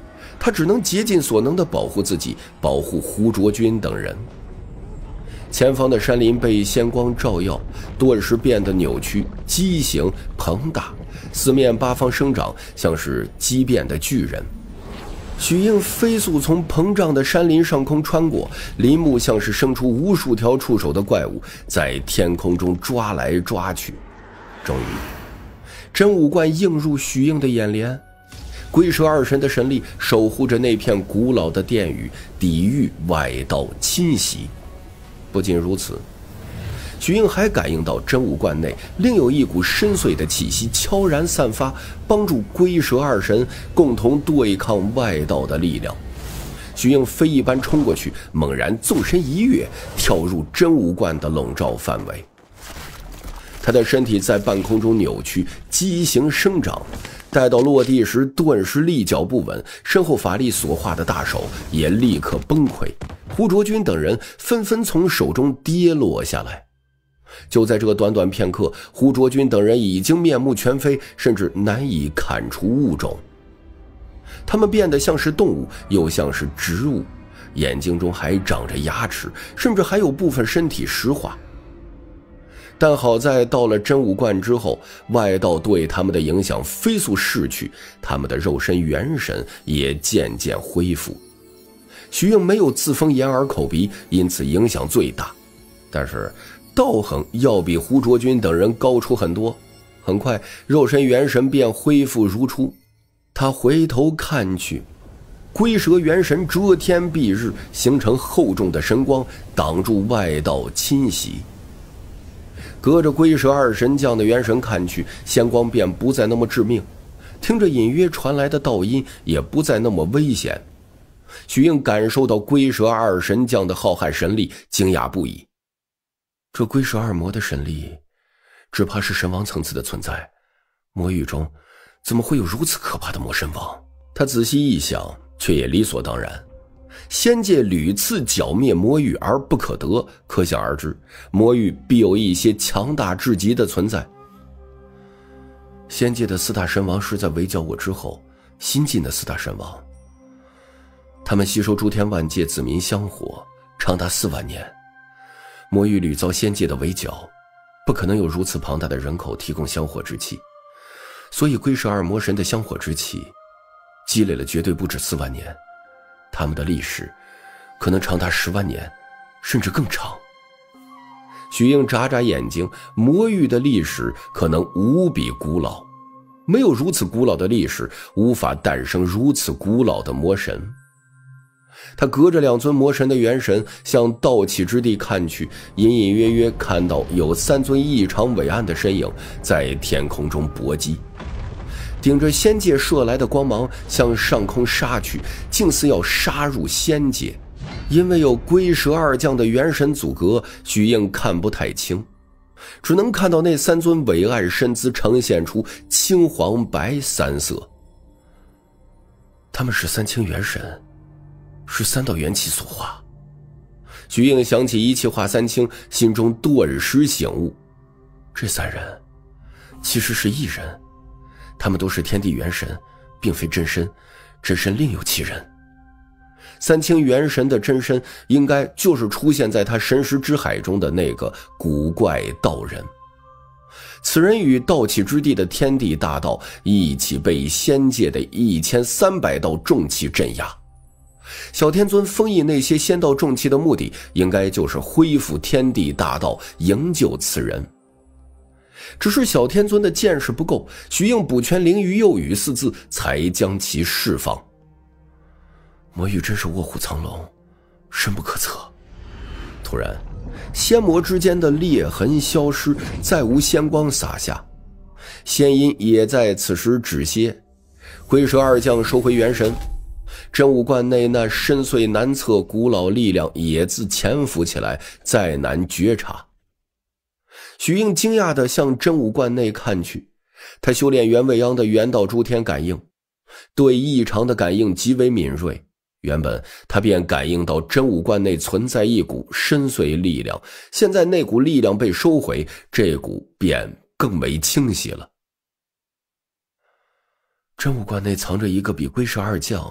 他只能竭尽所能地保护自己，保护胡卓君等人。前方的山林被仙光照耀，顿时变得扭曲、畸形、膨大，四面八方生长，像是畸变的巨人。许英飞速从膨胀的山林上空穿过，林木像是生出无数条触手的怪物，在天空中抓来抓去。终于，真武观映入许英的眼帘，龟蛇二神的神力守护着那片古老的殿宇，抵御外道侵袭。不仅如此，许英还感应到真武观内另有一股深邃的气息悄然散发，帮助龟蛇二神共同对抗外道的力量。许英飞一般冲过去，猛然纵身一跃，跳入真武观的笼罩范围。他的身体在半空中扭曲、畸形生长，待到落地时，顿时立脚不稳，身后法力所化的大手也立刻崩溃。胡卓君等人纷纷从手中跌落下来。就在这短短片刻，胡卓君等人已经面目全非，甚至难以看出物种。他们变得像是动物，又像是植物，眼睛中还长着牙齿，甚至还有部分身体石化。但好在到了真武观之后，外道对他们的影响飞速逝去，他们的肉身元神也渐渐恢复。徐应没有自封眼耳口鼻，因此影响最大，但是道行要比胡卓君等人高出很多。很快肉身元神便恢复如初。他回头看去，龟蛇元神遮天蔽日，形成厚重的神光，挡住外道侵袭。隔着龟蛇二神将的元神看去，仙光便不再那么致命，听着隐约传来的道音也不再那么危险。许应感受到龟蛇二神将的浩瀚神力，惊讶不已。这龟蛇二魔的神力只怕是神王层次的存在，魔域中怎么会有如此可怕的魔神王？他仔细一想，却也理所当然。仙界屡次剿灭魔域而不可得，可想而知，魔域必有一些强大至极的存在。仙界的四大神王是在围剿我之后新进的四大神王，他们吸收诸天万界子民香火长达4万年，魔域屡遭仙界的围剿，不可能有如此庞大的人口提供香火之气，所以龟蛇二魔神的香火之气积累了绝对不止4万年，他们的历史可能长达10万年，甚至更长。许应眨眨眼睛，魔域的历史可能无比古老，没有如此古老的历史，无法诞生如此古老的魔神。他隔着2尊魔神的元神向道起之地看去，隐隐约约看到有3尊异常伟岸的身影在天空中搏击，顶着仙界射来的光芒向上空杀去，竟似要杀入仙界。因为有龟蛇二将的元神阻隔，许应看不太清，只能看到那3尊伟岸身姿呈现出青黄白3色。他们是3清元神，是3道元气所化。许应想起一气化3清，心中顿时醒悟，这3人其实是一人，他们都是天地元神，并非真身，真身另有其人。3清元神的真身应该就是出现在他神识之海中的那个古怪道人。此人与道起之地的天地大道一起被仙界的1300道重气镇压。小天尊封印那些仙道重气的目的，应该就是恢复天地大道，营救此人。只是小天尊的见识不够，许应补全灵鱼幼语4字，才将其释放。魔域真是卧虎藏龙，深不可测。突然，仙魔之间的裂痕消失，再无仙光洒下，仙音也在此时止歇。龟蛇二将收回元神，真武观内那深邃难测古老力量也自潜伏起来，再难觉察。许应惊讶地向真武观内看去，他修炼元未央的元道诸天感应，对异常的感应极为敏锐。原本他便感应到真武观内存在一股深邃力量，现在那股力量被收回，这股便更为清晰了。真武观内藏着一个比龟蛇二将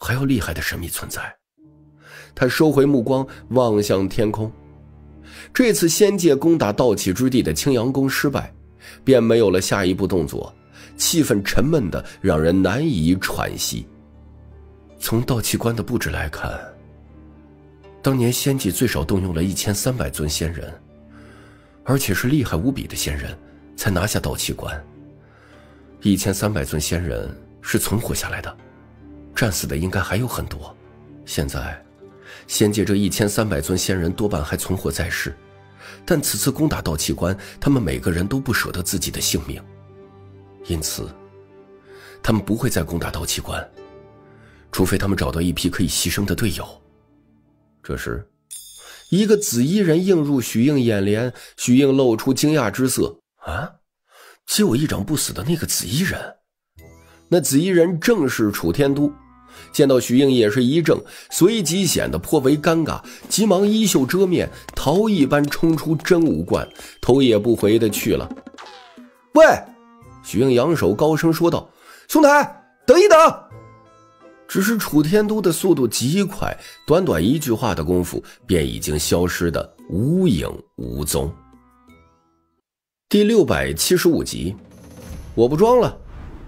还有厉害的神秘存在。他收回目光，望向天空。这次仙界攻打盗气之地的青阳宫失败，便没有了下一步动作，气氛沉闷的让人难以喘息。从盗气关的布置来看，当年仙界最少动用了1300尊仙人，而且是厉害无比的仙人，才拿下盗气关。1300尊仙人是存活下来的，战死的应该还有很多。现在仙界这1300尊仙人多半还存活在世，但此次攻打盗气关，他们每个人都不舍得自己的性命，因此他们不会再攻打盗气关，除非他们找到一批可以牺牲的队友。这时一个紫衣人映入许应眼帘，许应露出惊讶之色。啊，接我一掌不死的那个紫衣人。那紫衣人正是楚天都，见到许应也是一怔，随即显得颇为尴尬，急忙衣袖遮面，逃一般冲出真武观，头也不回的去了。喂！许应扬手高声说道：兄台，等一等！只是楚天都的速度极快，短短一句话的功夫便已经消失得无影无踪。第675集，我不装了。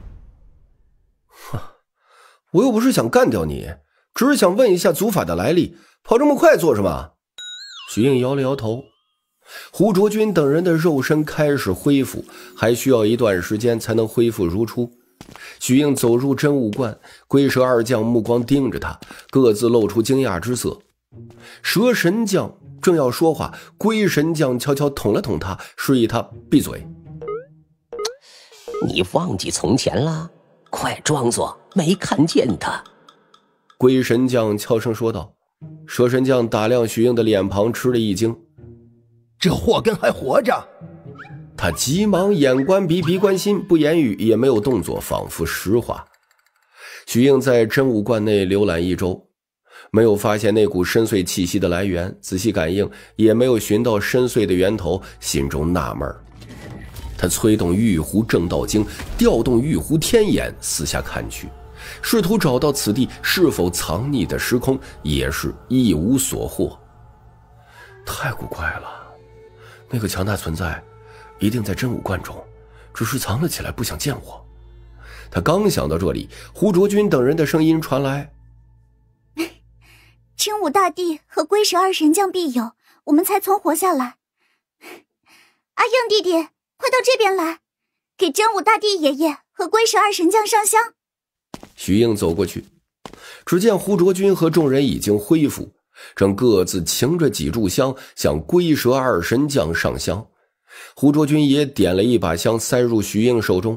我又不是想干掉你，只是想问一下祖法的来历，跑这么快做什么？许应摇了摇头。胡卓君等人的肉身开始恢复，还需要一段时间才能恢复如初。许应走入真武观，龟蛇二将目光盯着他，各自露出惊讶之色。蛇神将正要说话，龟神将悄悄捅了捅他，示意他闭嘴。 你忘记从前了？快装作没看见他。 龟神将悄声说道。蛇神将打量许应的脸庞，吃了一惊， 这祸根还活着。 他急忙眼观鼻，鼻观心，不言语也没有动作，仿佛石化。许应在真武观内浏览一周，没有发现那股深邃气息的来源，仔细感应也没有寻到深邃的源头，心中纳闷。他催动玉壶正道经，调动玉壶天眼，四下看去，试图找到此地是否藏匿的时空，也是一无所获。太古怪了，那个强大存在一定在真武观中，只是藏了起来，不想见我。他刚想到这里，胡卓君等人的声音传来： 真武大帝和龟蛇二神将庇佑，我们才存活下来。阿应弟弟，快到这边来，给真武大帝爷爷和龟蛇二神将上香。 许应走过去，只见胡卓君和众人已经恢复，正各自擎着几炷香向龟蛇二神将上香。胡卓君也点了一把香塞入许应手中。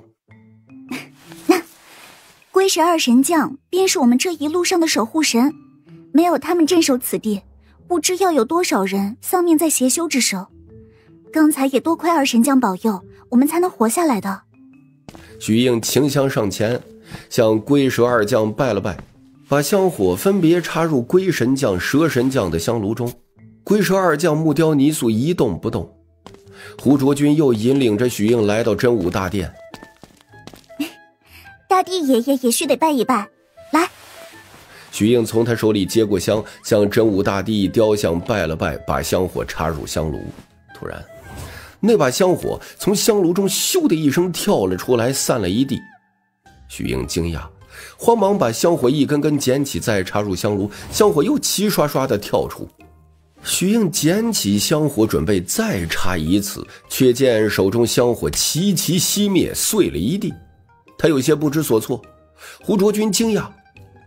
龟蛇二神将便是我们这一路上的守护神，没有他们镇守此地，不知要有多少人丧命在邪修之手。刚才也多亏二神将保佑，我们才能活下来的。 许应擎香上前，向龟蛇二将拜了拜，把香火分别插入龟神将、蛇神将的香炉中。龟蛇二将木雕泥塑一动不动。胡卓君又引领着许应来到真武大殿。 大帝爷爷也须得拜一拜，来。 许应从他手里接过香，向真武大帝雕像拜了拜，把香火插入香炉。突然那把香火从香炉中咻的一声跳了出来，散了一地。许应惊讶，慌忙把香火一根根捡起，再插入香炉，香火又齐刷刷地跳出。许应捡起香火准备再插一次，却见手中香火齐齐熄灭，碎了一地。他有些不知所措。胡卓君惊讶：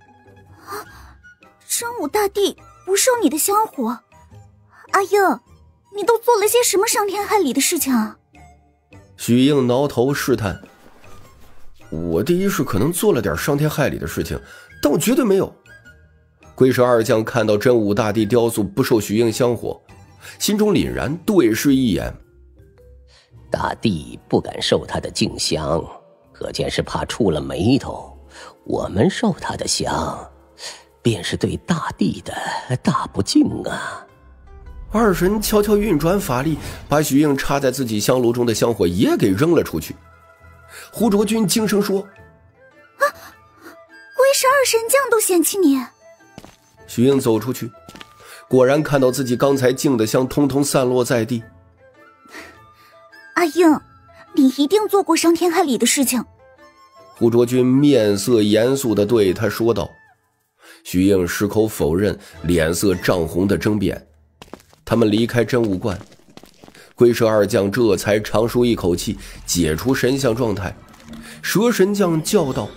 真武大帝不受你的香火，阿应，你都做了些什么伤天害理的事情啊？ 许应挠头试探：我第一是可能做了点伤天害理的事情，但我绝对没有。龟蛇二将看到真武大帝雕塑不受许应香火，心中凛然，对视一眼。 大帝不敢受他的敬香，可见是怕触了眉头。我们受他的香，便是对大帝的大不敬啊。 二神悄悄运转法力，把许应插在自己香炉中的香火也给扔了出去。胡卓君惊声说： 龟二神将都嫌弃你。 徐英走出去，果然看到自己刚才敬的香通通散落在地。 阿英，你一定做过伤天害理的事情。 胡卓君面色严肃地对他说道。徐英矢口否认，脸色涨红的争辩。他们离开真武观，龟蛇二将这才长舒一口气，解除神像状态。蛇神将叫道：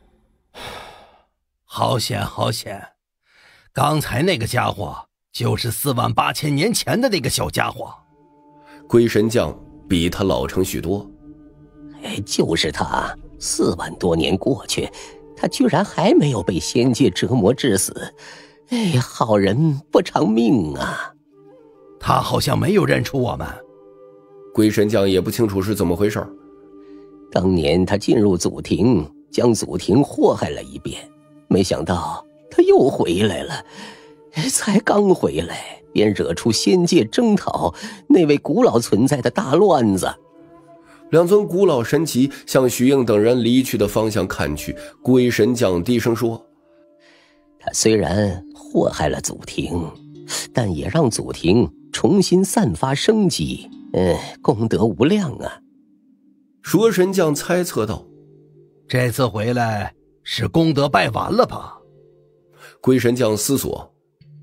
好险好险，刚才那个家伙就是48000年前的那个小家伙。 龟神将比他老成许多。 就是他，4万多年过去，他居然还没有被仙界折磨致死。好人不长命啊。 他好像没有认出我们。 龟神将也不清楚是怎么回事。 当年他进入祖庭，将祖庭祸害了一遍，没想到他又回来了。才刚回来，便惹出仙界征讨那位古老存在的大乱子。 2尊古老神祇向徐应等人离去的方向看去，龟神将低声说： 他虽然祸害了祖庭，但也让祖庭重新散发生机，功德无量啊。 蛇神将猜测道： 这次回来是功德败完了吧？ 龟神将思索：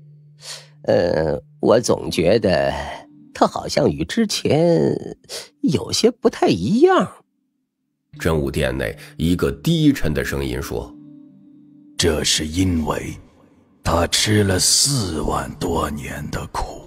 我总觉得他好像与之前有些不太一样。 真武殿内一个低沉的声音说： 这是因为他吃了4万多年的苦。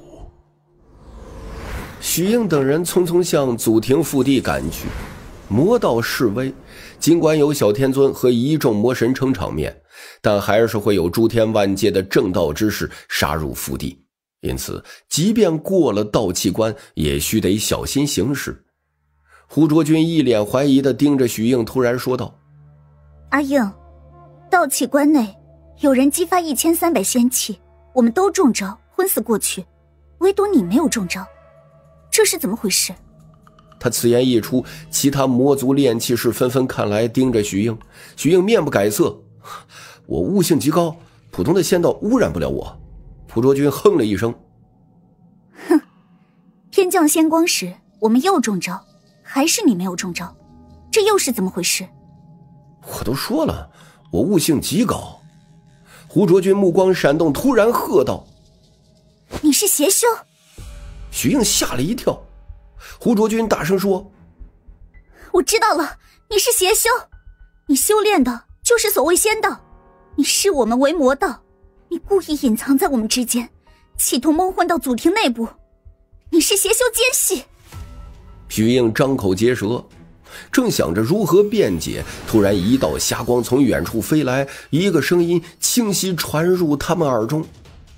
徐应等人匆匆向祖庭腹地赶去。魔道示威，尽管有小天尊和一众魔神撑场面，但还是会有诸天万界的正道之士杀入腹地，因此即便过了道气关，也须得小心行事。胡卓君一脸怀疑地盯着徐应，突然说道： 阿应，道气关内有人激发1300仙气，我们都中招，昏死过去，唯独你没有中招，这是怎么回事？ 他此言一出，其他魔族炼气士纷纷看来，盯着徐应。徐应面不改色：我悟性极高，普通的仙道污染不了我。蒲卓君哼了一声： 哼，天降仙光时我们又中招，还是你没有中招，这又是怎么回事？ 我都说了，我悟性极高。胡卓君目光闪动，突然喝道： 你是邪修？ 徐应吓了一跳。胡卓君大声说： 我知道了，你是邪修，你修炼的就是所谓仙道，你视我们为魔道，你故意隐藏在我们之间，企图蒙混到祖庭内部，你是邪修奸细。 徐应张口结舌，正想着如何辩解，突然一道霞光从远处飞来，一个声音清晰传入他们耳中：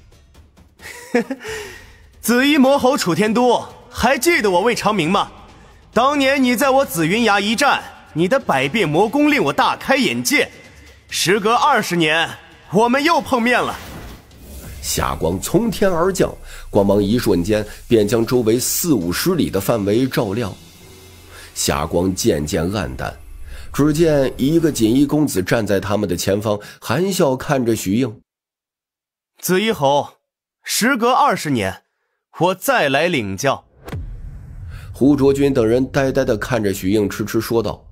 紫衣魔猴楚天都，还记得我魏长明吗？当年你在我紫云崖一战，你的百变魔功令我大开眼界。时隔20年，我们又碰面了。 霞光从天而降，光芒一瞬间便将周围40-50里的范围照亮。霞光渐渐暗淡，只见一个锦衣公子站在他们的前方，含笑看着徐应。 紫衣侯，时隔20年，我再来领教。 胡卓君等人呆呆地看着徐应，痴痴说道：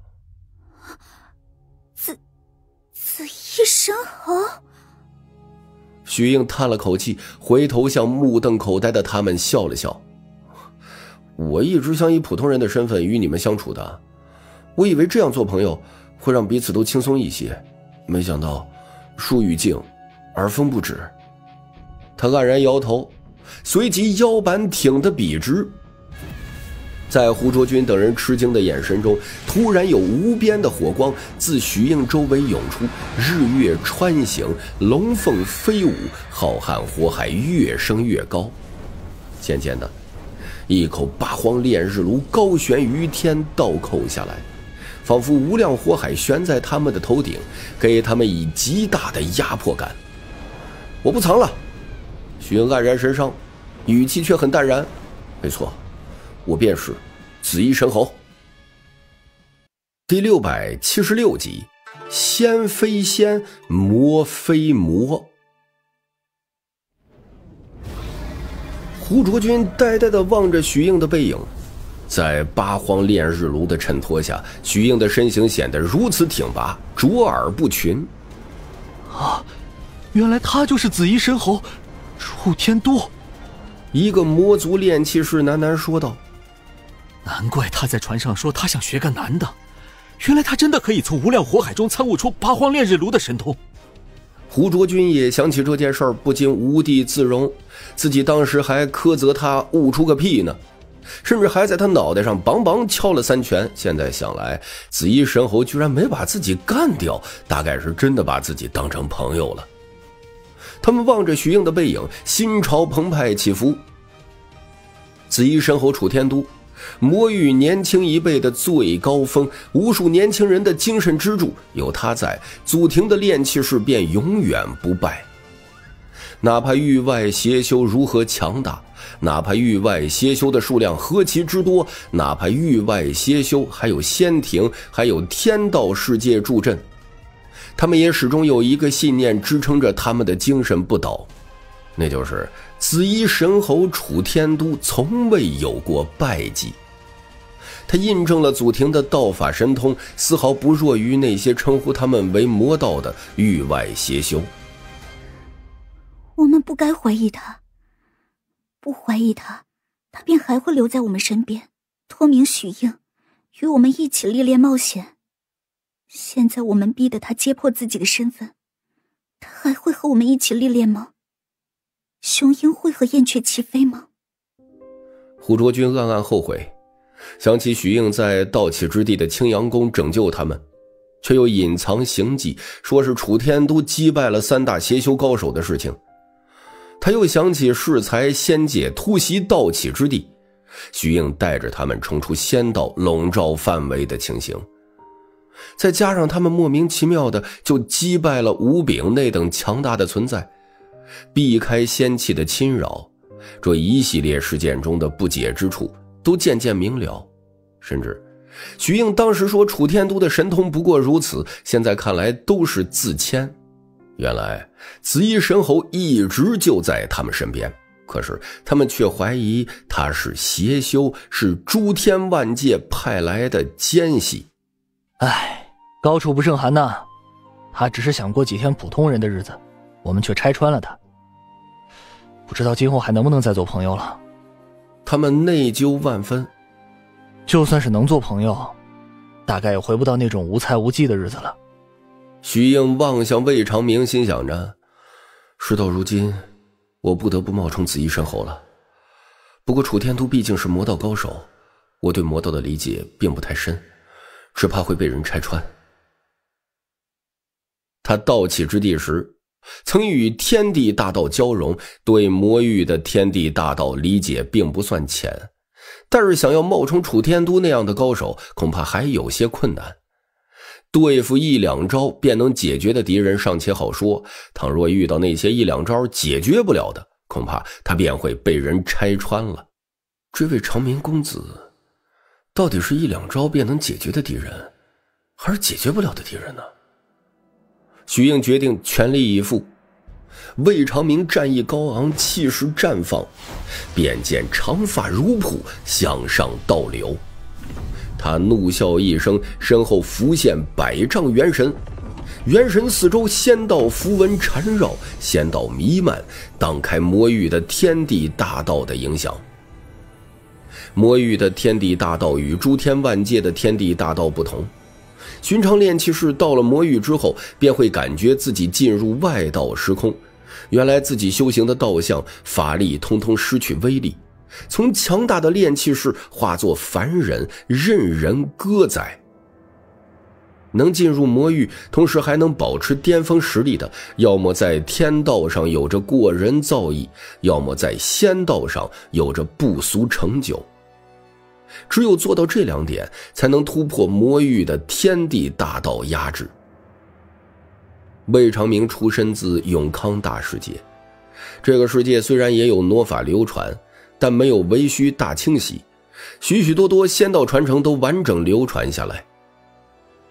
紫衣神侯。 徐应叹了口气，回头向目瞪口呆的他们笑了笑：我一直想以普通人的身份与你们相处的，我以为这样做朋友会让彼此都轻松一些，没想到树欲静而风不止。他黯然摇头，随即腰板挺得笔直。在胡卓君等人吃惊的眼神中，突然有无边的火光自徐应周围涌出，日月穿行，龙凤飞舞，浩瀚火海越升越高。渐渐的，一口八荒炼日炉高悬于天，倒扣下来，仿佛无量火海悬在他们的头顶，给他们以极大的压迫感。我不藏了。徐应黯然神伤，语气却很淡然：没错，我便是紫衣神侯。第676集， 仙非仙，魔非魔。胡卓君呆呆地望着许应的背影，在八荒炼日炉的衬托下，许应的身形显得如此挺拔，卓尔不群。 啊，原来他就是紫衣神侯楚天都。 一个魔族炼气士喃喃说道： 难怪他在船上说他想学个男的，原来他真的可以从无量火海中参悟出八荒炼日炉的神通。 胡卓君也想起这件事儿，不禁无地自容，自己当时还苛责他悟出个屁呢，甚至还在他脑袋上梆梆敲了3拳。现在想来，紫衣神侯居然没把自己干掉，大概是真的把自己当成朋友了。他们望着许应的背影，心潮澎湃起伏。紫衣神侯楚天都，魔域年轻一辈的最高峰，无数年轻人的精神支柱，有他在，祖庭的炼气士便永远不败。哪怕域外邪修如何强大，哪怕域外邪修的数量何其之多，哪怕域外邪修还有仙庭，还有天道世界助阵，他们也始终有一个信念支撑着他们的精神不倒，那就是紫衣神侯楚天都从未有过败绩。他印证了祖庭的道法神通，丝毫不弱于那些称呼他们为魔道的域外邪修。 我们不该怀疑他，不怀疑他，他便还会留在我们身边，托名许应，与我们一起历练冒险。现在我们逼得他揭破自己的身份，他还会和我们一起历练吗？雄鹰会和燕雀齐飞吗？ 胡卓君暗暗后悔，想起许应在盗气之地的青阳宫拯救他们，却又隐藏行迹，说是楚天都击败了3大邪修高手的事情。他又想起适才仙界突袭盗气之地，许应带着他们冲出仙道笼罩范围的情形，再加上他们莫名其妙的就击败了吴炳那等强大的存在，避开仙气的侵扰，这一系列事件中的不解之处都渐渐明了。甚至许应当时说楚天都的神通不过如此，现在看来都是自谦。原来紫衣神侯一直就在他们身边，可是他们却怀疑他是邪修，是诸天万界派来的奸细。 唉，高处不胜寒呐，他只是想过几天普通人的日子，我们却拆穿了他，不知道今后还能不能再做朋友了。 他们内疚万分， 就算是能做朋友，大概也回不到那种无猜无忌的日子了。 许应望向魏长明，心想着，事到如今，我不得不冒充紫衣神侯了。不过楚天都毕竟是魔道高手，我对魔道的理解并不太深，只怕会被人拆穿。他盗气之地时，曾与天地大道交融，对魔域的天地大道理解并不算浅，但是想要冒充楚天都那样的高手，恐怕还有些困难。对付1-2招便能解决的敌人尚且好说，倘若遇到那些1-2招解决不了的，恐怕他便会被人拆穿了。这位长明公子到底是1-2招便能解决的敌人，还是解决不了的敌人呢？许应决定全力以赴。魏长明战意高昂，气势绽放，便见长发如瀑向上倒流。他怒笑一声，身后浮现100丈元神，元神四周仙道符文缠绕，仙道弥漫，挡开魔域的天地大道的影响。魔域的天地大道与诸天万界的天地大道不同，寻常炼气士到了魔域之后，便会感觉自己进入外道时空，原来自己修行的道相法力通通失去威力，从强大的炼气士化作凡人，任人割宰。能进入魔域同时还能保持巅峰实力的，要么在天道上有着过人造诣，要么在仙道上有着不俗成就。只有做到这2点，才能突破魔域的天地大道压制。魏长明出身自永康大世界，这个世界虽然也有魔法流传，但没有为虚大清洗，许许多多仙道传承都完整流传下来。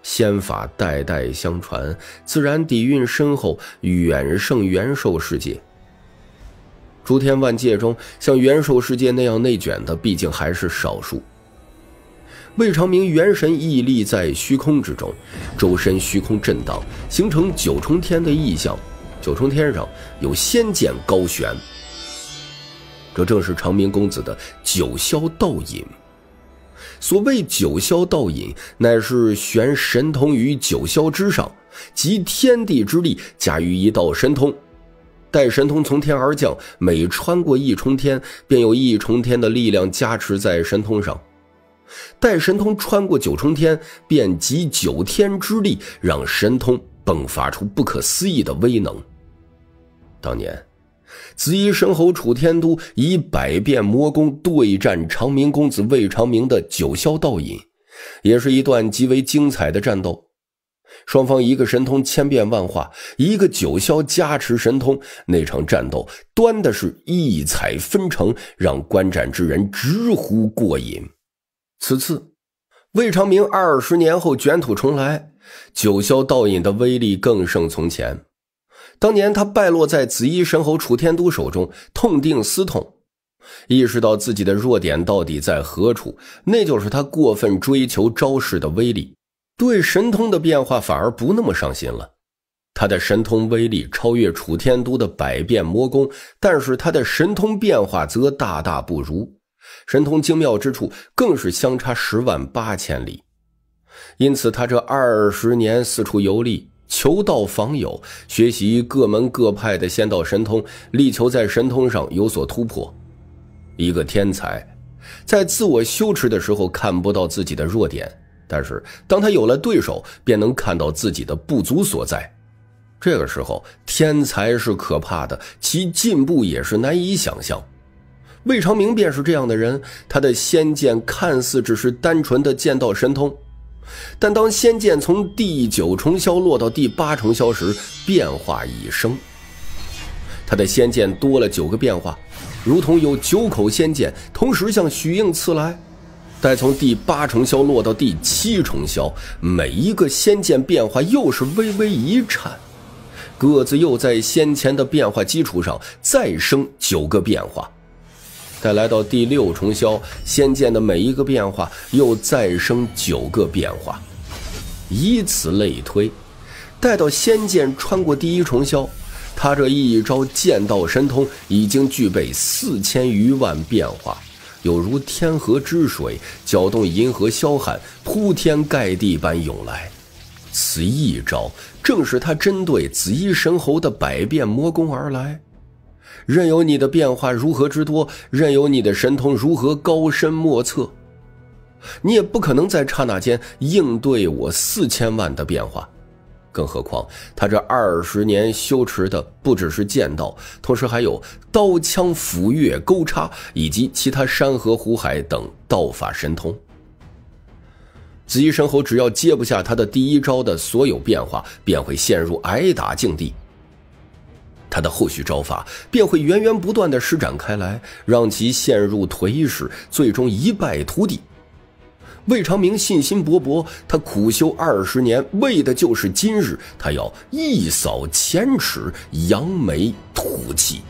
仙法代代相传，自然底蕴深厚，远胜元兽世界。诸天万界中，像元兽世界那样内卷的，毕竟还是少数。魏长明元神屹立在虚空之中，周身虚空震荡，形成九重天的意象。九重天上有仙剑高悬，这正是长明公子的九霄道引。所谓九霄道引，乃是悬神通于九霄之上，集天地之力加于一道神通。待神通从天而降，每穿过一重天，便有一重天的力量加持在神通上。待神通穿过九重天，便集九天之力，让神通迸发出不可思议的威能。当年紫衣神侯楚天都以百变魔功对战长明公子魏长明的九霄道引，也是一段极为精彩的战斗。双方一个神通千变万化，一个九霄加持神通，那场战斗端的是异彩纷呈，让观战之人直呼过瘾。此次魏长明20年后卷土重来，九霄道引的威力更胜从前。当年他败落在紫衣神侯楚天都手中，痛定思痛，意识到自己的弱点到底在何处，那就是他过分追求招式的威力，对神通的变化反而不那么上心了。他的神通威力超越楚天都的百变魔功，但是他的神通变化则大大不如，神通精妙之处更是相差108000里。因此他这20年四处游历，求道访友，学习各门各派的仙道神通，力求在神通上有所突破。一个天才在自我修持的时候看不到自己的弱点，但是当他有了对手，便能看到自己的不足所在。这个时候天才是可怕的，其进步也是难以想象。魏长明便是这样的人，他的仙剑看似只是单纯的剑道神通，但当仙剑从第9重霄落到第8重霄时，变化已生。他的仙剑多了9个变化，如同有9口仙剑同时向许应刺来。待从第8重霄落到第7重霄，每一个仙剑变化又是微微一颤，各自又在先前的变化基础上再生9个变化。待来到第6重霄，仙剑的每一个变化又再生9个变化，以此类推。待到仙剑穿过第1重霄，他这一招剑道神通已经具备4000余万变化，有如天河之水搅动银河霄汉，铺天盖地般涌来。此一招正是他针对紫衣神侯的百变魔功而来。任由你的变化如何之多，任由你的神通如何高深莫测，你也不可能在刹那间应对我4000万的变化。更何况他这20年修持的不只是剑道，同时还有刀枪斧钺钩叉以及其他山河湖海等道法神通。紫衣神侯只要接不下他的第1招的所有变化，便会陷入挨打境地，他的后续招法便会源源不断地施展开来，让其陷入颓势，最终一败涂地。魏长明信心勃勃，他苦修20年，为的就是今日，他要一扫前耻，扬眉吐气。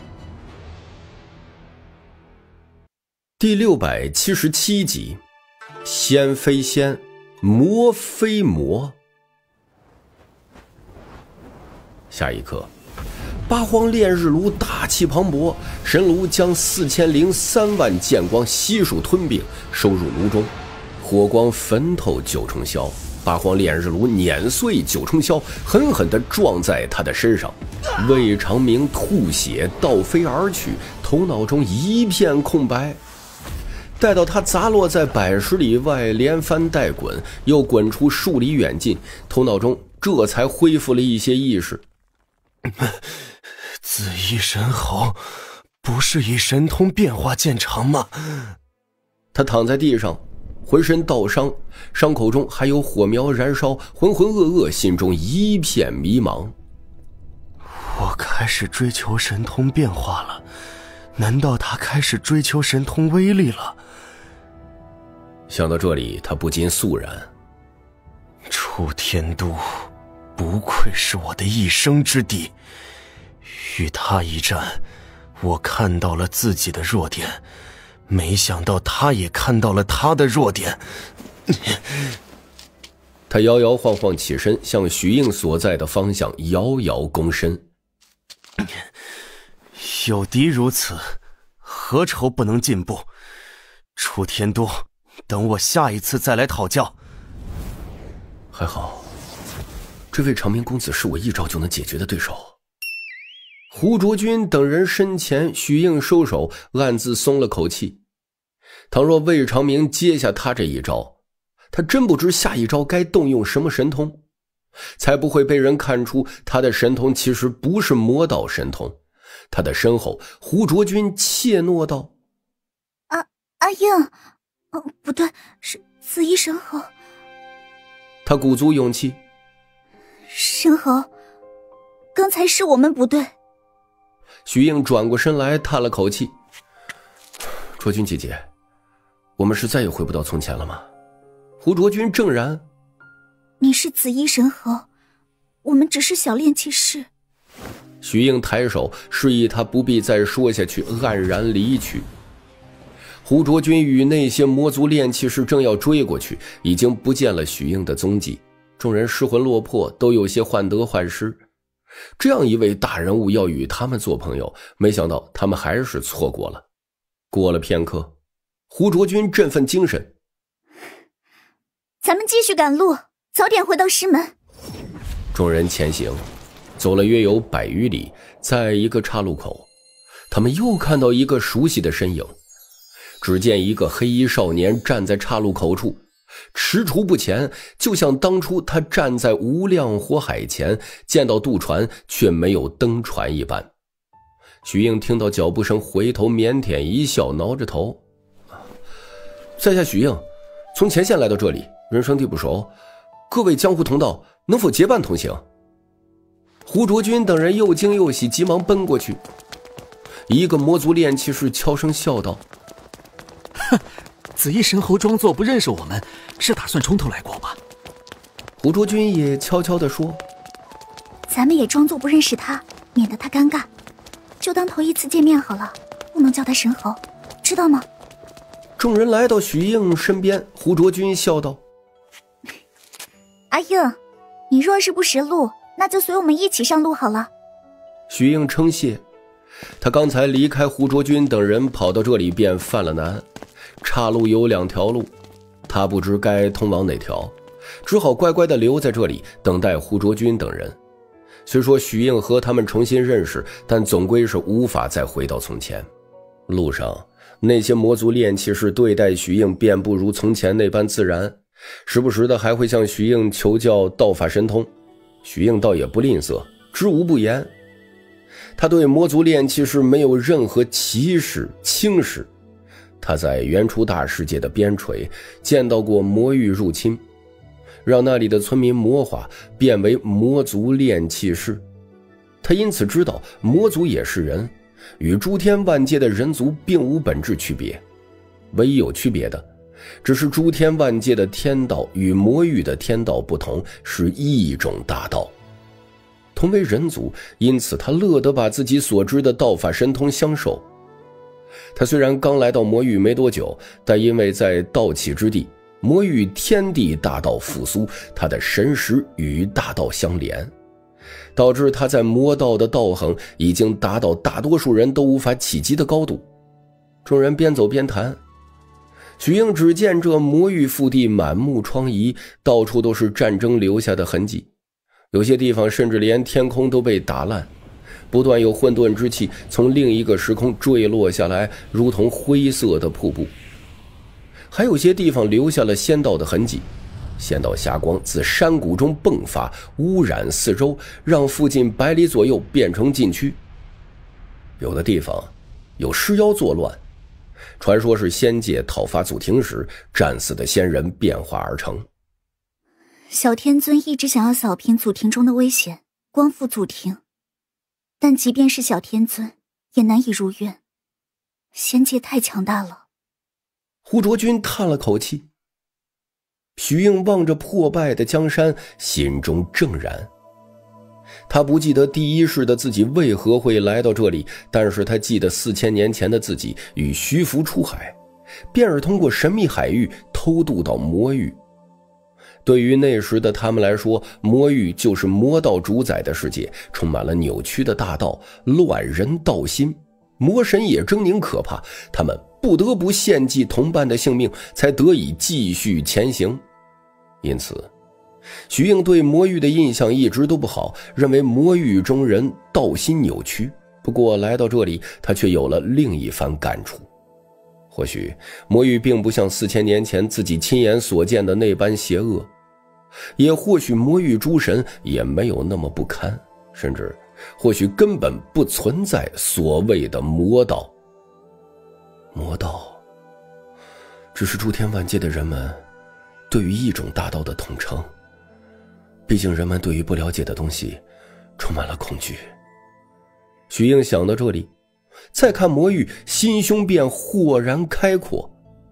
第677集，仙非仙，魔非魔。下一刻，八荒炼日炉大气磅礴，神炉将4003万剑光悉数吞并，收入炉中。火光焚透9重霄，八荒炼日炉碾碎9重霄，狠狠地撞在他的身上。魏长明吐血倒飞而去，头脑中一片空白。待到他砸落在100里外，连翻带滚，又滚出数里远近，头脑中这才恢复了一些意识。 紫衣神侯不是以神通变化见长吗？ 他躺在地上，浑身倒伤，伤口中还有火苗燃烧，浑浑噩噩，心中一片迷茫。 我开始追求神通变化了，难道他开始追求神通威力了？ 想到这里，他不禁肃然。 楚楚天都不愧是我的一生之敌，与他一战，我看到了自己的弱点，没想到他也看到了他的弱点。 他摇摇晃晃起身，向许应所在的方向遥遥躬身。 有敌如此，何愁不能进步？楚天都，等我下一次再来讨教。 还好，这位长明公子是我一招就能解决的对手。胡卓君等人身前，许应收手，暗自松了口气。倘若魏长明接下他这一招，他真不知下一招该动用什么神通，才不会被人看出他的神通其实不是魔道神通。他的身后，胡卓君怯懦道： 阿应，不对，是紫衣神猴。 他鼓足勇气： 神猴，刚才是我们不对。 许应转过身来叹了口气：卓君姐姐，我们是再也回不到从前了吗？胡卓君正然： 你是紫衣神猴，我们只是小炼气士。 许应抬手示意他不必再说下去，黯然离去。胡卓君与那些魔族炼气士正要追过去，已经不见了许应的踪迹。众人失魂落魄，都有些患得患失。这样一位大人物要与他们做朋友，没想到他们还是错过了。过了片刻，胡卓君振奋精神： 咱们继续赶路，早点回到师门。 众人前行，走了约有100余里，在一个岔路口，他们又看到一个熟悉的身影。只见一个黑衣少年站在岔路口处，踟蹰不前，就像当初他站在无量火海前见到渡船却没有登船一般。许应听到脚步声，回头腼腆一笑，挠着头：在下许应，从前线来到这里，人生地不熟，各位江湖同道能否结伴同行？胡卓君等人又惊又喜，急忙奔过去。一个魔族炼气士悄声笑道： 紫衣神猴装作不认识我们，是打算从头来过吧？ 胡卓君也悄悄地说： 咱们也装作不认识他，免得他尴尬，就当头一次见面好了，不能叫他神猴，知道吗？ 众人来到许应身边，胡卓君笑道： 阿应，你若是不识路，那就随我们一起上路好了。 许应称谢。他刚才离开胡卓君等人，跑到这里便犯了难。岔路有2条路，他不知该通往哪条，只好乖乖地留在这里等待胡卓君等人。虽说许应和他们重新认识，但总归是无法再回到从前。路上那些魔族炼气士对待许应便不如从前那般自然，时不时的还会向许应求教道法神通。许应倒也不吝啬，知无不言。他对魔族炼气士没有任何歧视轻视。他在原初大世界的边陲见到过魔域入侵，让那里的村民魔化，变为魔族炼气士。他因此知道魔族也是人，与诸天万界的人族并无本质区别，唯一有区别的只是诸天万界的天道与魔域的天道不同，是一种大道。同为人族，因此他乐得把自己所知的道法神通相授。他虽然刚来到魔域没多久，但因为在道气之地，魔域天地大道复苏，他的神识与大道相连，导致他在魔道的道行已经达到大多数人都无法企及的高度。众人边走边谈，许应只见这魔域腹地满目疮痍，到处都是战争留下的痕迹，有些地方甚至连天空都被打烂，不断有混沌之气从另一个时空坠落下来，如同灰色的瀑布。还有些地方留下了仙道的痕迹，仙道霞光自山谷中迸发，污染四周，让附近100里左右变成禁区。有的地方有尸妖作乱，传说是仙界讨伐祖庭时战死的仙人变化而成。 小天尊一直想要扫平祖庭中的危险，光复祖庭，但即便是小天尊也难以如愿，仙界太强大了。 胡卓君叹了口气， 徐应望着破败的江山，心中怔然。他不记得第一世的自己为何会来到这里，但是他记得4000年前的自己与徐福出海，便是通过神秘海域偷渡到魔域。对于那时的他们来说，魔域就是魔道主宰的世界，充满了扭曲的大道，乱人道心，魔神也狰狞可怕，他们不得不献祭同伴的性命，才得以继续前行。因此徐应对魔域的印象一直都不好，认为魔域中人道心扭曲。不过来到这里，他却有了另一番感触。或许魔域并不像4000年前自己亲眼所见的那般邪恶，也或许魔域诸神也没有那么不堪，甚至或许根本不存在所谓的魔道。魔道只是诸天万界的人们对于一种大道的统称，毕竟人们对于不了解的东西充满了恐惧。徐应想到这里，再看魔域，心胸便豁然开阔。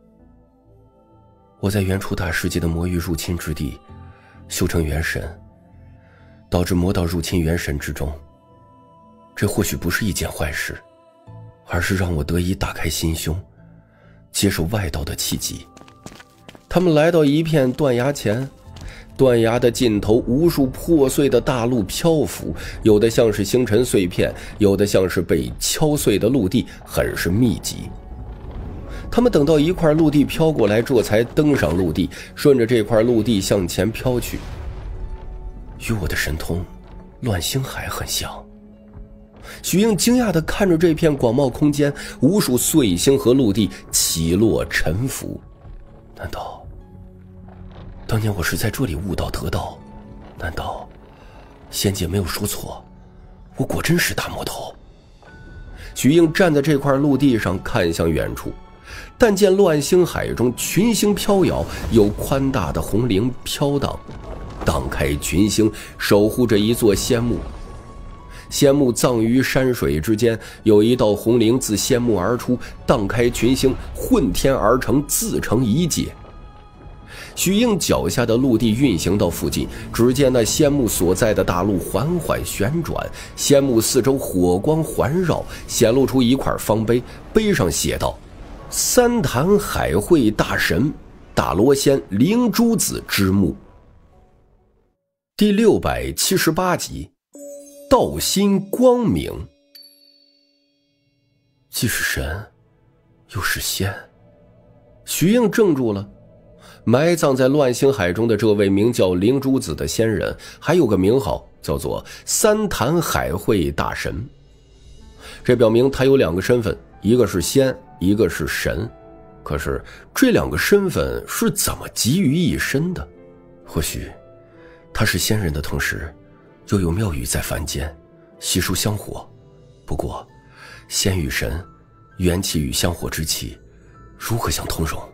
我在原初大世界的魔域入侵之地修成元神，导致魔道入侵元神之中，这或许不是一件坏事，而是让我得以打开心胸，接受外道的契机。他们来到一片断崖前，断崖的尽头，无数破碎的大陆漂浮，有的像是星辰碎片，有的像是被敲碎的陆地，很是密集。他们等到一块陆地飘过来，这才登上陆地，顺着这块陆地向前飘去。与我的神通乱星海很像。徐应惊讶地看着这片广袤空间，无数碎星和陆地起落沉浮。难道当年我是在这里悟道得道？难道仙姐没有说错，我果真是大魔头？徐应站在这块陆地上看向远处，但见乱星海中群星飘摇，有宽大的红绫飘荡，荡开群星，守护着一座仙墓。仙墓葬于山水之间，有一道红绫自仙墓而出，荡开群星，混天而成，自成一界。徐应脚下的陆地运行到附近，只见那仙墓所在的大陆缓缓旋转，仙墓四周火光环绕，显露出一块方碑，碑上写道：三坛海会大神大罗仙灵珠子之墓。第678集，道心光明。既是神又是仙，徐应怔住了。埋葬在乱星海中的这位名叫灵珠子的仙人，还有个名号叫做三坛海会大神。这表明他有2个身份，一个是仙，一个是神。可是这2个身份是怎么集于一身的？或许他是仙人的同时，又有庙宇在凡间吸收香火。不过仙与神，元气与香火之气如何相通融？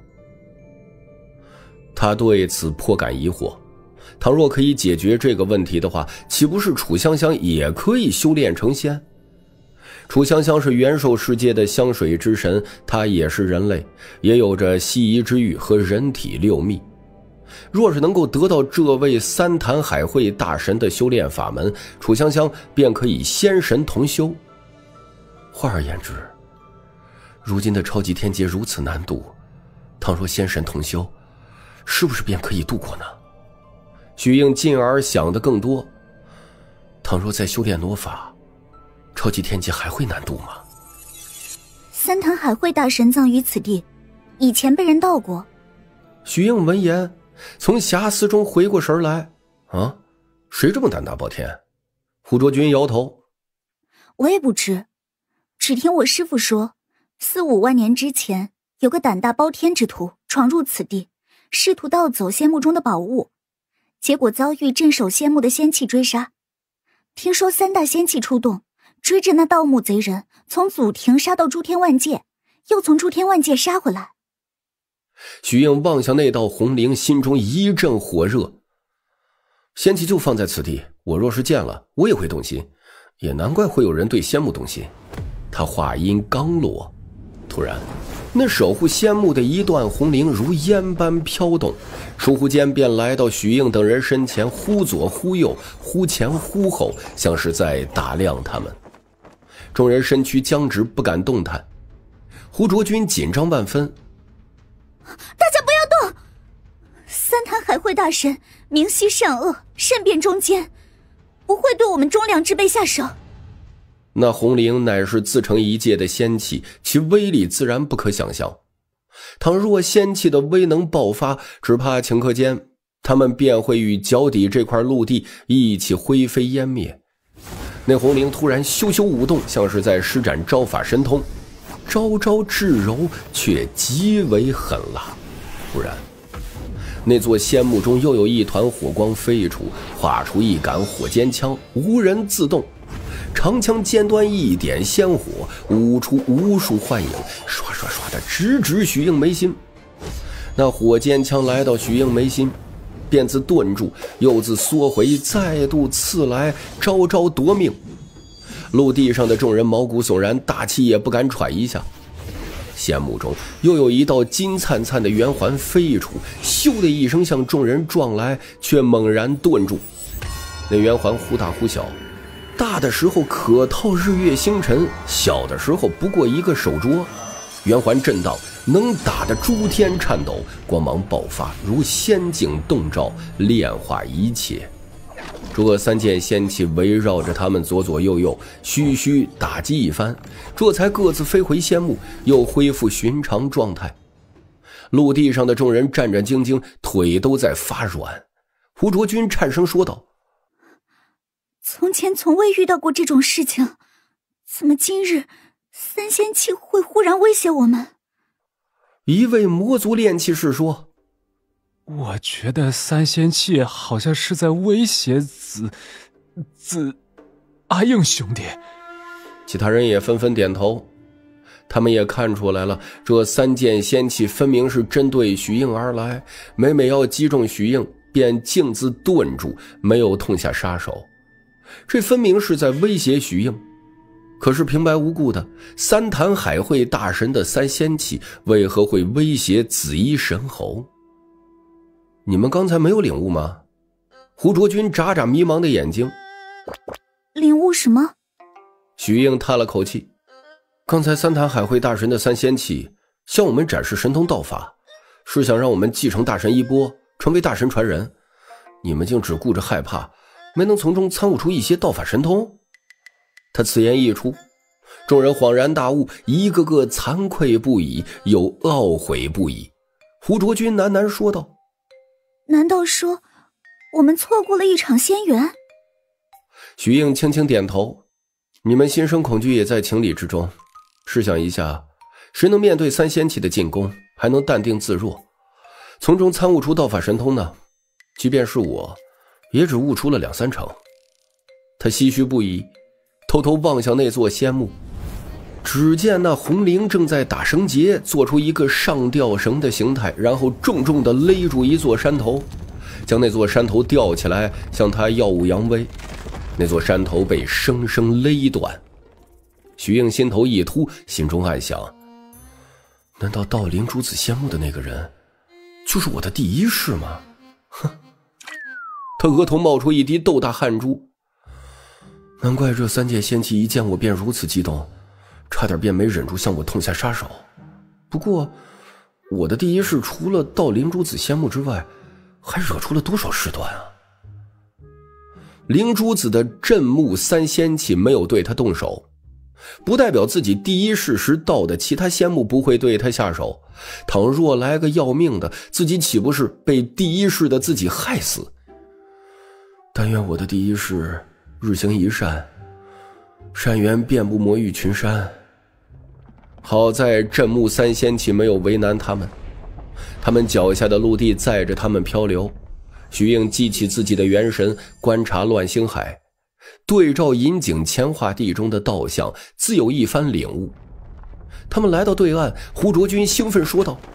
他对此颇感疑惑，倘若可以解决这个问题的话，岂不是楚香香也可以修炼成仙？楚香香是元兽世界的香水之神，她也是人类，也有着西夷之玉和人体6秘。若是能够得到这位三坛海会大神的修炼法门，楚香香便可以仙神同修。换而言之，如今的超级天劫如此难渡，倘若仙神同修，是不是便可以度过呢？徐应进而想得更多，倘若再修炼魔法，超级天劫还会难渡吗？ 三坛海会大神葬于此地，以前被人盗过。 徐应闻言从遐思中回过神来，啊，谁这么胆大包天？胡卓君摇头， 我也不知，只听我师父说，4、5万年之前有个胆大包天之徒闯入此地，试图盗走仙墓中的宝物，结果遭遇镇守仙墓的仙气追杀。听说3大仙气出动，追着那盗墓贼人，从祖庭杀到诸天万界，又从诸天万界杀回来。 徐应望向那道红绫，心中一阵火热。仙气就放在此地，我若是见了，我也会动心，也难怪会有人对仙墓动心。他话音刚落，突然那守护仙木的一段红绫如烟般飘动，倏忽间便来到许应等人身前，忽左忽右，忽前忽后，像是在打量他们。众人身躯僵直，不敢动弹。胡卓君紧张万分， 大家不要动！三坛海会大神明晰善恶，善变中间，不会对我们忠良之辈下手。 那红绫乃是自成一界的仙气，其威力自然不可想象。倘若仙气的威能爆发，只怕顷刻间他们便会与脚底这块陆地一起灰飞烟灭。那红绫突然咻咻舞动，像是在施展招法神通，招招至柔，却极为狠辣。突然那座仙木中又有一团火光飞出，画出一杆火尖枪，无人自动。长枪尖端一点鲜火，舞出无数幻影，刷刷刷的直指许应眉心。那火尖枪来到许应眉心，便自顿住，又自缩回，再度刺来，招招夺命。陆地上的众人毛骨悚然，大气也不敢喘一下。仙木中又有一道金灿灿的圆环飞出，咻的一声向众人撞来，却猛然顿住。那圆环忽大忽小，大的时候可套日月星辰，小的时候不过一个手镯。圆环震荡，能打得诸天颤抖，光芒爆发，如仙境洞照，炼化一切。这三件仙气围绕着他们左左右右，虚虚打击一番，这才各自飞回仙木，又恢复寻常状态。陆地上的众人战战兢兢，腿都在发软。胡卓君颤声说道： 从前从未遇到过这种事情，怎么今日三仙气会忽然威胁我们？ 一位魔族炼气士说： 我觉得三仙气好像是在威胁阿应兄弟。 其他人也纷纷点头，他们也看出来了，这三件仙气分明是针对许应而来，每每要击中许应，便径自顿住，没有痛下杀手。这分明是在威胁许应。可是平白无故的，三坛海会大神的三仙气为何会威胁紫衣神侯？你们刚才没有领悟吗？胡卓君眨眨迷茫的眼睛。 领悟什么？ 许应叹了口气，刚才三坛海会大神的三仙气向我们展示神通道法，是想让我们继承大神衣钵，成为大神传人。你们竟只顾着害怕，没能从中参悟出一些道法神通。他此言一出，众人恍然大悟，一个个惭愧不已，又懊悔不已。胡卓君喃喃说道： 难道说我们错过了一场仙缘？ 许应轻轻点头，你们心生恐惧也在情理之中。试想一下，谁能面对三仙气的进攻还能淡定自若，从中参悟出道法神通呢？即便是我，也只悟出了2-3成。他唏嘘不已，偷偷望向那座仙木，只见那红绫正在打绳结，做出一个上吊绳的形态，然后重重地勒住一座山头，将那座山头吊起来，向他耀武扬威。那座山头被生生勒断。许应心头一突，心中暗想：难道盗灵珠子仙木的那个人就是我的第一世吗？哼！他额头冒出一滴豆大汗珠，难怪这三界仙气一见我便如此激动，差点便没忍住向我痛下杀手。不过我的第一世除了盗灵珠子仙木之外，还惹出了多少事端啊？灵珠子的镇木三仙气没有对他动手，不代表自己第一世时盗的其他仙木不会对他下手。倘若来个要命的，自己岂不是被第一世的自己害死？但愿我的第一世日行一善，善缘遍布魔域群山。好在镇木三仙气没有为难他们，他们脚下的陆地载着他们漂流。许应记起自己的元神，观察乱星海，对照银井乾化地中的道象，自有一番领悟。他们来到对岸，胡卓君兴奋说道：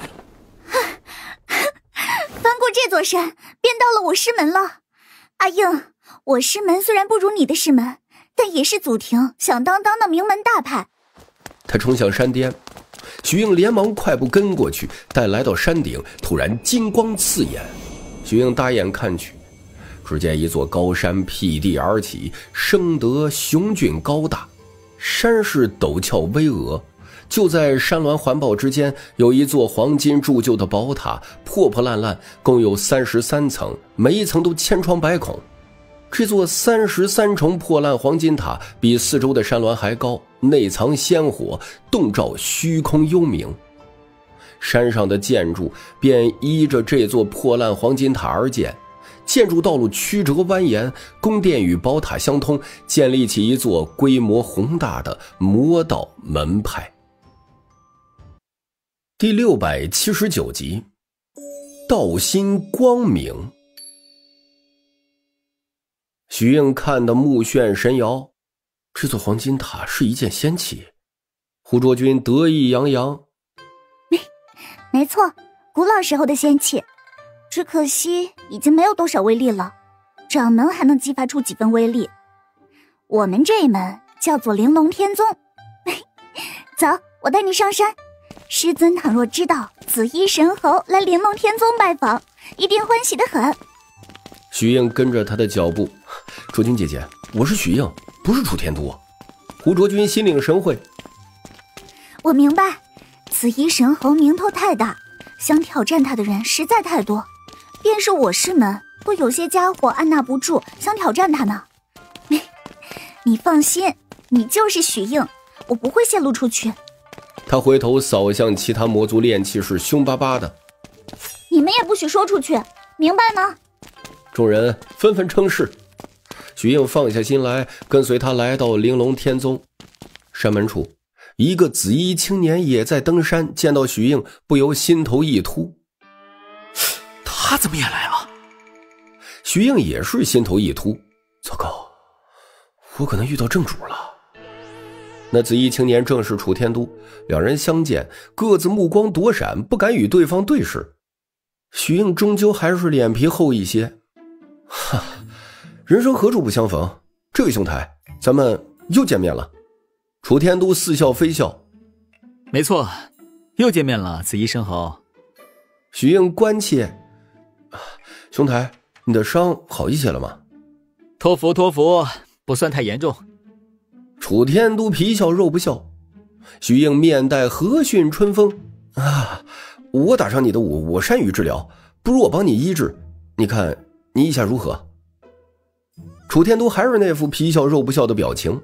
翻过这座山，便到了我师门了。阿应，我师门虽然不如你的师门，但也是祖庭响当当的名门大派。 他冲向山巅， 许英连忙快步跟过去，待来到山顶，突然金光刺眼。许英大眼看去，只见一座高山辟地而起，生得雄峻高大，山势陡峭巍峨。就在山峦环抱之间，有一座黄金铸就的宝塔，破破烂烂，共有33层，每一层都千疮百孔。这座33重破烂黄金塔比四周的山峦还高，内藏鲜火，洞照虚空幽冥。山上的建筑便依着这座破烂黄金塔而建，建筑道路曲折蜿蜒，宫殿与宝塔相通，建立起一座规模宏大的魔道门派。第679集，道心光明。许应看得目眩神摇，这座黄金塔是一件仙器。胡卓君得意洋洋， 没错，古老时候的仙器，只可惜已经没有多少威力了，掌门还能激发出几分威力。我们这一门叫做玲珑天宗。走，我带你上山。师尊倘若知道紫衣神猴来玲珑天宗拜访，一定欢喜得很。 许应跟着他的脚步，卓君姐姐，我是许应，不是楚天都。胡卓君心领神会， 我明白，紫衣神猴名头太大，想挑战他的人实在太多，便是我师门都有些家伙按捺不住，想挑战他呢。你放心，你就是许应，我不会泄露出去。 他回头扫向其他魔族炼器士，凶巴巴的， 你们也不许说出去，明白吗？ 众人纷纷称是。许应放下心来，跟随他来到玲珑天宗。山门处，一个紫衣青年也在登山，见到许应，不由心头一突。 他怎么也来了？ 许应也是心头一突，糟糕，我可能遇到正主了。那紫衣青年正是楚天都，两人相见，各自目光躲闪，不敢与对方对视。许应终究还是脸皮厚一些，哈，人生何处不相逢，这位兄台，咱们又见面了。楚天都似笑非笑， 没错，又见面了，紫衣神猴。 许应关切，兄台，你的伤好一些了吗？ 托福托福，不算太严重。 楚天都皮笑肉不笑，许应面带和煦春风啊！我打伤你的我善于治疗，不如我帮你医治，你看你意下如何？楚天都还是那副皮笑肉不笑的表情。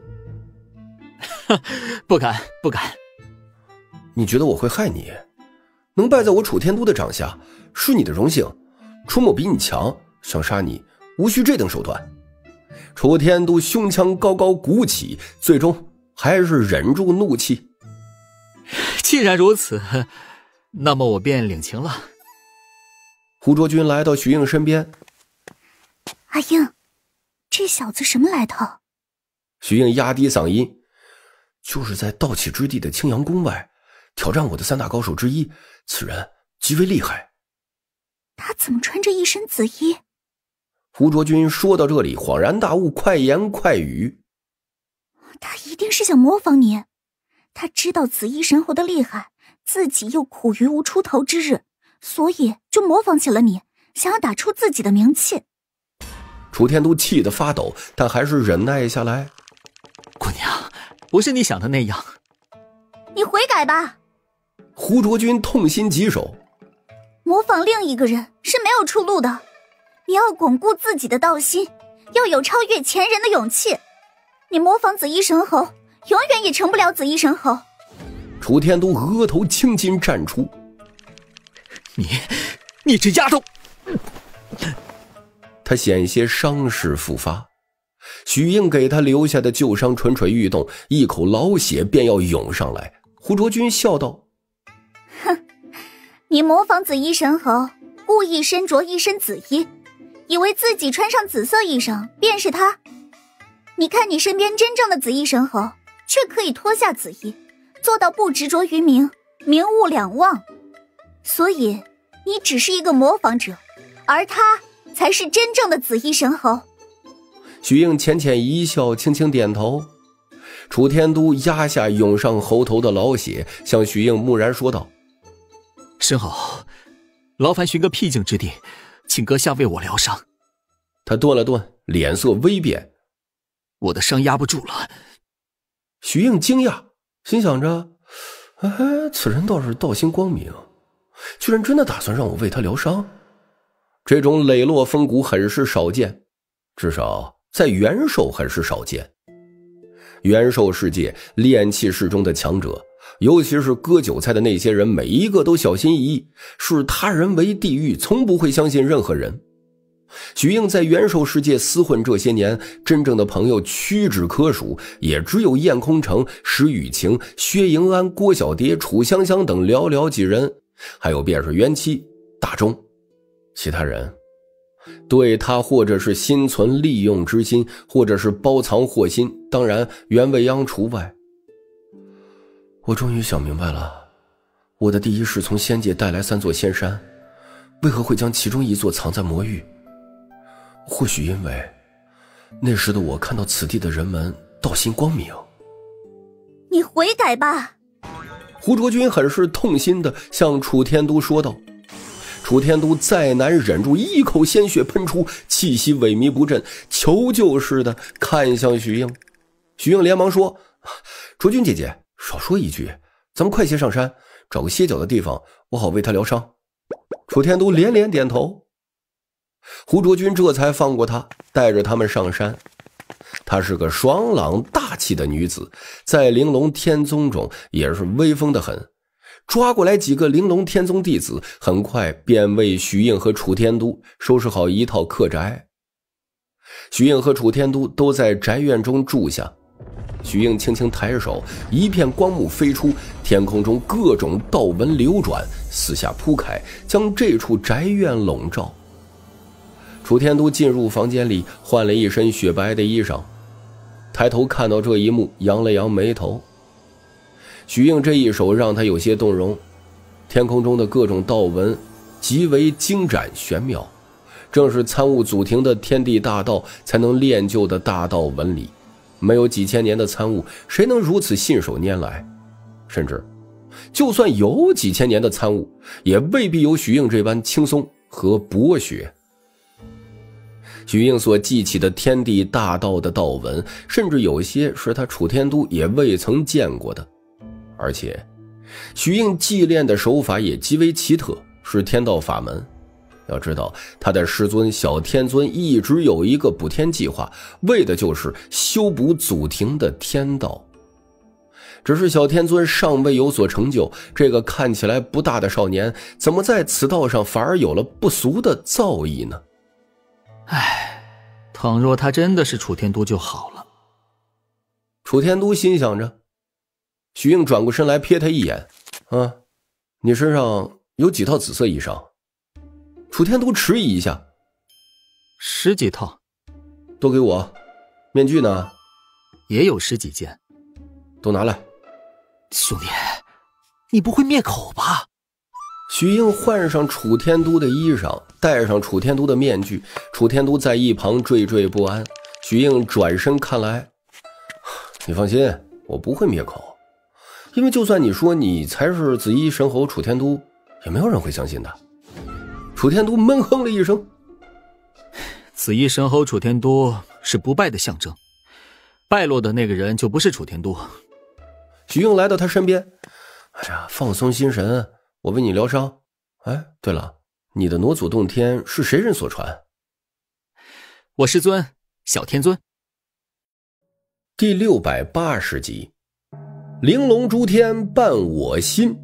不敢不敢。 你觉得我会害你？能败在我楚天都的掌下，是你的荣幸。楚某比你强，想杀你无需这等手段。楚天都胸腔高高鼓起，最终还是忍住怒气。 既然如此，那么我便领情了。 胡卓君来到许应身边， 阿英，这小子什么来头？ 许应压低嗓音，就是在盗气之地的青阳宫外挑战我的3大高手之一，此人极为厉害。 他怎么穿着一身紫衣？ 胡卓君说到这里恍然大悟，快言快语， 他一定是想模仿你，他知道紫衣神猴的厉害，自己又苦于无出头之日，所以就模仿起了你，想要打出自己的名气。 楚天都气得发抖，但还是忍耐下来。 姑娘，不是你想的那样。 你悔改吧。 胡卓君痛心疾首， 模仿另一个人是没有出路的，你要巩固自己的道心，要有超越前人的勇气。你模仿紫衣神猴，永远也成不了紫衣神猴。 楚天都额头青筋绽出， 你这丫头！ 他险些伤势复发，许应给他留下的旧伤蠢蠢欲动，一口老血便要涌上来。胡卓君笑道： 哼，你模仿紫衣神猴，故意身着一身紫衣，以为自己穿上紫色衣裳便是他。你看你身边真正的紫衣神猴，却可以脱下紫衣，做到不执着于名，名物两忘。所以你只是一个模仿者，而他才是真正的紫衣神猴。 许应浅浅一笑，轻轻点头。 楚天都压下涌上喉头的老血，向徐应木然说道： 申侯，劳烦寻个僻静之地，请阁下为我疗伤。 他顿了顿，脸色微变： 我的伤压不住了。 徐应惊讶，心想着，此人倒是道心光明，居然真的打算让我为他疗伤。这种磊落风骨很是少见，至少在元兽很是少见。元兽世界炼气士中的强者，尤其是割韭菜的那些人，每一个都小心翼翼，视他人为地狱，从不会相信任何人。徐应在元兽世界厮混这些年，真正的朋友屈指可数，也只有燕空城、石雨晴、薛迎安、郭小蝶、楚香香等寥寥几人，还有便是元七、大钟。其他人对他或者是心存利用之心，或者是包藏祸心，当然袁未央除外。我终于想明白了，我的第一世从仙界带来3座仙山，为何会将其中一座藏在魔域？或许因为那时的我看到此地的人们道心光明。 你悔改吧。 胡卓君很是痛心地向楚天都说道。楚天都再难忍住，一口鲜血喷出，气息萎靡不振，求救似的看向徐应。徐应连忙说：卓君姐姐，少说一句，咱们快些上山，找个歇脚的地方，我好为他疗伤。楚天都连连点头。胡卓君这才放过他，带着他们上山。她是个爽朗大气的女子，在玲珑天宗中也是威风得很。抓过来几个玲珑天宗弟子，很快便为徐应和楚天都收拾好一套客宅。徐应和楚天都都在宅院中住下。徐应轻轻抬手，一片光幕飞出，天空中各种道纹流转，四下铺开，将这处宅院笼罩。楚天都进入房间里，换了一身雪白的衣裳，抬头看到这一幕，扬了扬眉头。徐应这一手让他有些动容，天空中的各种道纹极为精湛玄妙，正是参悟祖庭的天地大道才能练就的大道纹理。没有几千年的参悟，谁能如此信手拈来？甚至就算有几千年的参悟，也未必有徐应这般轻松和博学。徐应所记起的天地大道的道纹，甚至有些是他楚天都也未曾见过的。而且徐应祭炼的手法也极为奇特，是天道法门。要知道他的师尊小天尊一直有一个补天计划，为的就是修补祖庭的天道。只是小天尊尚未有所成就，这个看起来不大的少年，怎么在此道上反而有了不俗的造诣呢？ 倘若他真的是楚天都就好了。 楚天都心想着。徐应转过身来瞥他一眼：你身上有几套紫色衣裳？楚天都迟疑一下 ：10几套。 都给我。面具呢？ 也有10几件。 都拿来。 兄弟，你不会灭口吧？ 徐应换上楚天都的衣裳，戴上楚天都的面具。楚天都在一旁惴惴不安。徐应转身看来：你放心，我不会灭口。因为就算你说你才是紫衣神侯楚天都，也没有人会相信的。楚天都闷哼了一声： 紫衣神侯楚天都是不败的象征，败落的那个人就不是楚天都。 徐应来到他身边：放松心神，我为你疗伤。对了，你的挪祖洞天是谁人所传？ 我师尊小天尊。 第680集，玲珑诸天伴我心。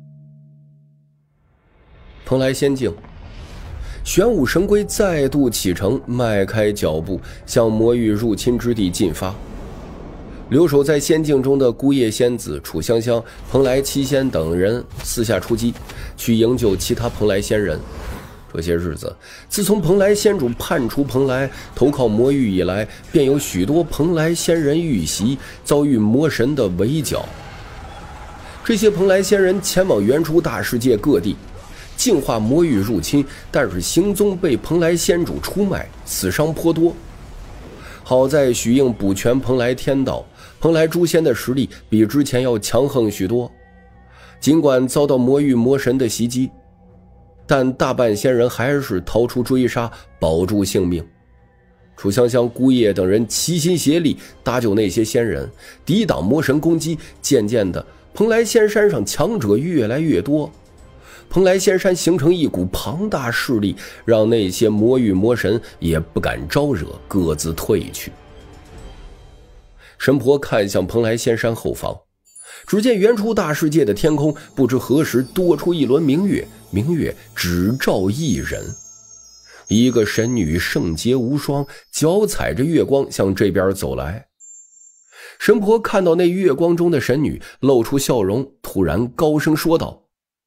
蓬莱仙境，玄武神龟再度启程，迈开脚步向魔域入侵之地进发。留守在仙境中的孤叶仙子、楚香香、蓬莱七仙等人四下出击，去营救其他蓬莱仙人。这些日子，自从蓬莱仙主叛出蓬莱，投靠魔域以来，便有许多蓬莱仙人遇袭，遭遇魔神的围剿。这些蓬莱仙人前往原初大世界各地，净化魔域入侵，但是行踪被蓬莱仙主出卖，死伤颇多。 好在许应补全蓬莱天道，蓬莱诛仙的实力比之前要强横许多。尽管遭到魔域魔神的袭击，但大半仙人还是逃出追杀，保住性命。楚香香、姑爷等人齐心协力搭救那些仙人，抵挡魔神攻击。渐渐的，蓬莱仙山上强者越来越多，蓬莱仙山形成一股庞大势力，让那些魔域魔神也不敢招惹，各自退去。神婆看向蓬莱仙山后方，只见原初大世界的天空不知何时多出一轮明月，明月只照一人。一个神女圣洁无双，脚踩着月光向这边走来。神婆看到那月光中的神女，露出笑容，突然高声说道：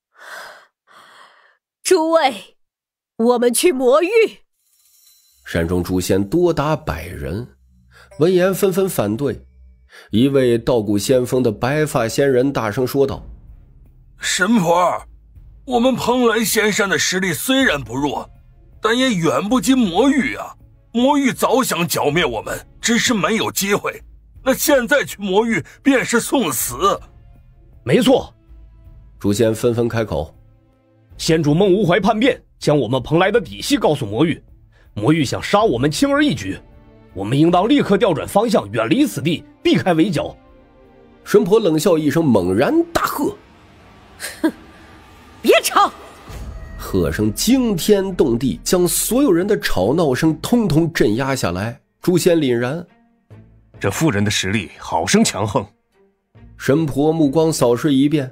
诸位，我们去魔域。 山中诛仙多达100人，闻言纷纷反对。一位道骨仙风的白发仙人大声说道： 神婆，我们蓬莱仙山的实力虽然不弱，但也远不及魔域啊！魔域早想剿灭我们，只是没有机会。那现在去魔域便是送死。 没错， 诛仙纷纷开口。 仙主孟无怀叛变，将我们蓬莱的底细告诉魔域，魔域想杀我们轻而易举，我们应当立刻调转方向，远离此地，避开围剿。 神婆冷笑一声，猛然大喝： 哼，别吵！ 喝声惊天动地，将所有人的吵闹声通通镇压下来。诛仙凛然： 这妇人的实力好生强横。 神婆目光扫视一遍：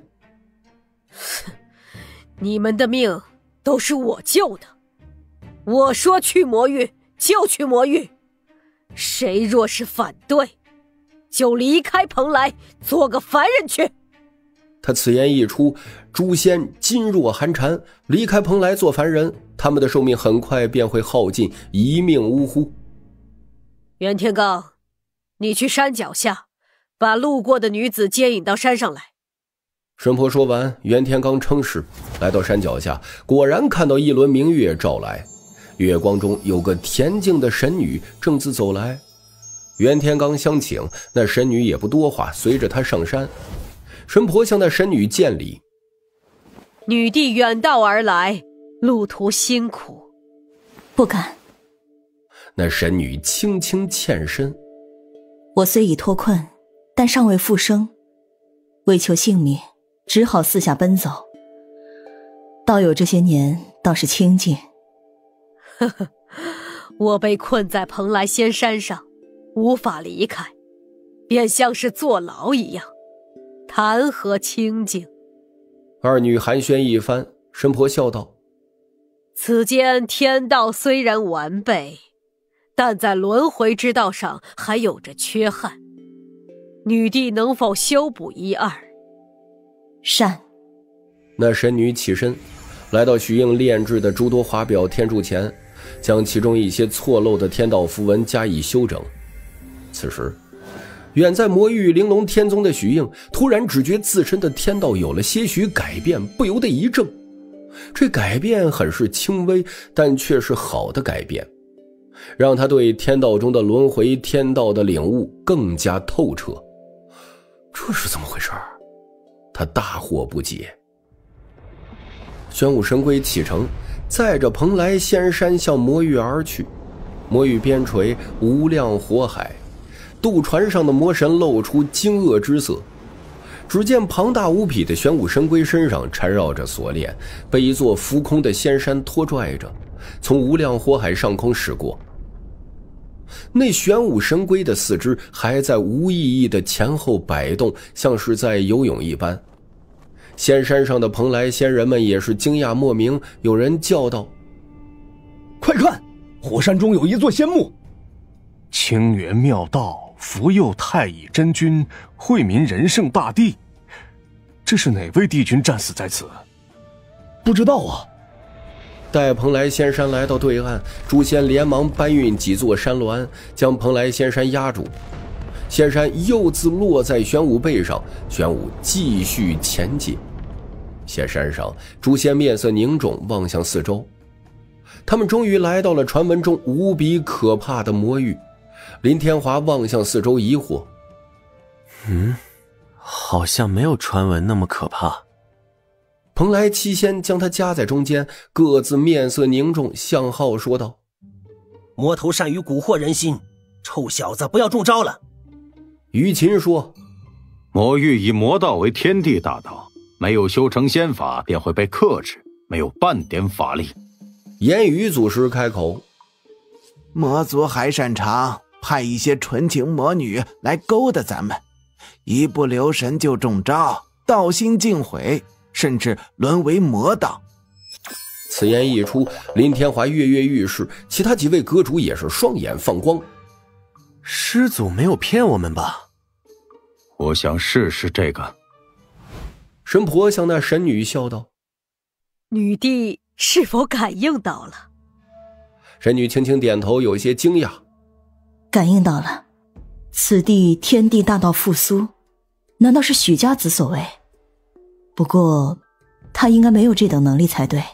你们的命都是我救的，我说去魔域就去魔域，谁若是反对，就离开蓬莱，做个凡人去。 他此言一出，诛仙噤若寒蝉，离开蓬莱做凡人，他们的寿命很快便会耗尽，一命呜呼。 袁天罡，你去山脚下，把路过的女子接引到山上来。 神婆说完，袁天罡称是，来到山脚下，果然看到一轮明月照来，月光中有个恬静的神女正自走来。袁天罡相请，那神女也不多话，随着他上山。神婆向那神女见礼： 女帝远道而来，路途辛苦。 不敢。 那神女轻轻欠身： 我虽已脱困，但尚未复生，为求性命，只好四下奔走。道友这些年倒是清静。 呵呵，我被困在蓬莱仙山上，无法离开，便像是坐牢一样，谈何清静。 二女寒暄一番，神婆笑道： 此间天道虽然完备，但在轮回之道上还有着缺憾，女帝能否修补一二？ 善。 那神女起身，来到许应炼制的诸多华表天柱前，将其中一些错漏的天道符文加以修整。此时远在魔域玲珑天宗的许应突然只觉自身的天道有了些许改变，不由得一怔。这改变很是轻微，但却是好的改变，让他对天道中的轮回天道的领悟更加透彻。这是怎么回事？他大惑不解。玄武神龟启程，载着蓬莱仙山向魔域而去。魔域边陲无量火海，渡船上的魔神露出惊愕之色。只见庞大无比的玄武神龟身上缠绕着锁链，被一座浮空的仙山拖拽着，从无量火海上空驶过。那玄武神龟的四肢还在无意义的前后摆动，像是在游泳一般。仙山上的蓬莱仙人们也是惊讶莫名，有人叫道： 快看，火山中有一座仙墓。 清源妙道，福佑太乙真君，惠民仁圣大帝，这是哪位帝君战死在此？ 不知道啊。 待蓬莱仙山来到对岸，诛仙连忙搬运几座山峦，将蓬莱仙山压住。仙山又自落在玄武背上，玄武继续前进。仙山上，诛仙面色凝重，望向四周。他们终于来到了传闻中无比可怕的魔域。 林天华望向四周疑惑， 好像没有传闻那么可怕。 蓬莱七仙将他夹在中间，各自面色凝重，向浩说道： 魔头善于蛊惑人心，臭小子不要中招了。 于琴说： 魔域以魔道为天地大道，没有修成仙法便会被克制，没有半点法力。 言语祖师开口： 魔族还擅长派一些纯情魔女来勾搭咱们，一不留神就中招，道心尽毁，甚至沦为魔道。 此言一出，林天华跃跃欲试，其他几位阁主也是双眼放光。 师祖没有骗我们吧？ 我想试试这个。 神婆向那神女笑道： 女帝是否感应到了？ 神女轻轻点头，有些惊讶。 感应到了，此地天地大道复苏，难道是许家子所为？不过他应该没有这等能力才对。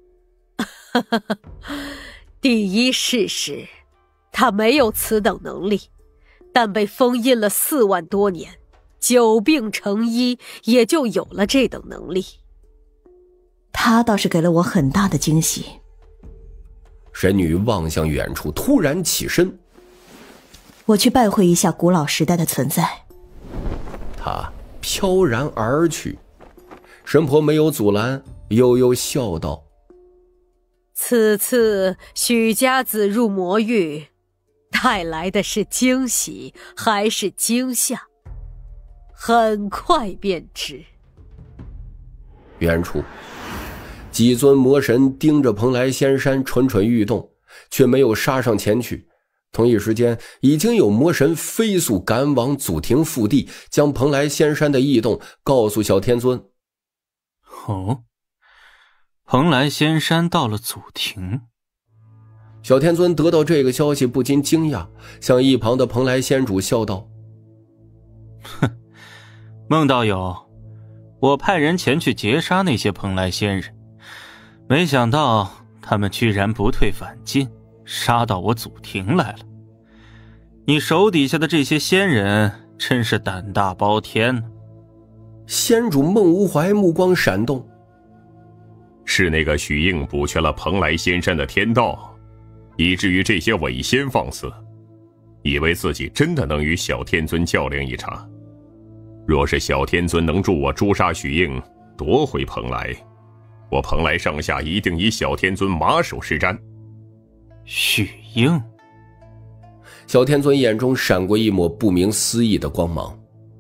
第一事实，他没有此等能力，但被封印了4万多年，久病成医，也就有了这等能力。 他倒是给了我很大的惊喜。 神女望向远处，突然起身： 我去拜会一下古老时代的存在。 他飘然而去。神婆没有阻拦，悠悠笑道： 此次许家子入魔域，带来的是惊喜还是惊吓？很快便知。 远处几尊魔神盯着蓬莱仙山蠢蠢欲动，却没有杀上前去。同一时间，已经有魔神飞速赶往祖庭腹地，将蓬莱仙山的异动告诉小天尊。 哦，蓬莱仙山到了祖庭。 小天尊得到这个消息不禁惊讶，向一旁的蓬莱仙主笑道： 哼，孟道友，我派人前去截杀那些蓬莱仙人，没想到他们居然不退反进，杀到我祖庭来了。你手底下的这些仙人真是胆大包天呢。 仙主孟无怀目光闪动： 是那个许应补全了蓬莱仙山的天道，以至于这些伪仙放肆，以为自己真的能与小天尊较量一场。若是小天尊能助我诛杀许应，夺回蓬莱，我蓬莱上下一定以小天尊马首是瞻。 许应？ 小天尊眼中闪过一抹不明思义的光芒。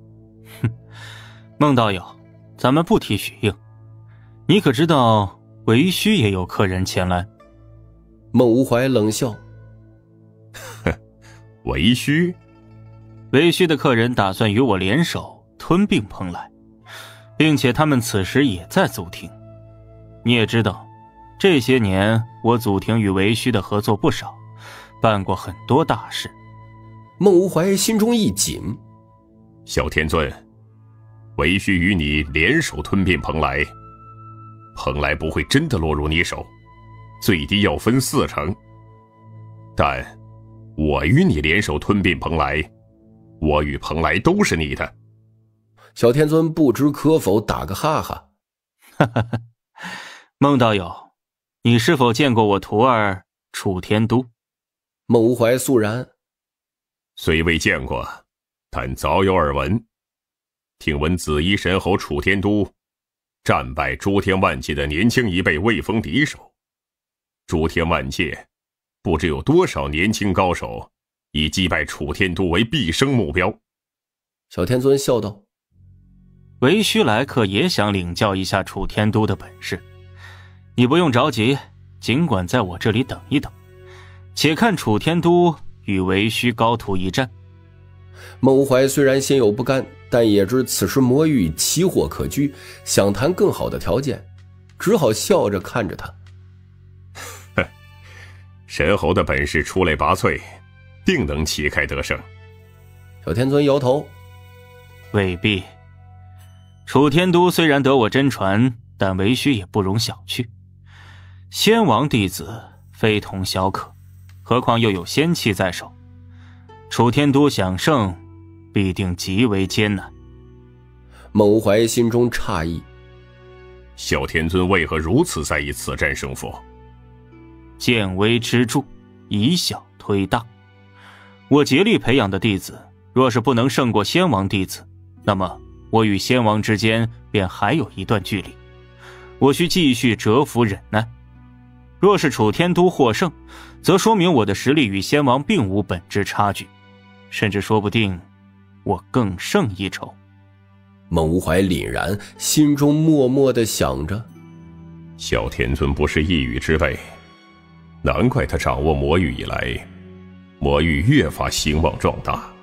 孟道友，咱们不提许应，你可知道为虚也有客人前来？ 孟无怀冷笑： 为虚？ 为虚的客人打算与我联手吞并蓬莱，并且他们此时也在祖庭。你也知道，这些年我祖庭与为虚的合作不少，办过很多大事。 孟无怀心中一紧： 小天尊，为虚与你联手吞并蓬莱，蓬莱不会真的落入你手，最低要分4成。但我与你联手吞并蓬莱，我与蓬莱都是你的。 小天尊不知可否，打个哈哈。 哈哈哈，孟道友，你是否见过我徒儿楚天都？ 孟无怀肃然： 虽未见过，但早有耳闻。听闻紫衣神侯楚天都战败诸天万界的年轻一辈未逢敌手，诸天万界不知有多少年轻高手以击败楚天都为毕生目标。 小天尊笑道： 为虚来客也想领教一下楚天都的本事，你不用着急，尽管在我这里等一等，且看楚天都与为虚高徒一战。 孟无怀虽然心有不甘，但也知此时魔域奇货可居，想谈更好的条件，只好笑着看着他。 神侯的本事出类拔萃，定能旗开得胜。 小天尊摇头： 未必。楚天都虽然得我真传，但为虚也不容小觑。仙王弟子非同小可，何况又有仙气在手。 楚天都想胜，必定极为艰难。 孟无怀心中诧异， 小天尊为何如此在意此战胜负？ 见微知著，以小推大。我竭力培养的弟子，若是不能胜过先王弟子，那么我与先王之间便还有一段距离，我需继续蛰伏忍耐。若是楚天都获胜，则说明我的实力与先王并无本质差距，甚至说不定我更胜一筹。 孟无怀凛然，心中默默地想着， 小天尊不是一羽之辈，难怪他掌握魔域以来，魔域越发兴旺壮大。